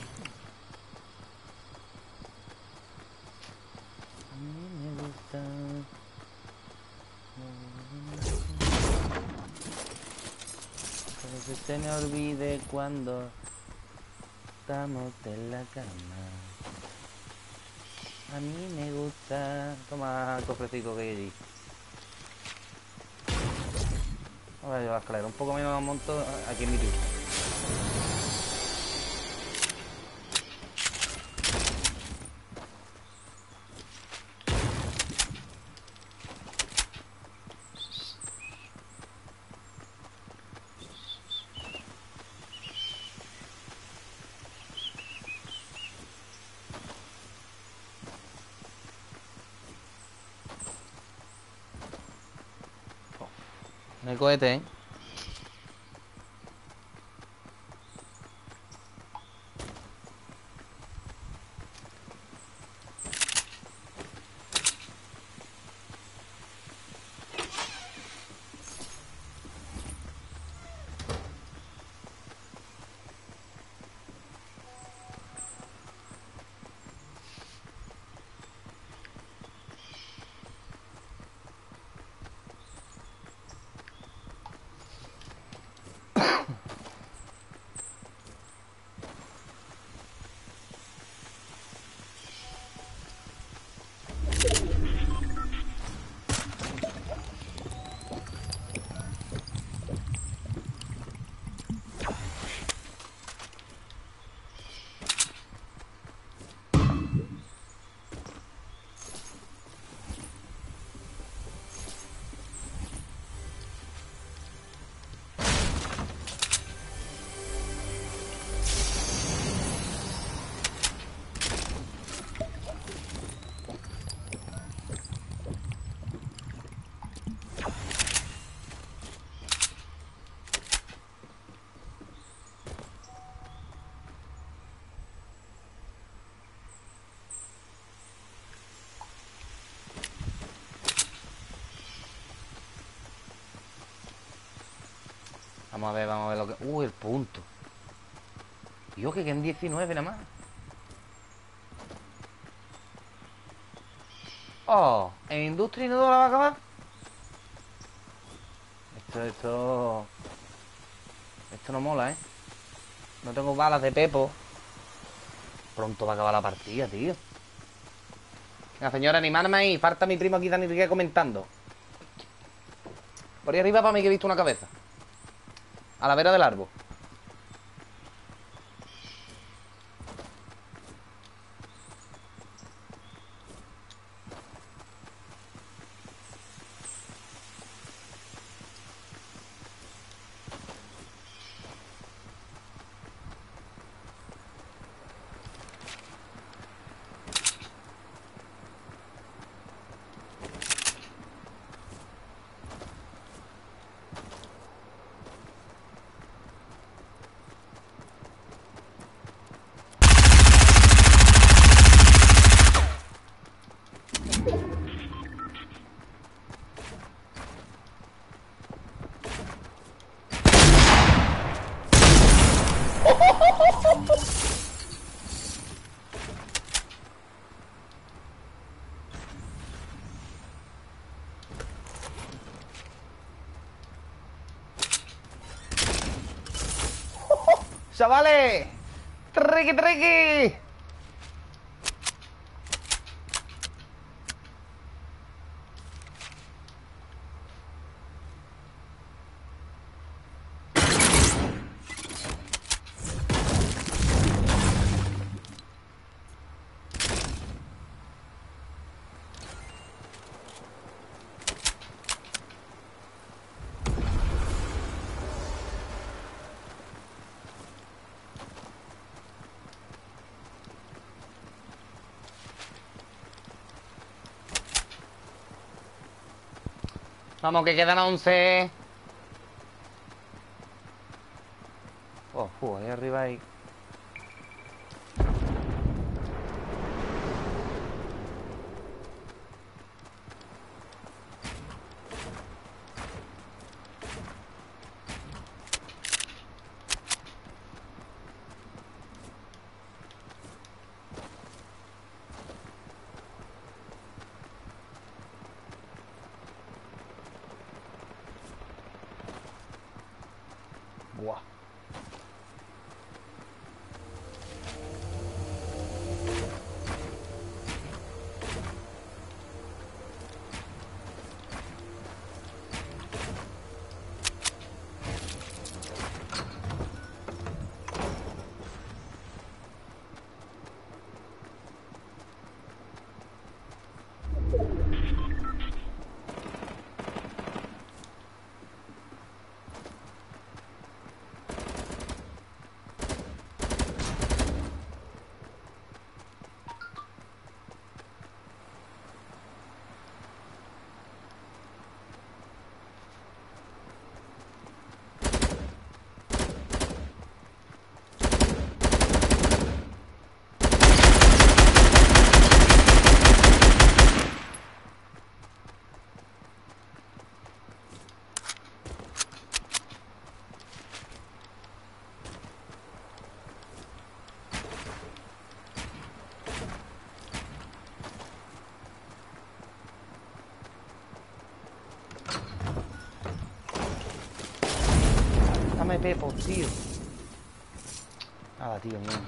Speaker 1: A mí me gusta. Que se me olvide cuando estamos en la cama. A mí me gusta. Toma el cofrecito que hay allí. Voy a llevar la escalera. Un poco menos monto aquí en mi turno. No hay cohete, ¿eh? Vamos a ver, vamos a ver lo que... Uh, el punto. Dios, que quedan diecinueve nada más. Oh, ¿en Industria no la va a acabar? Esto, esto... Esto no mola, ¿eh? No tengo balas de pepo. Pronto va a acabar la partida, tío. Venga, señora, animarme ahí. Falta mi primo aquí, Dani Riquet, comentando. Por ahí arriba para mí que he visto una cabeza. A la vera del árbol. ¡Chavales! ¡Triqui, triqui! Vamos, que quedan once. Oh, uh, ahí arriba hay... Buah. Dame Pepo, tío. Nada, tío, mío.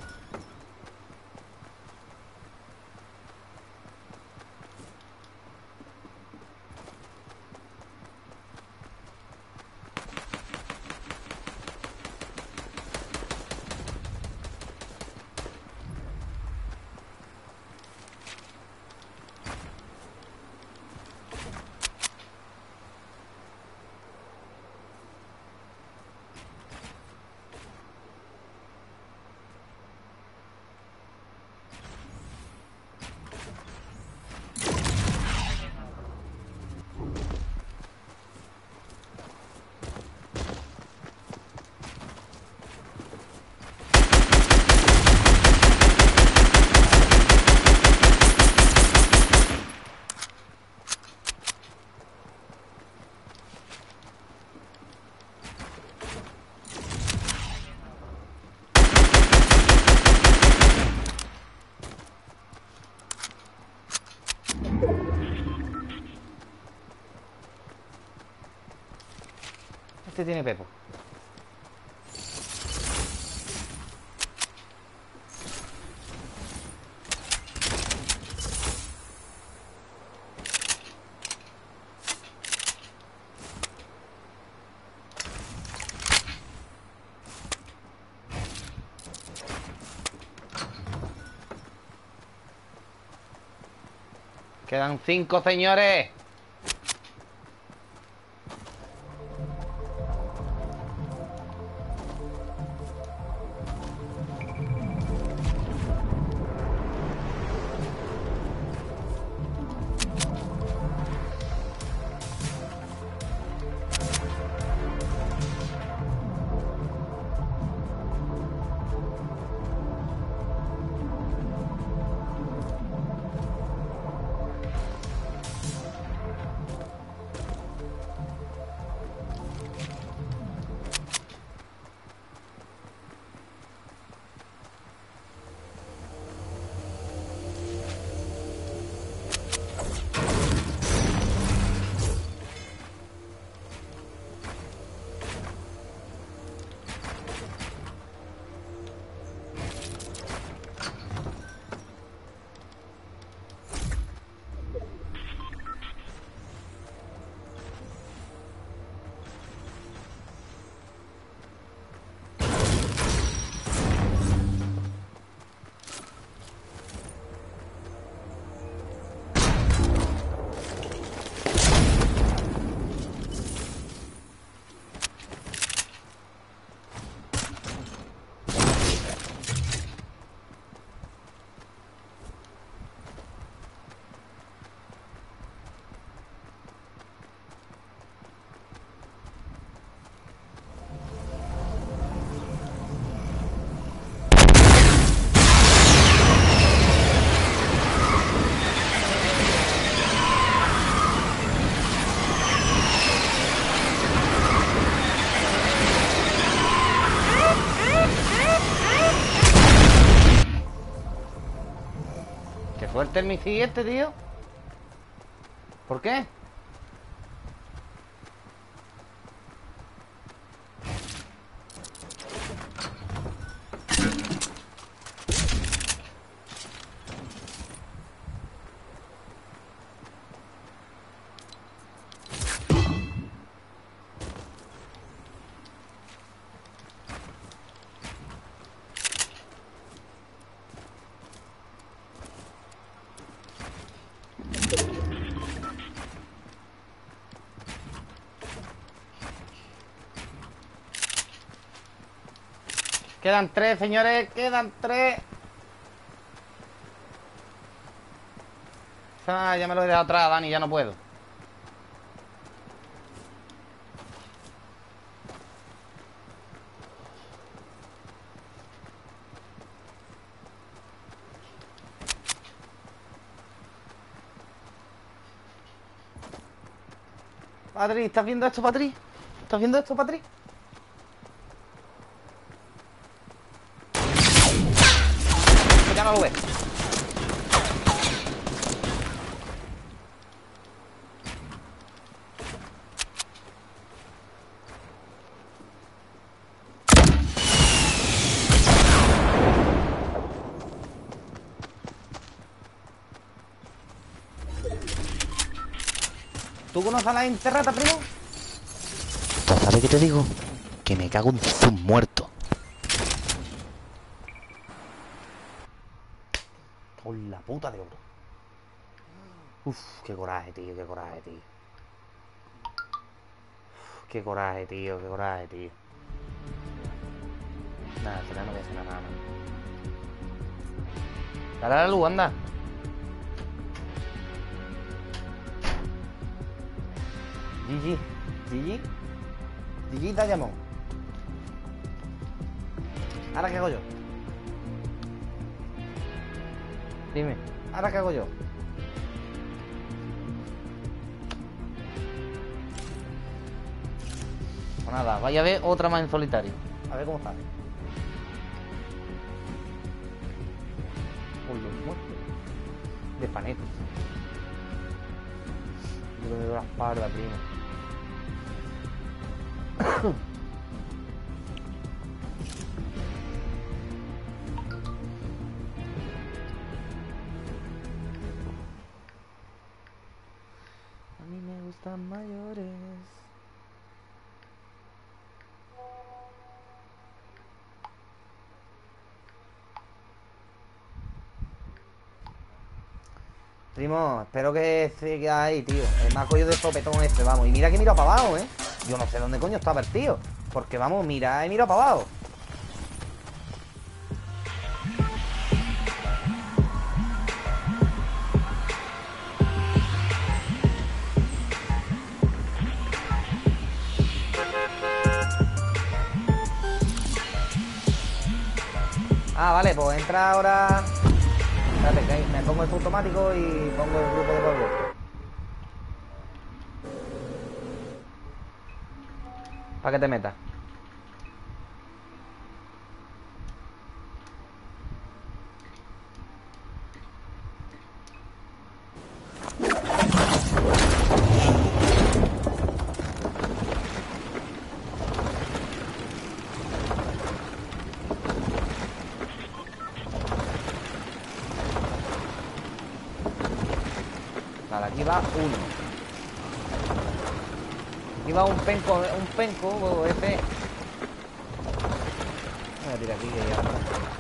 Speaker 1: Este tiene Pepo. Quedan cinco, señores. mete el misil este, tío? ¿Por qué? Quedan tres, señores, quedan tres. Ah, ya me lo he dejado atrás, Dani, ya no puedo. Patri, ¿estás viendo esto, Patri? ¿Estás viendo esto, Patri? Ya no lo ves. ¿Tú conoces a la Interrata, primo?
Speaker 5: ¿Sabes qué te digo? Que me cago en su muerto.
Speaker 1: Por la puta de oro. Uf, qué coraje, tío, qué coraje, tío. Uf, qué coraje, tío, qué coraje, tío. Nada, será no voy a hacer nada, nada. Dale a la luz, anda. Gigi, Gigi, Gigi Diamond. ¿Ahora qué hago yo? Dime, ¿ahora qué hago yo? Pues nada, vaya a ver otra más en solitario. A ver cómo sale. Por los muertos de panetes. Yo me veo la espalda, primo. A mí me gustan mayores. Primo, espero que siga ahí, tío. El más coño de sopetón este, vamos. Y mira que mira para abajo, ¿eh? Yo no sé dónde coño estaba el tío. Porque vamos, mira, he mirado para abajo. Ah, vale, pues entra ahora. Espérate, que me pongo el automático y pongo el grupo de Pablo. Para que te metas. Vale, aquí va uno. Aquí va un penco, un penco, ese. Voy a tirar aquí que ya.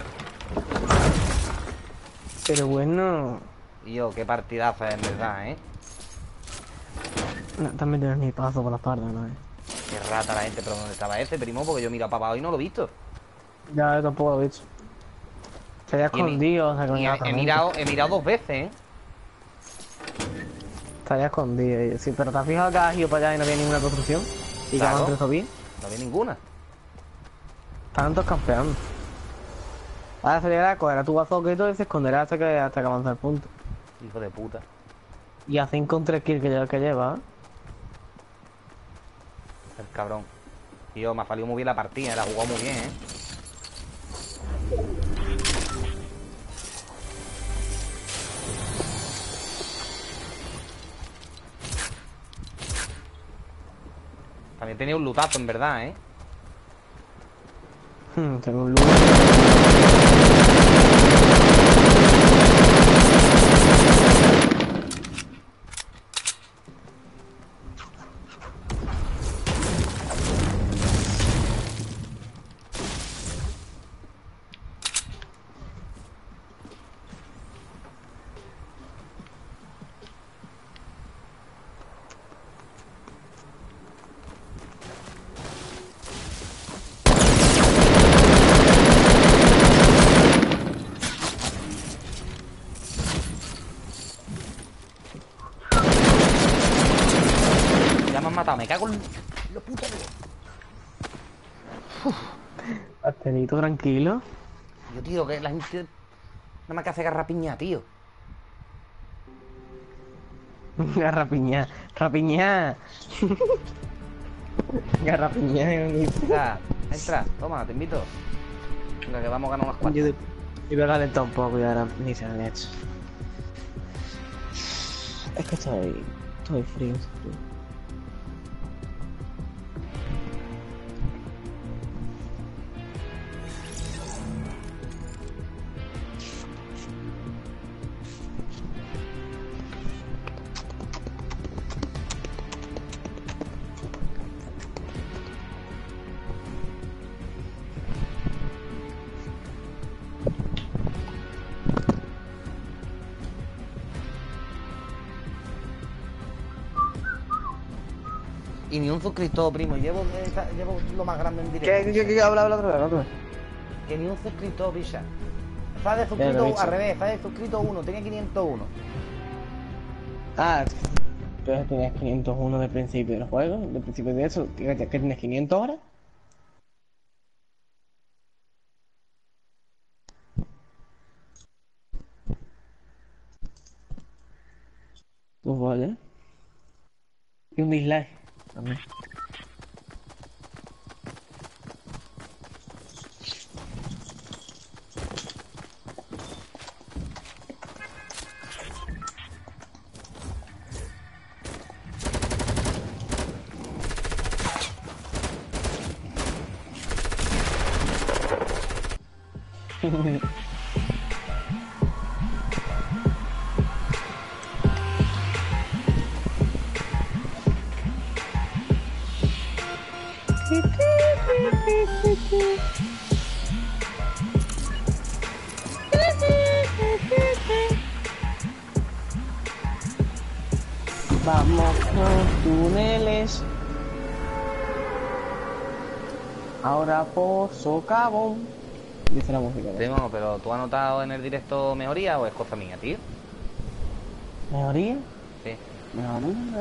Speaker 6: Pero bueno,
Speaker 1: Y yo, qué partidazo es, en verdad, ¿eh?
Speaker 6: no, también tienes mi paso por la espalda, ¿no?
Speaker 1: Qué rata la gente, pero ¿dónde estaba ese, primo? Porque yo miro para abajo y no lo he visto.
Speaker 6: Ya, yo tampoco lo he visto. Se había
Speaker 1: Y he mi-
Speaker 6: escondido, o sea, que
Speaker 1: Y
Speaker 6: venía
Speaker 1: he,
Speaker 6: otra
Speaker 1: he
Speaker 6: gente.
Speaker 1: mirado, he mirado dos veces, ¿eh?
Speaker 6: Se había escondido, y- sí, pero ¿te has fijado que has ido para allá y no había ninguna construcción? Y
Speaker 1: Claro.
Speaker 6: que van tres bien.
Speaker 1: No había ninguna.
Speaker 6: Estaban todos campeando. Ahora se llegará a coger a tu bazooka y todo y se esconderá hasta que, hasta que avance el punto.
Speaker 1: Hijo de puta.
Speaker 6: Y a cinco con tres kills que lleva, que lleva, ¿eh?
Speaker 1: El cabrón. Tío, me ha salido muy bien la partida, la ha jugado muy bien, ¿eh? También tenía un lutazo, en verdad, ¿eh?
Speaker 6: Hmm, tengo un luz.
Speaker 1: Ya me han matado, me cago en lo puto.
Speaker 6: Atenito, tranquilo.
Speaker 1: Yo, tío, que la gente nada más que hace garrapiña, tío.
Speaker 6: Garrapiñá, rapiñá. Garrapiñá.
Speaker 1: Entra, entra, toma, te invito. Venga, que vamos a ganar unas
Speaker 6: Yo,
Speaker 1: cuantas.
Speaker 6: yo voy a calentar un poco y ahora ni se han hecho. Es que estoy, estoy frío, estoy frío.
Speaker 1: Y ni un suscriptor, primo. Llevo, esta- llevo lo más grande en directo.
Speaker 6: ¿Qué, qué, qué, habla, habla otra vez, otra vez?
Speaker 1: Que ni un suscriptor, picha. Está de
Speaker 6: Ya lo he
Speaker 1: suscrito
Speaker 6: visto.
Speaker 1: al revés, está de suscrito uno, tenía quinientos uno.
Speaker 6: Ah, entonces tienes quinientos uno del principio del juego, del principio de eso, ¿qué, qué tienes quinientos ahora? Pues vale. Y un dislike también. Vamos por túneles. Ahora por socavón. Dice la música. ¿no?
Speaker 1: Primo, pero ¿tú has notado en el directo mejoría o es cosa mía, tío?
Speaker 6: ¿Mejoría?
Speaker 1: Sí.
Speaker 6: Mejoría.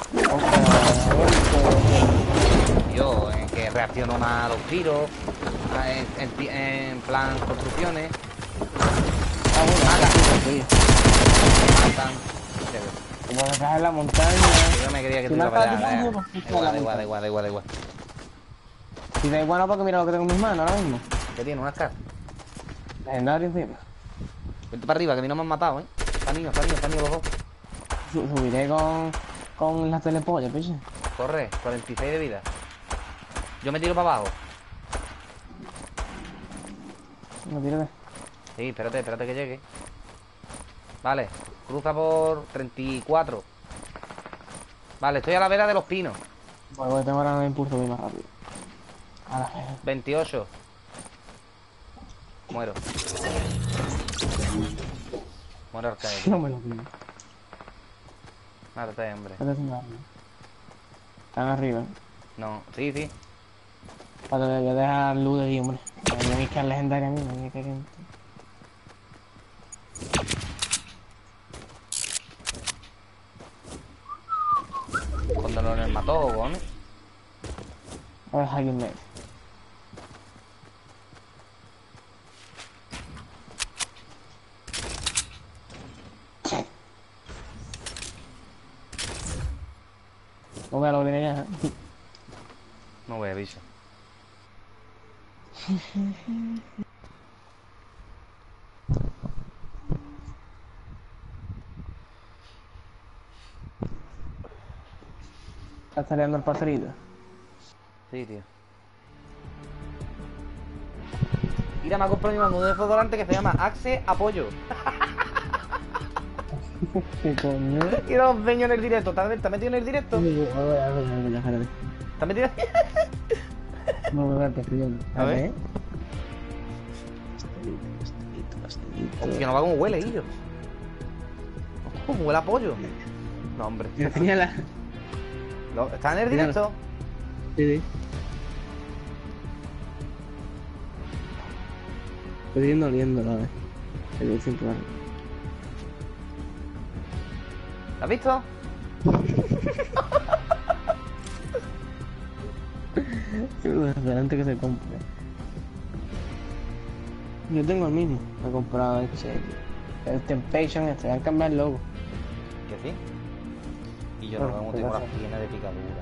Speaker 1: Yo, en que reacciono más a los tiros, a- en, en pi- en plan construcciones,
Speaker 6: Ah, bueno, sí,
Speaker 1: matan.
Speaker 6: como detrás en la montaña.
Speaker 1: Yo me quería que
Speaker 6: Si
Speaker 1: tú
Speaker 6: me
Speaker 1: ibas a
Speaker 6: acabas de
Speaker 1: pelear,
Speaker 6: decir,
Speaker 1: eh.
Speaker 6: pues,
Speaker 1: Da
Speaker 6: pucha,
Speaker 1: igual,
Speaker 6: la
Speaker 1: da igual, da
Speaker 6: montaña.
Speaker 1: igual, da igual, da igual.
Speaker 6: Si da igual no porque mira lo que tengo en mis manos ahora mismo.
Speaker 1: ¿Qué tiene? ¿Una escala?
Speaker 6: Legendario encima.
Speaker 1: Vente para arriba, que a mí no me han matado, ¿eh? Está niño, está niño, está niño los dos.
Speaker 6: Su- Subiré con, con las telepollas, piche.
Speaker 1: Corre, cuarenta y seis de vida. Yo me tiro para abajo.
Speaker 6: No tiro de.
Speaker 1: Sí, espérate, espérate que llegue. Vale, cruza por treinta y cuatro. Vale, estoy a la vera de los pinos.
Speaker 6: Bueno, voy a tengo ahora un impulso muy más rápido. A la vez.
Speaker 1: veintiocho. Muero. Muero al caer.
Speaker 6: No me lo pido.
Speaker 1: Márate, hombre.
Speaker 6: Están arriba.
Speaker 1: No, sí, sí.
Speaker 6: Vale, voy a dejar luz de ahí, hombre. Me voy a buscar legendaria a mí, me voy a caer en-
Speaker 1: Cuando no les mató, ¿vale?
Speaker 6: A ver, alguien me. No me lo viene ya.
Speaker 1: No voy a avisar.
Speaker 6: Está saliendo el paserito.
Speaker 1: Sí, tío. Mira, me ha comprado mi mando un desodorante que se llama Axe Apoyo.
Speaker 6: ¿Qué coño?
Speaker 1: Y lo enseño en el directo. ¿Te has te has metido en el directo?
Speaker 6: A ver, a ver, a ver, a ver.
Speaker 1: ¿Te has metido?
Speaker 6: No me voy a perder.
Speaker 1: A ver. Hostia, no va como huele, Guillo. Como huele a pollo. No, hombre.
Speaker 6: Yo tenía la...
Speaker 1: Lo- ¿Está en el directo?
Speaker 6: Sí, sí. Estoy viendo oliendo, a ver. El siempre va.
Speaker 1: ¿Lo has visto?
Speaker 6: Adelante que se compre. Yo tengo el mismo. Me he comprado este. El Temptation este. Han cambiado el logo.
Speaker 1: Que sí. Y yo
Speaker 6: Bueno,
Speaker 1: no como
Speaker 6: pues
Speaker 1: tengo
Speaker 6: ya
Speaker 1: las
Speaker 6: está.
Speaker 1: piernas de picadura,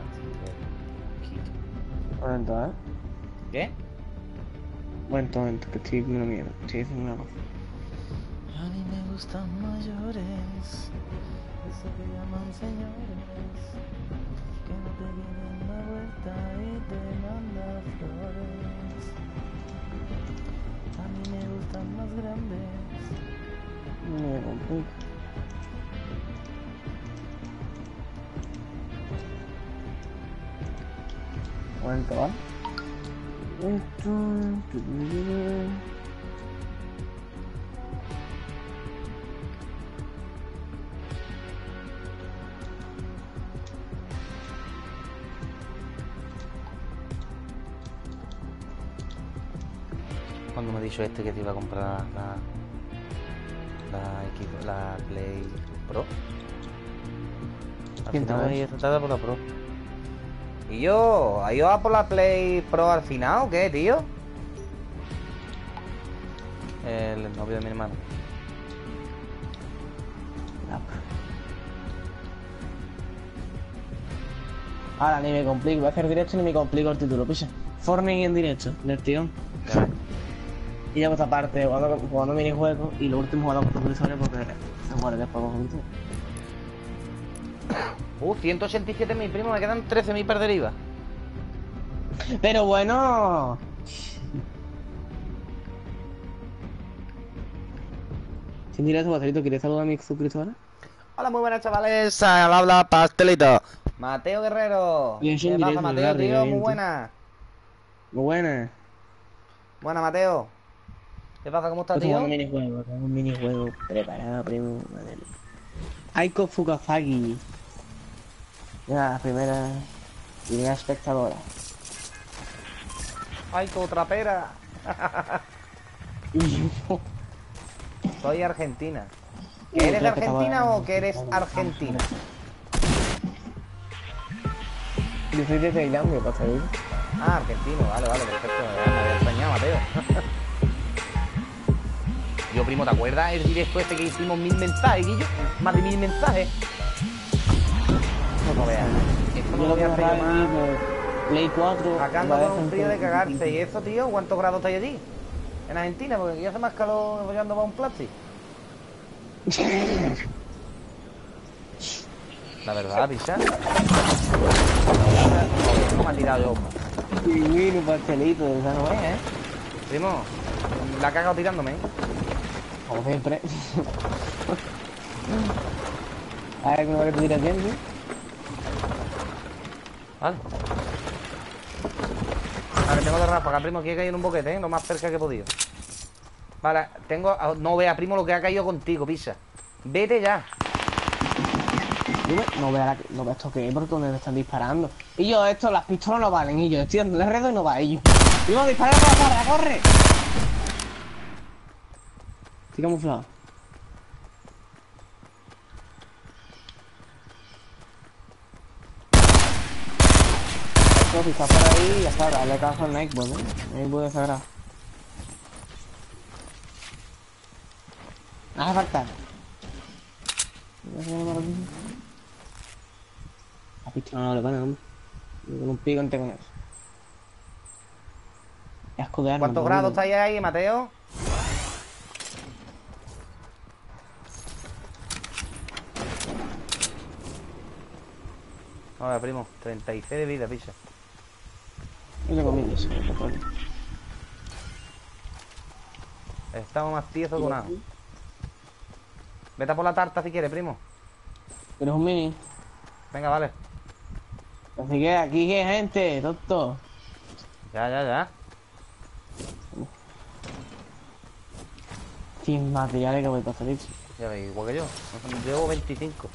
Speaker 1: tío.
Speaker 6: Bueno, entonces.
Speaker 1: ¿Qué?
Speaker 6: Bueno, entonces, que estoy viendo mierda. Estoy diciendo una cosa.
Speaker 1: A mí me gustan mayores, eso que llaman señores, que no te vienen la vuelta y te mandan flores. A mí me gustan más grandes.
Speaker 6: No me complica. Bueno, entonces. Esto.
Speaker 1: Cuando me ha dicho este que te iba a comprar la la, Xbox- la Play Pro. Al
Speaker 6: ¿Quién te
Speaker 1: final
Speaker 6: lo
Speaker 1: me
Speaker 6: ha
Speaker 1: he
Speaker 6: dicho?
Speaker 1: tratado por la Pro. ¿Y yo? ¿Ha ido a por la Play Pro al final o qué, tío? El novio de mi hermano.
Speaker 6: Ahora ni me complico, voy a hacer directo ni me complico el título, pisa. Fortnite en directo, del tío.
Speaker 1: Ya ves.
Speaker 6: Y ya pues aparte, jugando, jugando minijuegos y lo último jugando con profesores porque se muere después juntos.
Speaker 1: Uh, ciento ochenta y siete mil, primo, me quedan trece mil para deriva.
Speaker 6: Pero bueno. Sin directo, Bacerito, ¿quieres saludar a mis suscriptores?
Speaker 1: Hola, muy buenas, chavales. Al habla Pastelito. Mateo Guerrero.
Speaker 6: Bien, sí,
Speaker 1: ¿Qué
Speaker 6: en
Speaker 1: pasa,
Speaker 6: directo,
Speaker 1: Mateo,
Speaker 6: ¿verdad?
Speaker 1: tío?
Speaker 6: Bien,
Speaker 1: Muy
Speaker 6: tú.
Speaker 1: buena.
Speaker 6: Muy buena.
Speaker 1: Buena, Mateo. ¿Qué pasa? ¿Cómo estás,
Speaker 6: Estoy
Speaker 1: tío?
Speaker 6: jugando un minijuego, tengo un minijuego preparado, primo. Madre mía. Aiko Fukafagi. Ya, la primera. Primera espectadora.
Speaker 1: Ay, tu trapera. Soy argentina. ¿Que eres de Argentina o que eres argentina?
Speaker 6: Yo soy de Tailandia, pasa ahí.
Speaker 1: Ah, argentino. Vale, vale, perfecto. Ya me había extrañado, Mateo. Yo, primo, ¿te acuerdas el directo este que hicimos mil mensajes, Guillo? Más de mil mensajes. No veas. Esto no
Speaker 6: Yo
Speaker 1: lo
Speaker 6: lo
Speaker 1: voy a
Speaker 6: que
Speaker 1: hacer yo
Speaker 6: me
Speaker 1: más.
Speaker 6: Play cuatro.
Speaker 1: Acá ando con un frío de cagarse. ¿Y eso, tío? ¿Cuántos grados estáis allí? En Argentina, porque aquí hace más calor apoyando para un plástico. La verdad, picha. ¿Cómo me ha tirado yo?
Speaker 6: Pingüino, pastelito, esa no es, ¿eh?
Speaker 1: Primo, la ha cagado tirándome, ¿eh?
Speaker 6: Como siempre. A ver, ¿cómo que te tiras bien, tío?
Speaker 1: Vale. Vale, tengo de ráfaga, primo, aquí he caído en un boquete, ¿eh? Lo más cerca que he podido. Vale, tengo... No vea, primo, lo que ha caído contigo, pisa. Vete ya.
Speaker 6: Dime, no vea, la... no vea esto que es, por donde me están disparando. Y yo, esto, las pistolas no valen, y yo, estoy dando el redo y no va, y yo. ¡Primo, dispara por la barra, corre! Estoy camuflado. Esto, si está por ahí, ya está, dale caso al Nightbot, ¿eh? Nightbot de sagrado. No hace falta. La pistola no le van, hombre. Con un pico entre con eso. Qué asco de arma.
Speaker 1: ¿Cuántos
Speaker 6: por
Speaker 1: grados
Speaker 6: favor.
Speaker 1: estáis ahí, Mateo? A ver, primo, treinta y seis de vida, picha.
Speaker 6: Yo tengo minis, eh, por aquí.
Speaker 1: Estamos más tiesos que un ajo. Vete a por la tarta si quieres, primo.
Speaker 6: ¿Tienes un mini?
Speaker 1: Venga, vale.
Speaker 6: Así que aquí hay gente, tonto.
Speaker 1: Ya, ya, ya.
Speaker 6: Sin materiales que voy a hacer.
Speaker 1: Ya veis, igual que yo. Llevo veinticinco.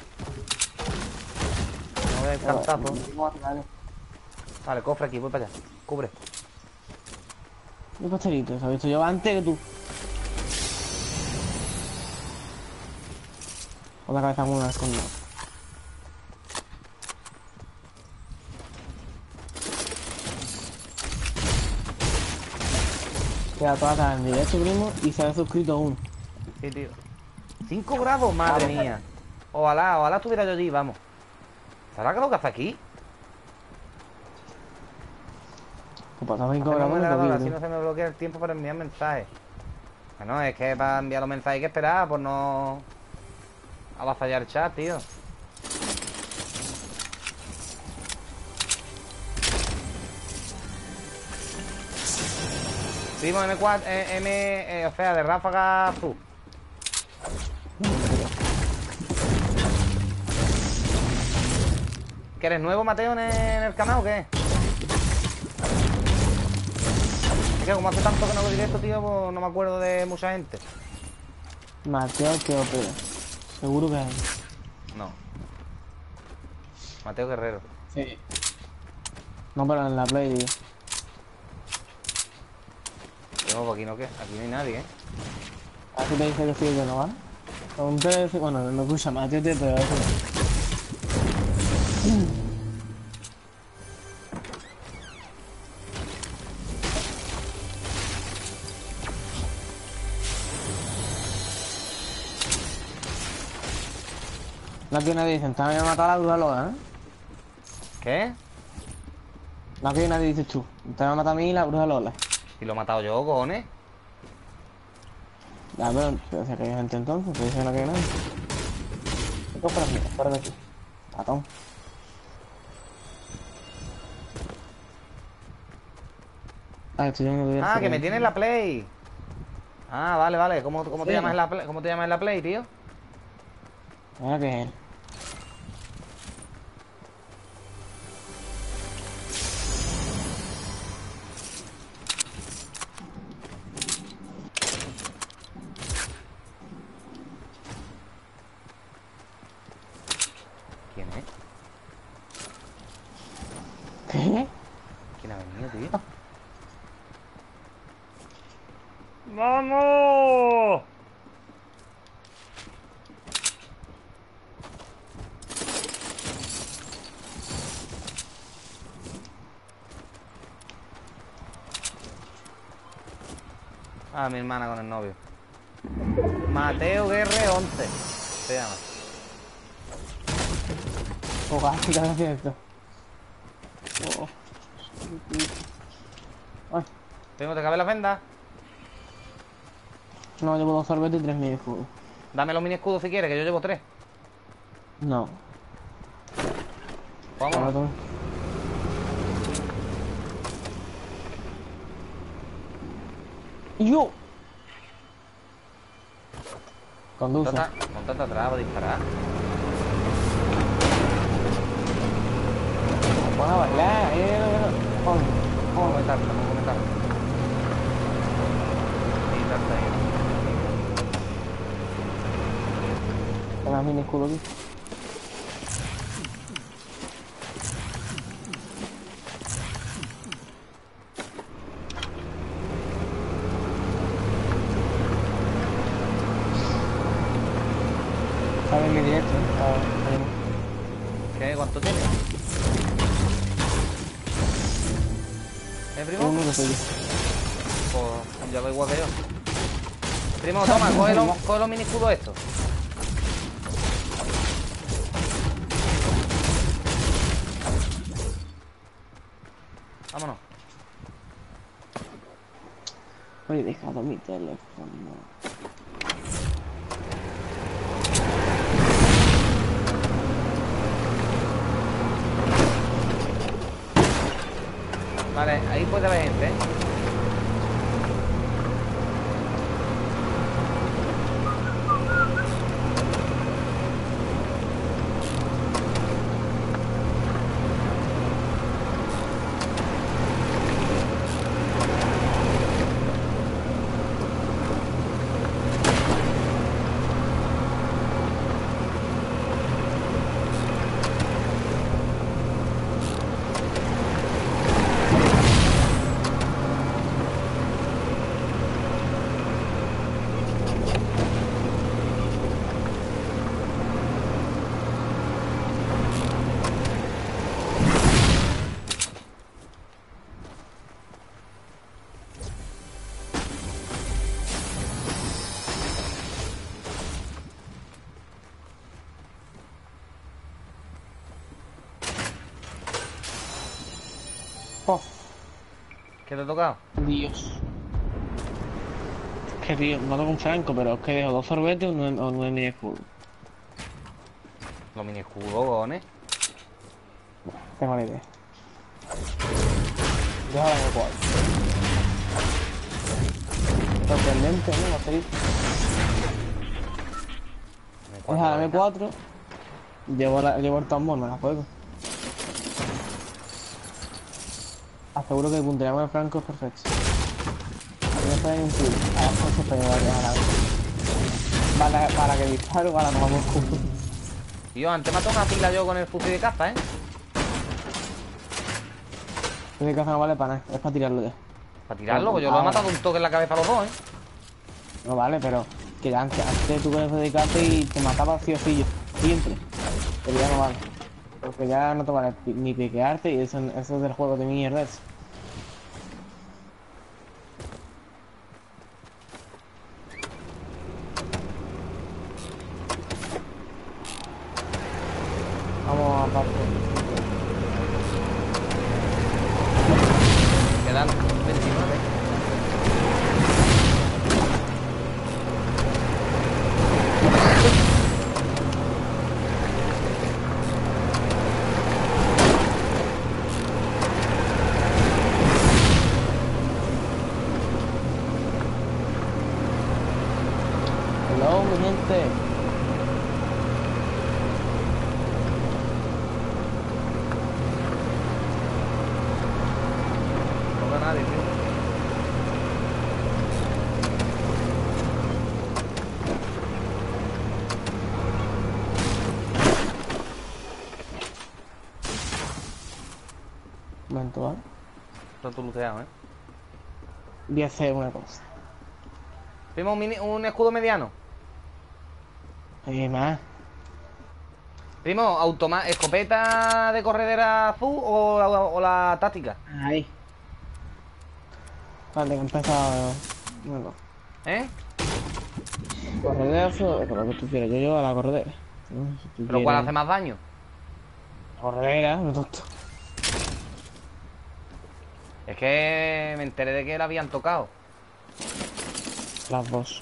Speaker 1: No voy a cantazo. Vale, cofre aquí, voy para allá. Cubre.
Speaker 6: Un pastelito, se ha visto yo antes que tú. Otra cabeza con una escondida. Queda toda la en directo, primo, y se ha suscrito uno.
Speaker 1: Sí, tío. cinco grados, madre mía. Ojalá, ojalá estuviera yo allí, vamos. ¿Será que lo que hace aquí?
Speaker 6: Pues pasamos cinco
Speaker 1: Hacemos
Speaker 6: grados,
Speaker 1: la
Speaker 6: no
Speaker 1: hora,
Speaker 6: te
Speaker 1: así
Speaker 6: pido,
Speaker 1: no se me bloquea el tiempo para enviar mensajes. Bueno, es que para enviar los mensajes hay que esperar, por no avasallar el chat, tío. Primo M cuatro, eh, M, eh, o sea, de ráfaga azul. ¿Que eres nuevo, Mateo, en el, en el canal o qué? Es que como hace tanto que no lo directo, tío, pues no me acuerdo de mucha gente.
Speaker 6: Mateo que opera. Seguro que hay.
Speaker 1: No. Mateo Guerrero.
Speaker 6: Sí. No, pero en la play, tío.
Speaker 1: No, pues aquí no, ¿qué? Aquí no hay nadie, ¿eh?
Speaker 6: Así te dice que sí que no, ¿vale? Con tres, bueno, no escucha Mateo, tío, pero eso no. No que nadie dice, te voy a matar a la duda loca, ¿eh?
Speaker 1: ¿Qué?
Speaker 6: No que nadie dices tú, te voy a matar a mí y la bruja Lola.
Speaker 1: Si lo he matado yo, cojones.
Speaker 6: Ya, pero, pero si que hay gente entonces, te dice no que hay nadie. Esto es para mí, para de aquí. Patón. Ah, estoy yendo de
Speaker 1: Ah, que me tienes la play. Ah, vale, vale. ¿Cómo, cómo te
Speaker 6: Sí.
Speaker 1: llamas en la play? ¿Cómo te llamas en la play, tío?
Speaker 6: Ahora que es él.
Speaker 1: ¿Quién es?
Speaker 6: ¿Qué?
Speaker 1: ¿Quién ha venido, tío? ¡Vamos! Ah, mi hermana con el novio. Mateo Guerre once. Se llama.
Speaker 6: Oh, casi que hace esto. Oh. Ay,
Speaker 1: ¿Tengo, te cabe la venda?
Speaker 6: no, llevo dos sorbetes y tres mil escudos.
Speaker 1: Dame los mini escudos si quieres, que yo llevo tres.
Speaker 6: No.
Speaker 1: Vámonos.
Speaker 6: Ahora tú. ¡Yo! Conduce.
Speaker 1: Montate montate atrás para disparar.
Speaker 6: Pon a bailar, eh. Pon,
Speaker 1: Vamos a
Speaker 6: pon.
Speaker 1: comentar, vamos a comentar. Sí, tarta ahí.
Speaker 6: Pon a mini escudo aquí. Sabe mi directo, ¿eh? Ah, ahí.
Speaker 1: ¿Qué? ¿Cuánto tiene? ¿Eh, primo?
Speaker 6: Uno que soy yo.
Speaker 1: Pues ya va igual que yo. Primo, toma, coge los, coge los mini escudos estos. Vámonos.
Speaker 6: Oye, he dejado mi teléfono.
Speaker 1: Vale, ahí puede haber gente, ¿eh?
Speaker 6: Oh,
Speaker 1: ¿Qué te ha tocado?
Speaker 6: Dios. Es que, tío, mato con Franco, pero es que dejo dos sorbetes o nueve, o nueve mini escudos.
Speaker 1: Los mini escudos, cojones.
Speaker 6: Tengo la idea. Deja la M cuatro. Sorprendente, ¿no? Va a salir. Deja la M cuatro. Llevo, la, llevo el tambor, me la juego. Aseguro que el puntería con el Franco es perfecto. Voy a poner un tiro a las cosas para llevar a la vez. Para, para que disparo, para tomar por culo.
Speaker 1: Tío, antes me ha tomado una fila yo con el fusil de caza, ¿eh?
Speaker 6: Ese caza no vale para nada, es para tirarlo ya.
Speaker 1: Para tirarlo, pues yo lo he matado de un toque en la cabeza a los dos, ¿eh?
Speaker 6: No vale, pero que antes, antes tú con el de caza y te mataba sí o sí yo. Siempre. Pero ya no vale. Porque ya no te vale pi- ni piquearte y eso, eso es del juego de mierda ese. Vamos a parte.
Speaker 1: Quedan veintinueve.
Speaker 6: Hello, mi gente.
Speaker 1: No veo a nadie, tío.
Speaker 6: Un momento, ¿vale?
Speaker 1: Está todo luteado, ¿eh?
Speaker 6: Voy a hacer una cosa.
Speaker 1: Primo, un, mini- un escudo mediano.
Speaker 6: Eh, más.
Speaker 1: Primo, automa ¿escopeta de corredera azul o, la- o la táctica?
Speaker 6: Ahí. Vale, que he empezado. Bueno,
Speaker 1: ¿Eh?
Speaker 6: correderazo, con lo que tú quieras. Yo llevo a la corredera. ¿No? Si tú
Speaker 1: ¿Pero cuál
Speaker 6: quieres-
Speaker 1: hace más daño?
Speaker 6: Corredera, no tonto.
Speaker 1: Es que me enteré de que la habían tocado.
Speaker 6: Las dos.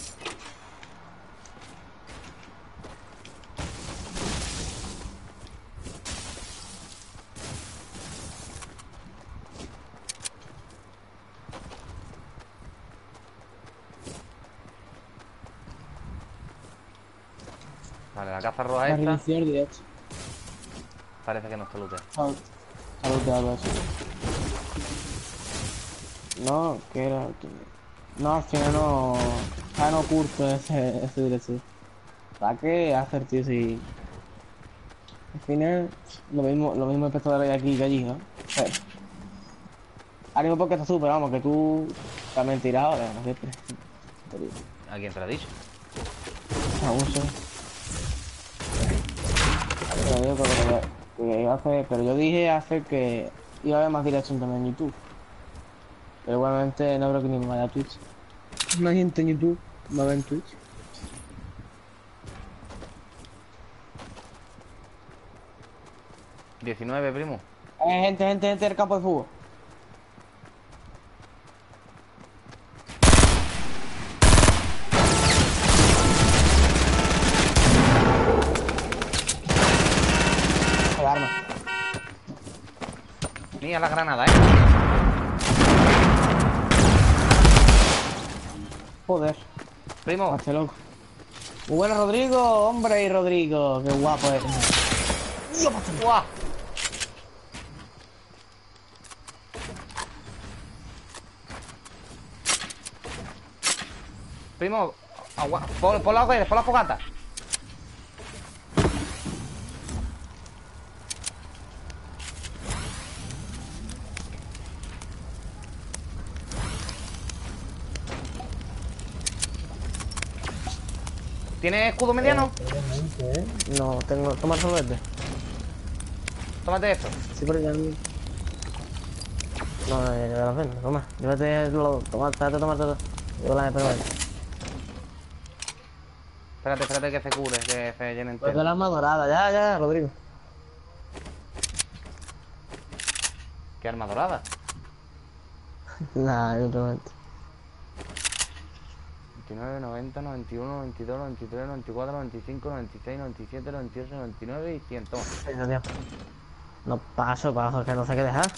Speaker 1: Vale, la caza roja
Speaker 6: La
Speaker 1: esta
Speaker 6: reiniciar directo.
Speaker 1: parece que no está looteada.
Speaker 6: Salud. Salud de algo eso. No, que era. que- No, al final no. Ya no curto ese, ese director. ¿Para qué hacer, tío? Si. Al final, lo mismo, lo mismo empezó a ver aquí que allí, ¿no? Pero. Ánimo porque está súper, vamos, que tú. Estás mentirado, ahora, no siempre. Pero.
Speaker 1: ¿A quién te lo ha dicho?
Speaker 6: Aún sé. Pero, digo que, que- que iba a hacer- pero yo dije hace que iba a haber más dirección también en YouTube. Pero igualmente no creo que ni me vaya a Twitch. No hay gente en YouTube, no va en Twitch.
Speaker 1: diecinueve, primo.
Speaker 6: Eh, gente, gente, gente del campo de fútbol. El arma.
Speaker 1: Mira la granada, ¿eh?
Speaker 6: Joder,
Speaker 1: Primo,
Speaker 6: hace loco. Muy bueno, Rodrigo, hombre, y Rodrigo, qué guapo es.
Speaker 1: ¡guau! Primo, agua, pon, pon las redes, pon las fogatas. ¿Tienes escudo mediano?
Speaker 6: No, tengo. Toma solo este.
Speaker 1: Tómate esto.
Speaker 6: Sí, pero ya. No, no, ya, ya lo ven, toma. Llévate lo. Toma, trata de tomarte todo. Llevo la de pero
Speaker 1: Espérate, espérate que se cure, que se llene
Speaker 6: Pues
Speaker 1: entero.
Speaker 6: el arma dorada, ya, ya, Rodrigo.
Speaker 1: ¿Qué arma dorada?
Speaker 6: Nah, en otro momento.
Speaker 1: veintinueve, noventa, noventa y uno, noventa y dos, noventa y tres, noventa y cuatro, noventa y cinco, noventa y seis, noventa y siete, noventa y ocho, noventa y nueve y cien. Toma.
Speaker 6: Venga, tío. No paso, paso, que no sé qué dejar.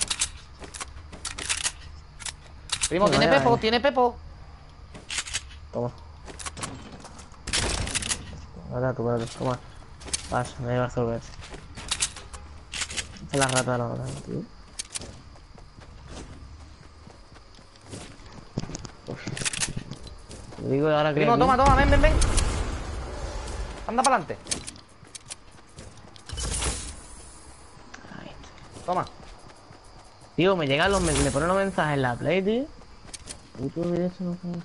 Speaker 1: Primo,
Speaker 6: Bueno,
Speaker 1: ¿tiene
Speaker 6: ya,
Speaker 1: pepo?
Speaker 6: ya.
Speaker 1: ¿Tiene pepo?
Speaker 6: Toma. Ahora tú, espérate, toma. Paso, me lleva a resolver. Esta es la rata ahora, tío. Te digo, ahora que.
Speaker 1: Primo, toma, toma, ven, ven, ven. Anda para adelante. Toma.
Speaker 6: Tío, me llegan los. Me, me ponen los mensajes en la play, tío. Y tú de eso no sé.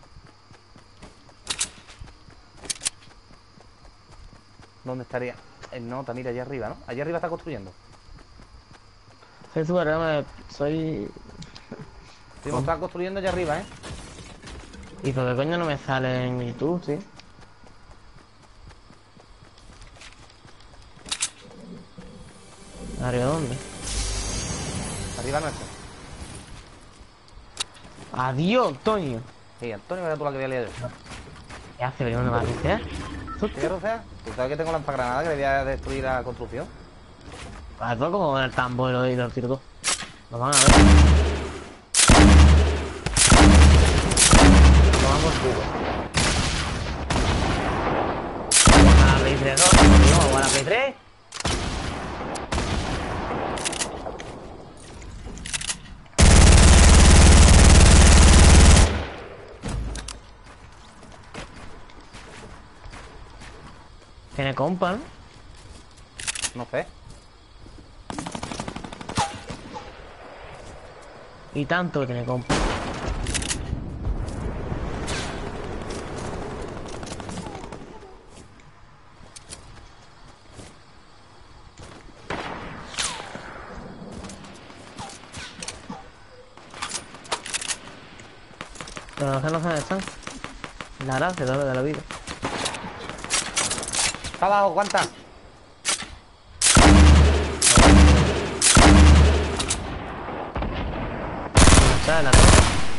Speaker 1: ¿Dónde estaría? El nota, mira, allá arriba, ¿no? Allá arriba está construyendo.
Speaker 6: Soy superhéroe, soy.
Speaker 1: Primo, está construyendo allá arriba, ¿eh?
Speaker 6: ¿Y por qué coño no me sale en YouTube, sí? ¿Arriba dónde?
Speaker 1: Arriba nuestro.
Speaker 6: Adiós, Toño.
Speaker 1: Sí, Antonio, era tú la que había liado yo.
Speaker 6: ¿Qué hace? ¿Venimos de Valencia?
Speaker 1: ¿Qué rocea? ¿Tú sabes que tengo lanzagranada que le voy a destruir la construcción?
Speaker 6: Para todo como en el tambor y lo tiro todo. Lo van a ver. Lo van por culo. Vamos a la Play tres, ¿no? Vamos a la Play tres. Tiene compa, ¿no?
Speaker 1: No sé.
Speaker 6: Y tanto que tiene compa. Pero no sé, no sé dónde están. La gracia de la vida.
Speaker 1: Está abajo, aguanta.
Speaker 6: ¿Está en la torre?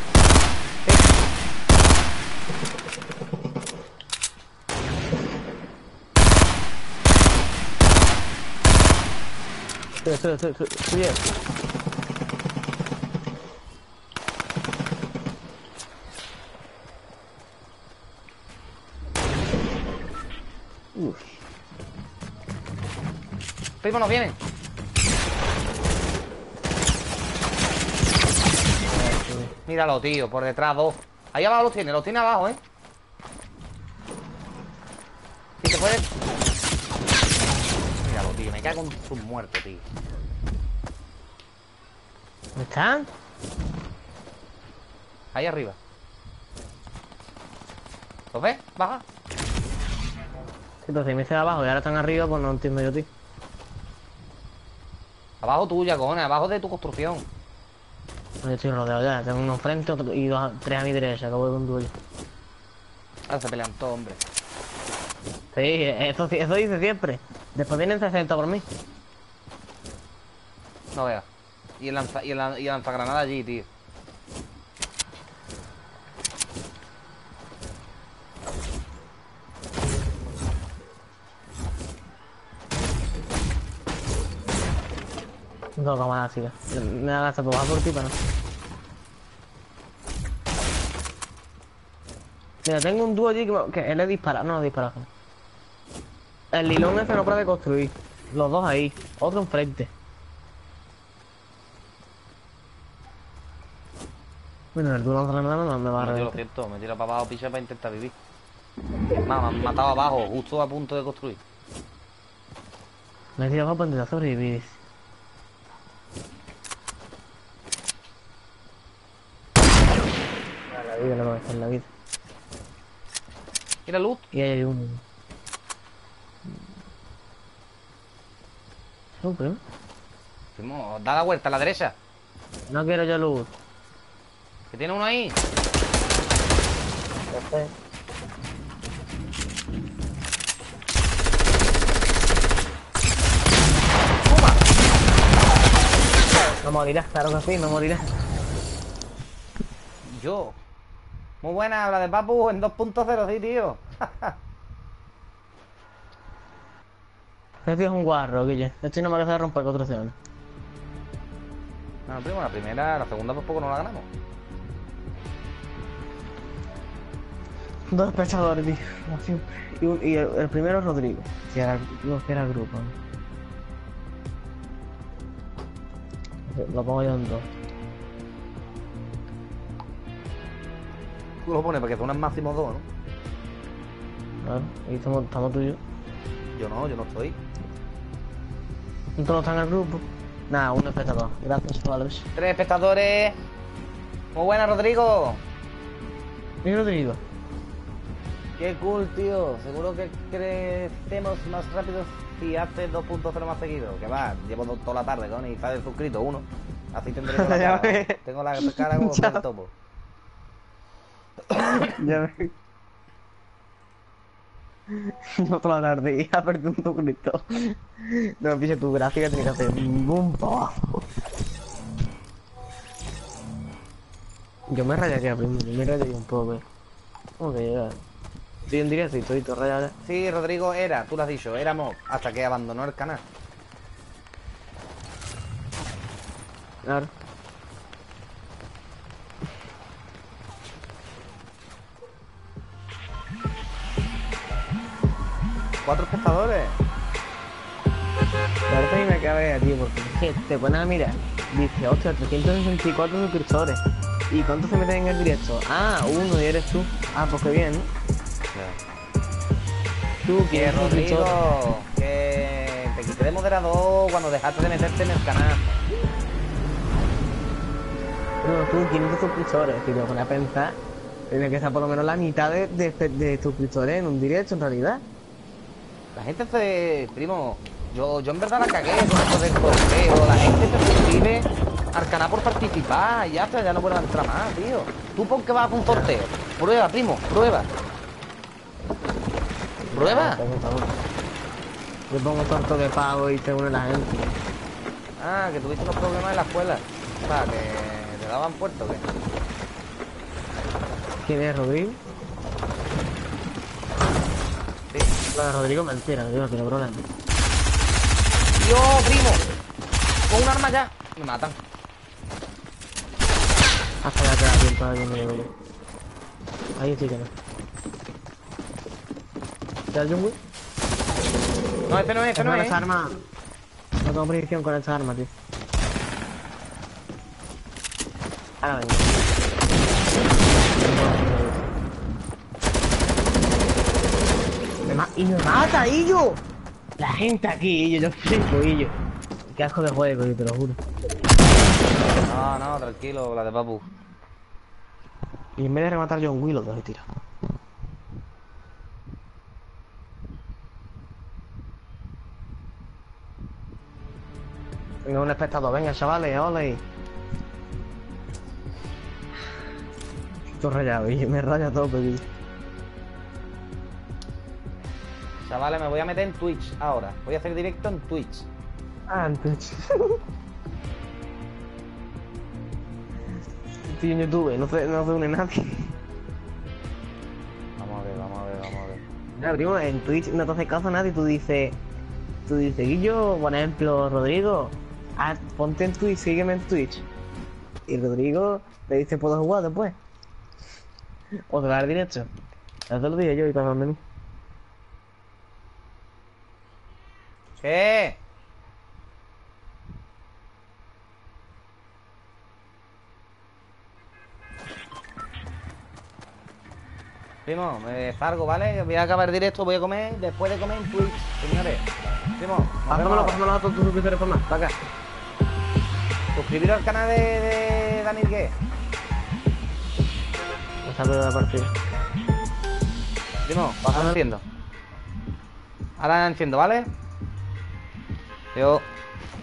Speaker 6: Sí. Estoy, estoy, estoy, estoy bien. Uf.
Speaker 1: Primo, nos vienen. Míralo, tío, por detrás dos. Ahí abajo los tiene, los tiene abajo, ¿eh? Si te puedes. Míralo, tío, me cago en su muerto, tío.
Speaker 6: ¿Dónde están?
Speaker 1: Ahí arriba. ¿Los ves? Baja.
Speaker 6: Sí, pero si me hice de abajo y ahora están arriba, pues no entiendo yo, tío.
Speaker 1: Abajo tuya, cojones, abajo de tu construcción.
Speaker 6: Yo estoy rodeado ya, tengo uno enfrente otro, y dos, tres a mi derecha, acabo de un duelo.
Speaker 1: Ahora se pelean todos, hombre.
Speaker 6: Sí, eso, eso dice siempre. Después vienen sesenta por mí.
Speaker 1: No veas. Y el, lanza, y, el, y el lanzagranada allí, tío.
Speaker 6: No tengo cámara, chica. Me da gasto por bajar por ti para no. Mira, tengo un dúo allí que, me- que él le dispara. No, dispara. El Lilón ese no puede construir. Los dos ahí. Otro enfrente. Bueno, el dúo no no me va a
Speaker 1: No, yo lo
Speaker 6: reventar.
Speaker 1: siento, me tiro para abajo, picha, para intentar vivir. Mamá, me han matado abajo, justo a punto de construir.
Speaker 6: Me he tirado para intentar sobrevivir. La vida, no, está en la vida.
Speaker 1: Mira, luz.
Speaker 6: Y ahí hay uno. No, pero
Speaker 1: Primo, da la vuelta a la derecha.
Speaker 6: no quiero yo luz.
Speaker 1: Que tiene uno ahí.
Speaker 6: Ya sé. No morirás, claro que sí, no morirás.
Speaker 1: Yo. Muy buena la de Papu en dos punto cero, sí, tío.
Speaker 6: Este tío es un guarro, Guille. Este no me hace romper construcciones.
Speaker 1: No, primo, la primera, la segunda por poco no la ganamos.
Speaker 6: Dos pescadores, tío. Como siempre. Y, un- y el, el primero es Rodrigo. Si era, no, que era el grupo. ¿No? Lo pongo yo en dos.
Speaker 1: Tú lo pones porque son unas máximo dos, ¿no?
Speaker 6: Claro, y estamos, estamos tú y yo.
Speaker 1: Yo no, yo no estoy.
Speaker 6: ¿Todos están en el grupo? Nada, un espectador. Gracias, chavales.
Speaker 1: Tres espectadores. Muy buena, Rodrigo.
Speaker 6: Y Rodrigo.
Speaker 1: Qué cool, tío. Seguro que crecemos más rápido si haces dos punto cero más seguido. Que va, llevo do- toda la tarde con y sale suscrito uno. Así tendré toda la
Speaker 6: Ya
Speaker 1: cara.
Speaker 6: ves.
Speaker 1: Tengo la cara como
Speaker 6: Ya.
Speaker 1: el topo.
Speaker 6: Ya ves. No toda la tarde, ya perdí un suscriptor. No, piche tu gráfica tiene que hacer un poco. Yo me rayaría primero, yo me rayaría un poco. ¿Cómo que ya? Estoy en directo y estoy todo rayado.
Speaker 1: Sí, Rodrigo era, tú lo has dicho, éramos hasta que abandonó el canal.
Speaker 6: Claro.
Speaker 1: Cuatro espectadores.
Speaker 6: La verdad es que me cabrea, tío, porque es que te pones a mirar. Dice, hostia, trescientos sesenta y cuatro suscriptores. ¿Y cuántos se meten en el directo? Ah, uno y eres tú. Ah, pues qué bien, ¿no? Tú,
Speaker 1: Que
Speaker 6: que
Speaker 1: Rodrigo, que te quité de moderador cuando dejaste de meterte en el canal.
Speaker 6: No, tú, quinientos suscriptores. Si te pones a pensar, tiene que estar por lo menos la mitad de, de, de suscriptores en un directo, en realidad.
Speaker 1: La gente se... Primo, yo, yo en verdad la cagué con esto del sorteo. La gente se suscribe al canal por participar y ya está, ya no puedo entrar más, tío. ¿Tú por qué vas a hacer un sorteo? Prueba, primo, prueba. ¿Prueba?
Speaker 6: Yo pongo torto de pago y se une la gente.
Speaker 1: Ah, que tuviste unos problemas en la escuela. O sea, que te daban puerto, ¿o qué?
Speaker 6: ¿Quién es Rodrigo?
Speaker 1: Sí.
Speaker 6: No, Rodrigo mentira, yo no tiene problema.
Speaker 1: ¡Dios, primo! Con un arma ya. Me matan.
Speaker 6: Hasta ya queda bien para alguien de Rodrigo. Ahí sí que no. ¿Ya John Wick?
Speaker 1: No, este no es, este no
Speaker 6: Con
Speaker 1: es.
Speaker 6: esa arma. No tengo predicción con esa arma, tío. Ahora venga. Me ma- ¡Y me mata, Illo! La gente aquí, Illo, yo flipo, Illo. Qué asco de juego, yo te lo juro.
Speaker 1: No, no, tranquilo, la de Papu.
Speaker 6: Y en vez de rematar John Wick, lo dejo tirado. Venga, un espectador, venga, chavales, ole. Estoy rayado, y me raya todo, pero...
Speaker 1: Chavales, me voy a meter en Twitch ahora. Voy a hacer directo en Twitch.
Speaker 6: Antes. Estoy en YouTube, no se, no se une nadie.
Speaker 1: Vamos a ver, vamos a ver, vamos a ver.
Speaker 6: Mira, primo, en Twitch no te hace caso a nadie, tú dices... Tú dices, Guillo, por ejemplo, Rodrigo, ah, ponte en Twitch, sígueme en Twitch. Y Rodrigo le dice, ¿puedo jugar después? O te da el directo. Eso lo dije yo y para mí.
Speaker 1: ¿Qué? Primo, me salgo, ¿vale? Voy a acabar el directo, voy a comer, después de comer en Twitch, señores. Primo, nos
Speaker 6: Pásamelo,
Speaker 1: vemos.
Speaker 6: pásamelo a todos tus suscriptores por más. Para acá.
Speaker 1: Suscribiros al canal de, de Daniel Gué.
Speaker 6: Me salgo de la partida.
Speaker 1: Primo, ahora enciendo. Ahora enciendo, ¿vale? Yo.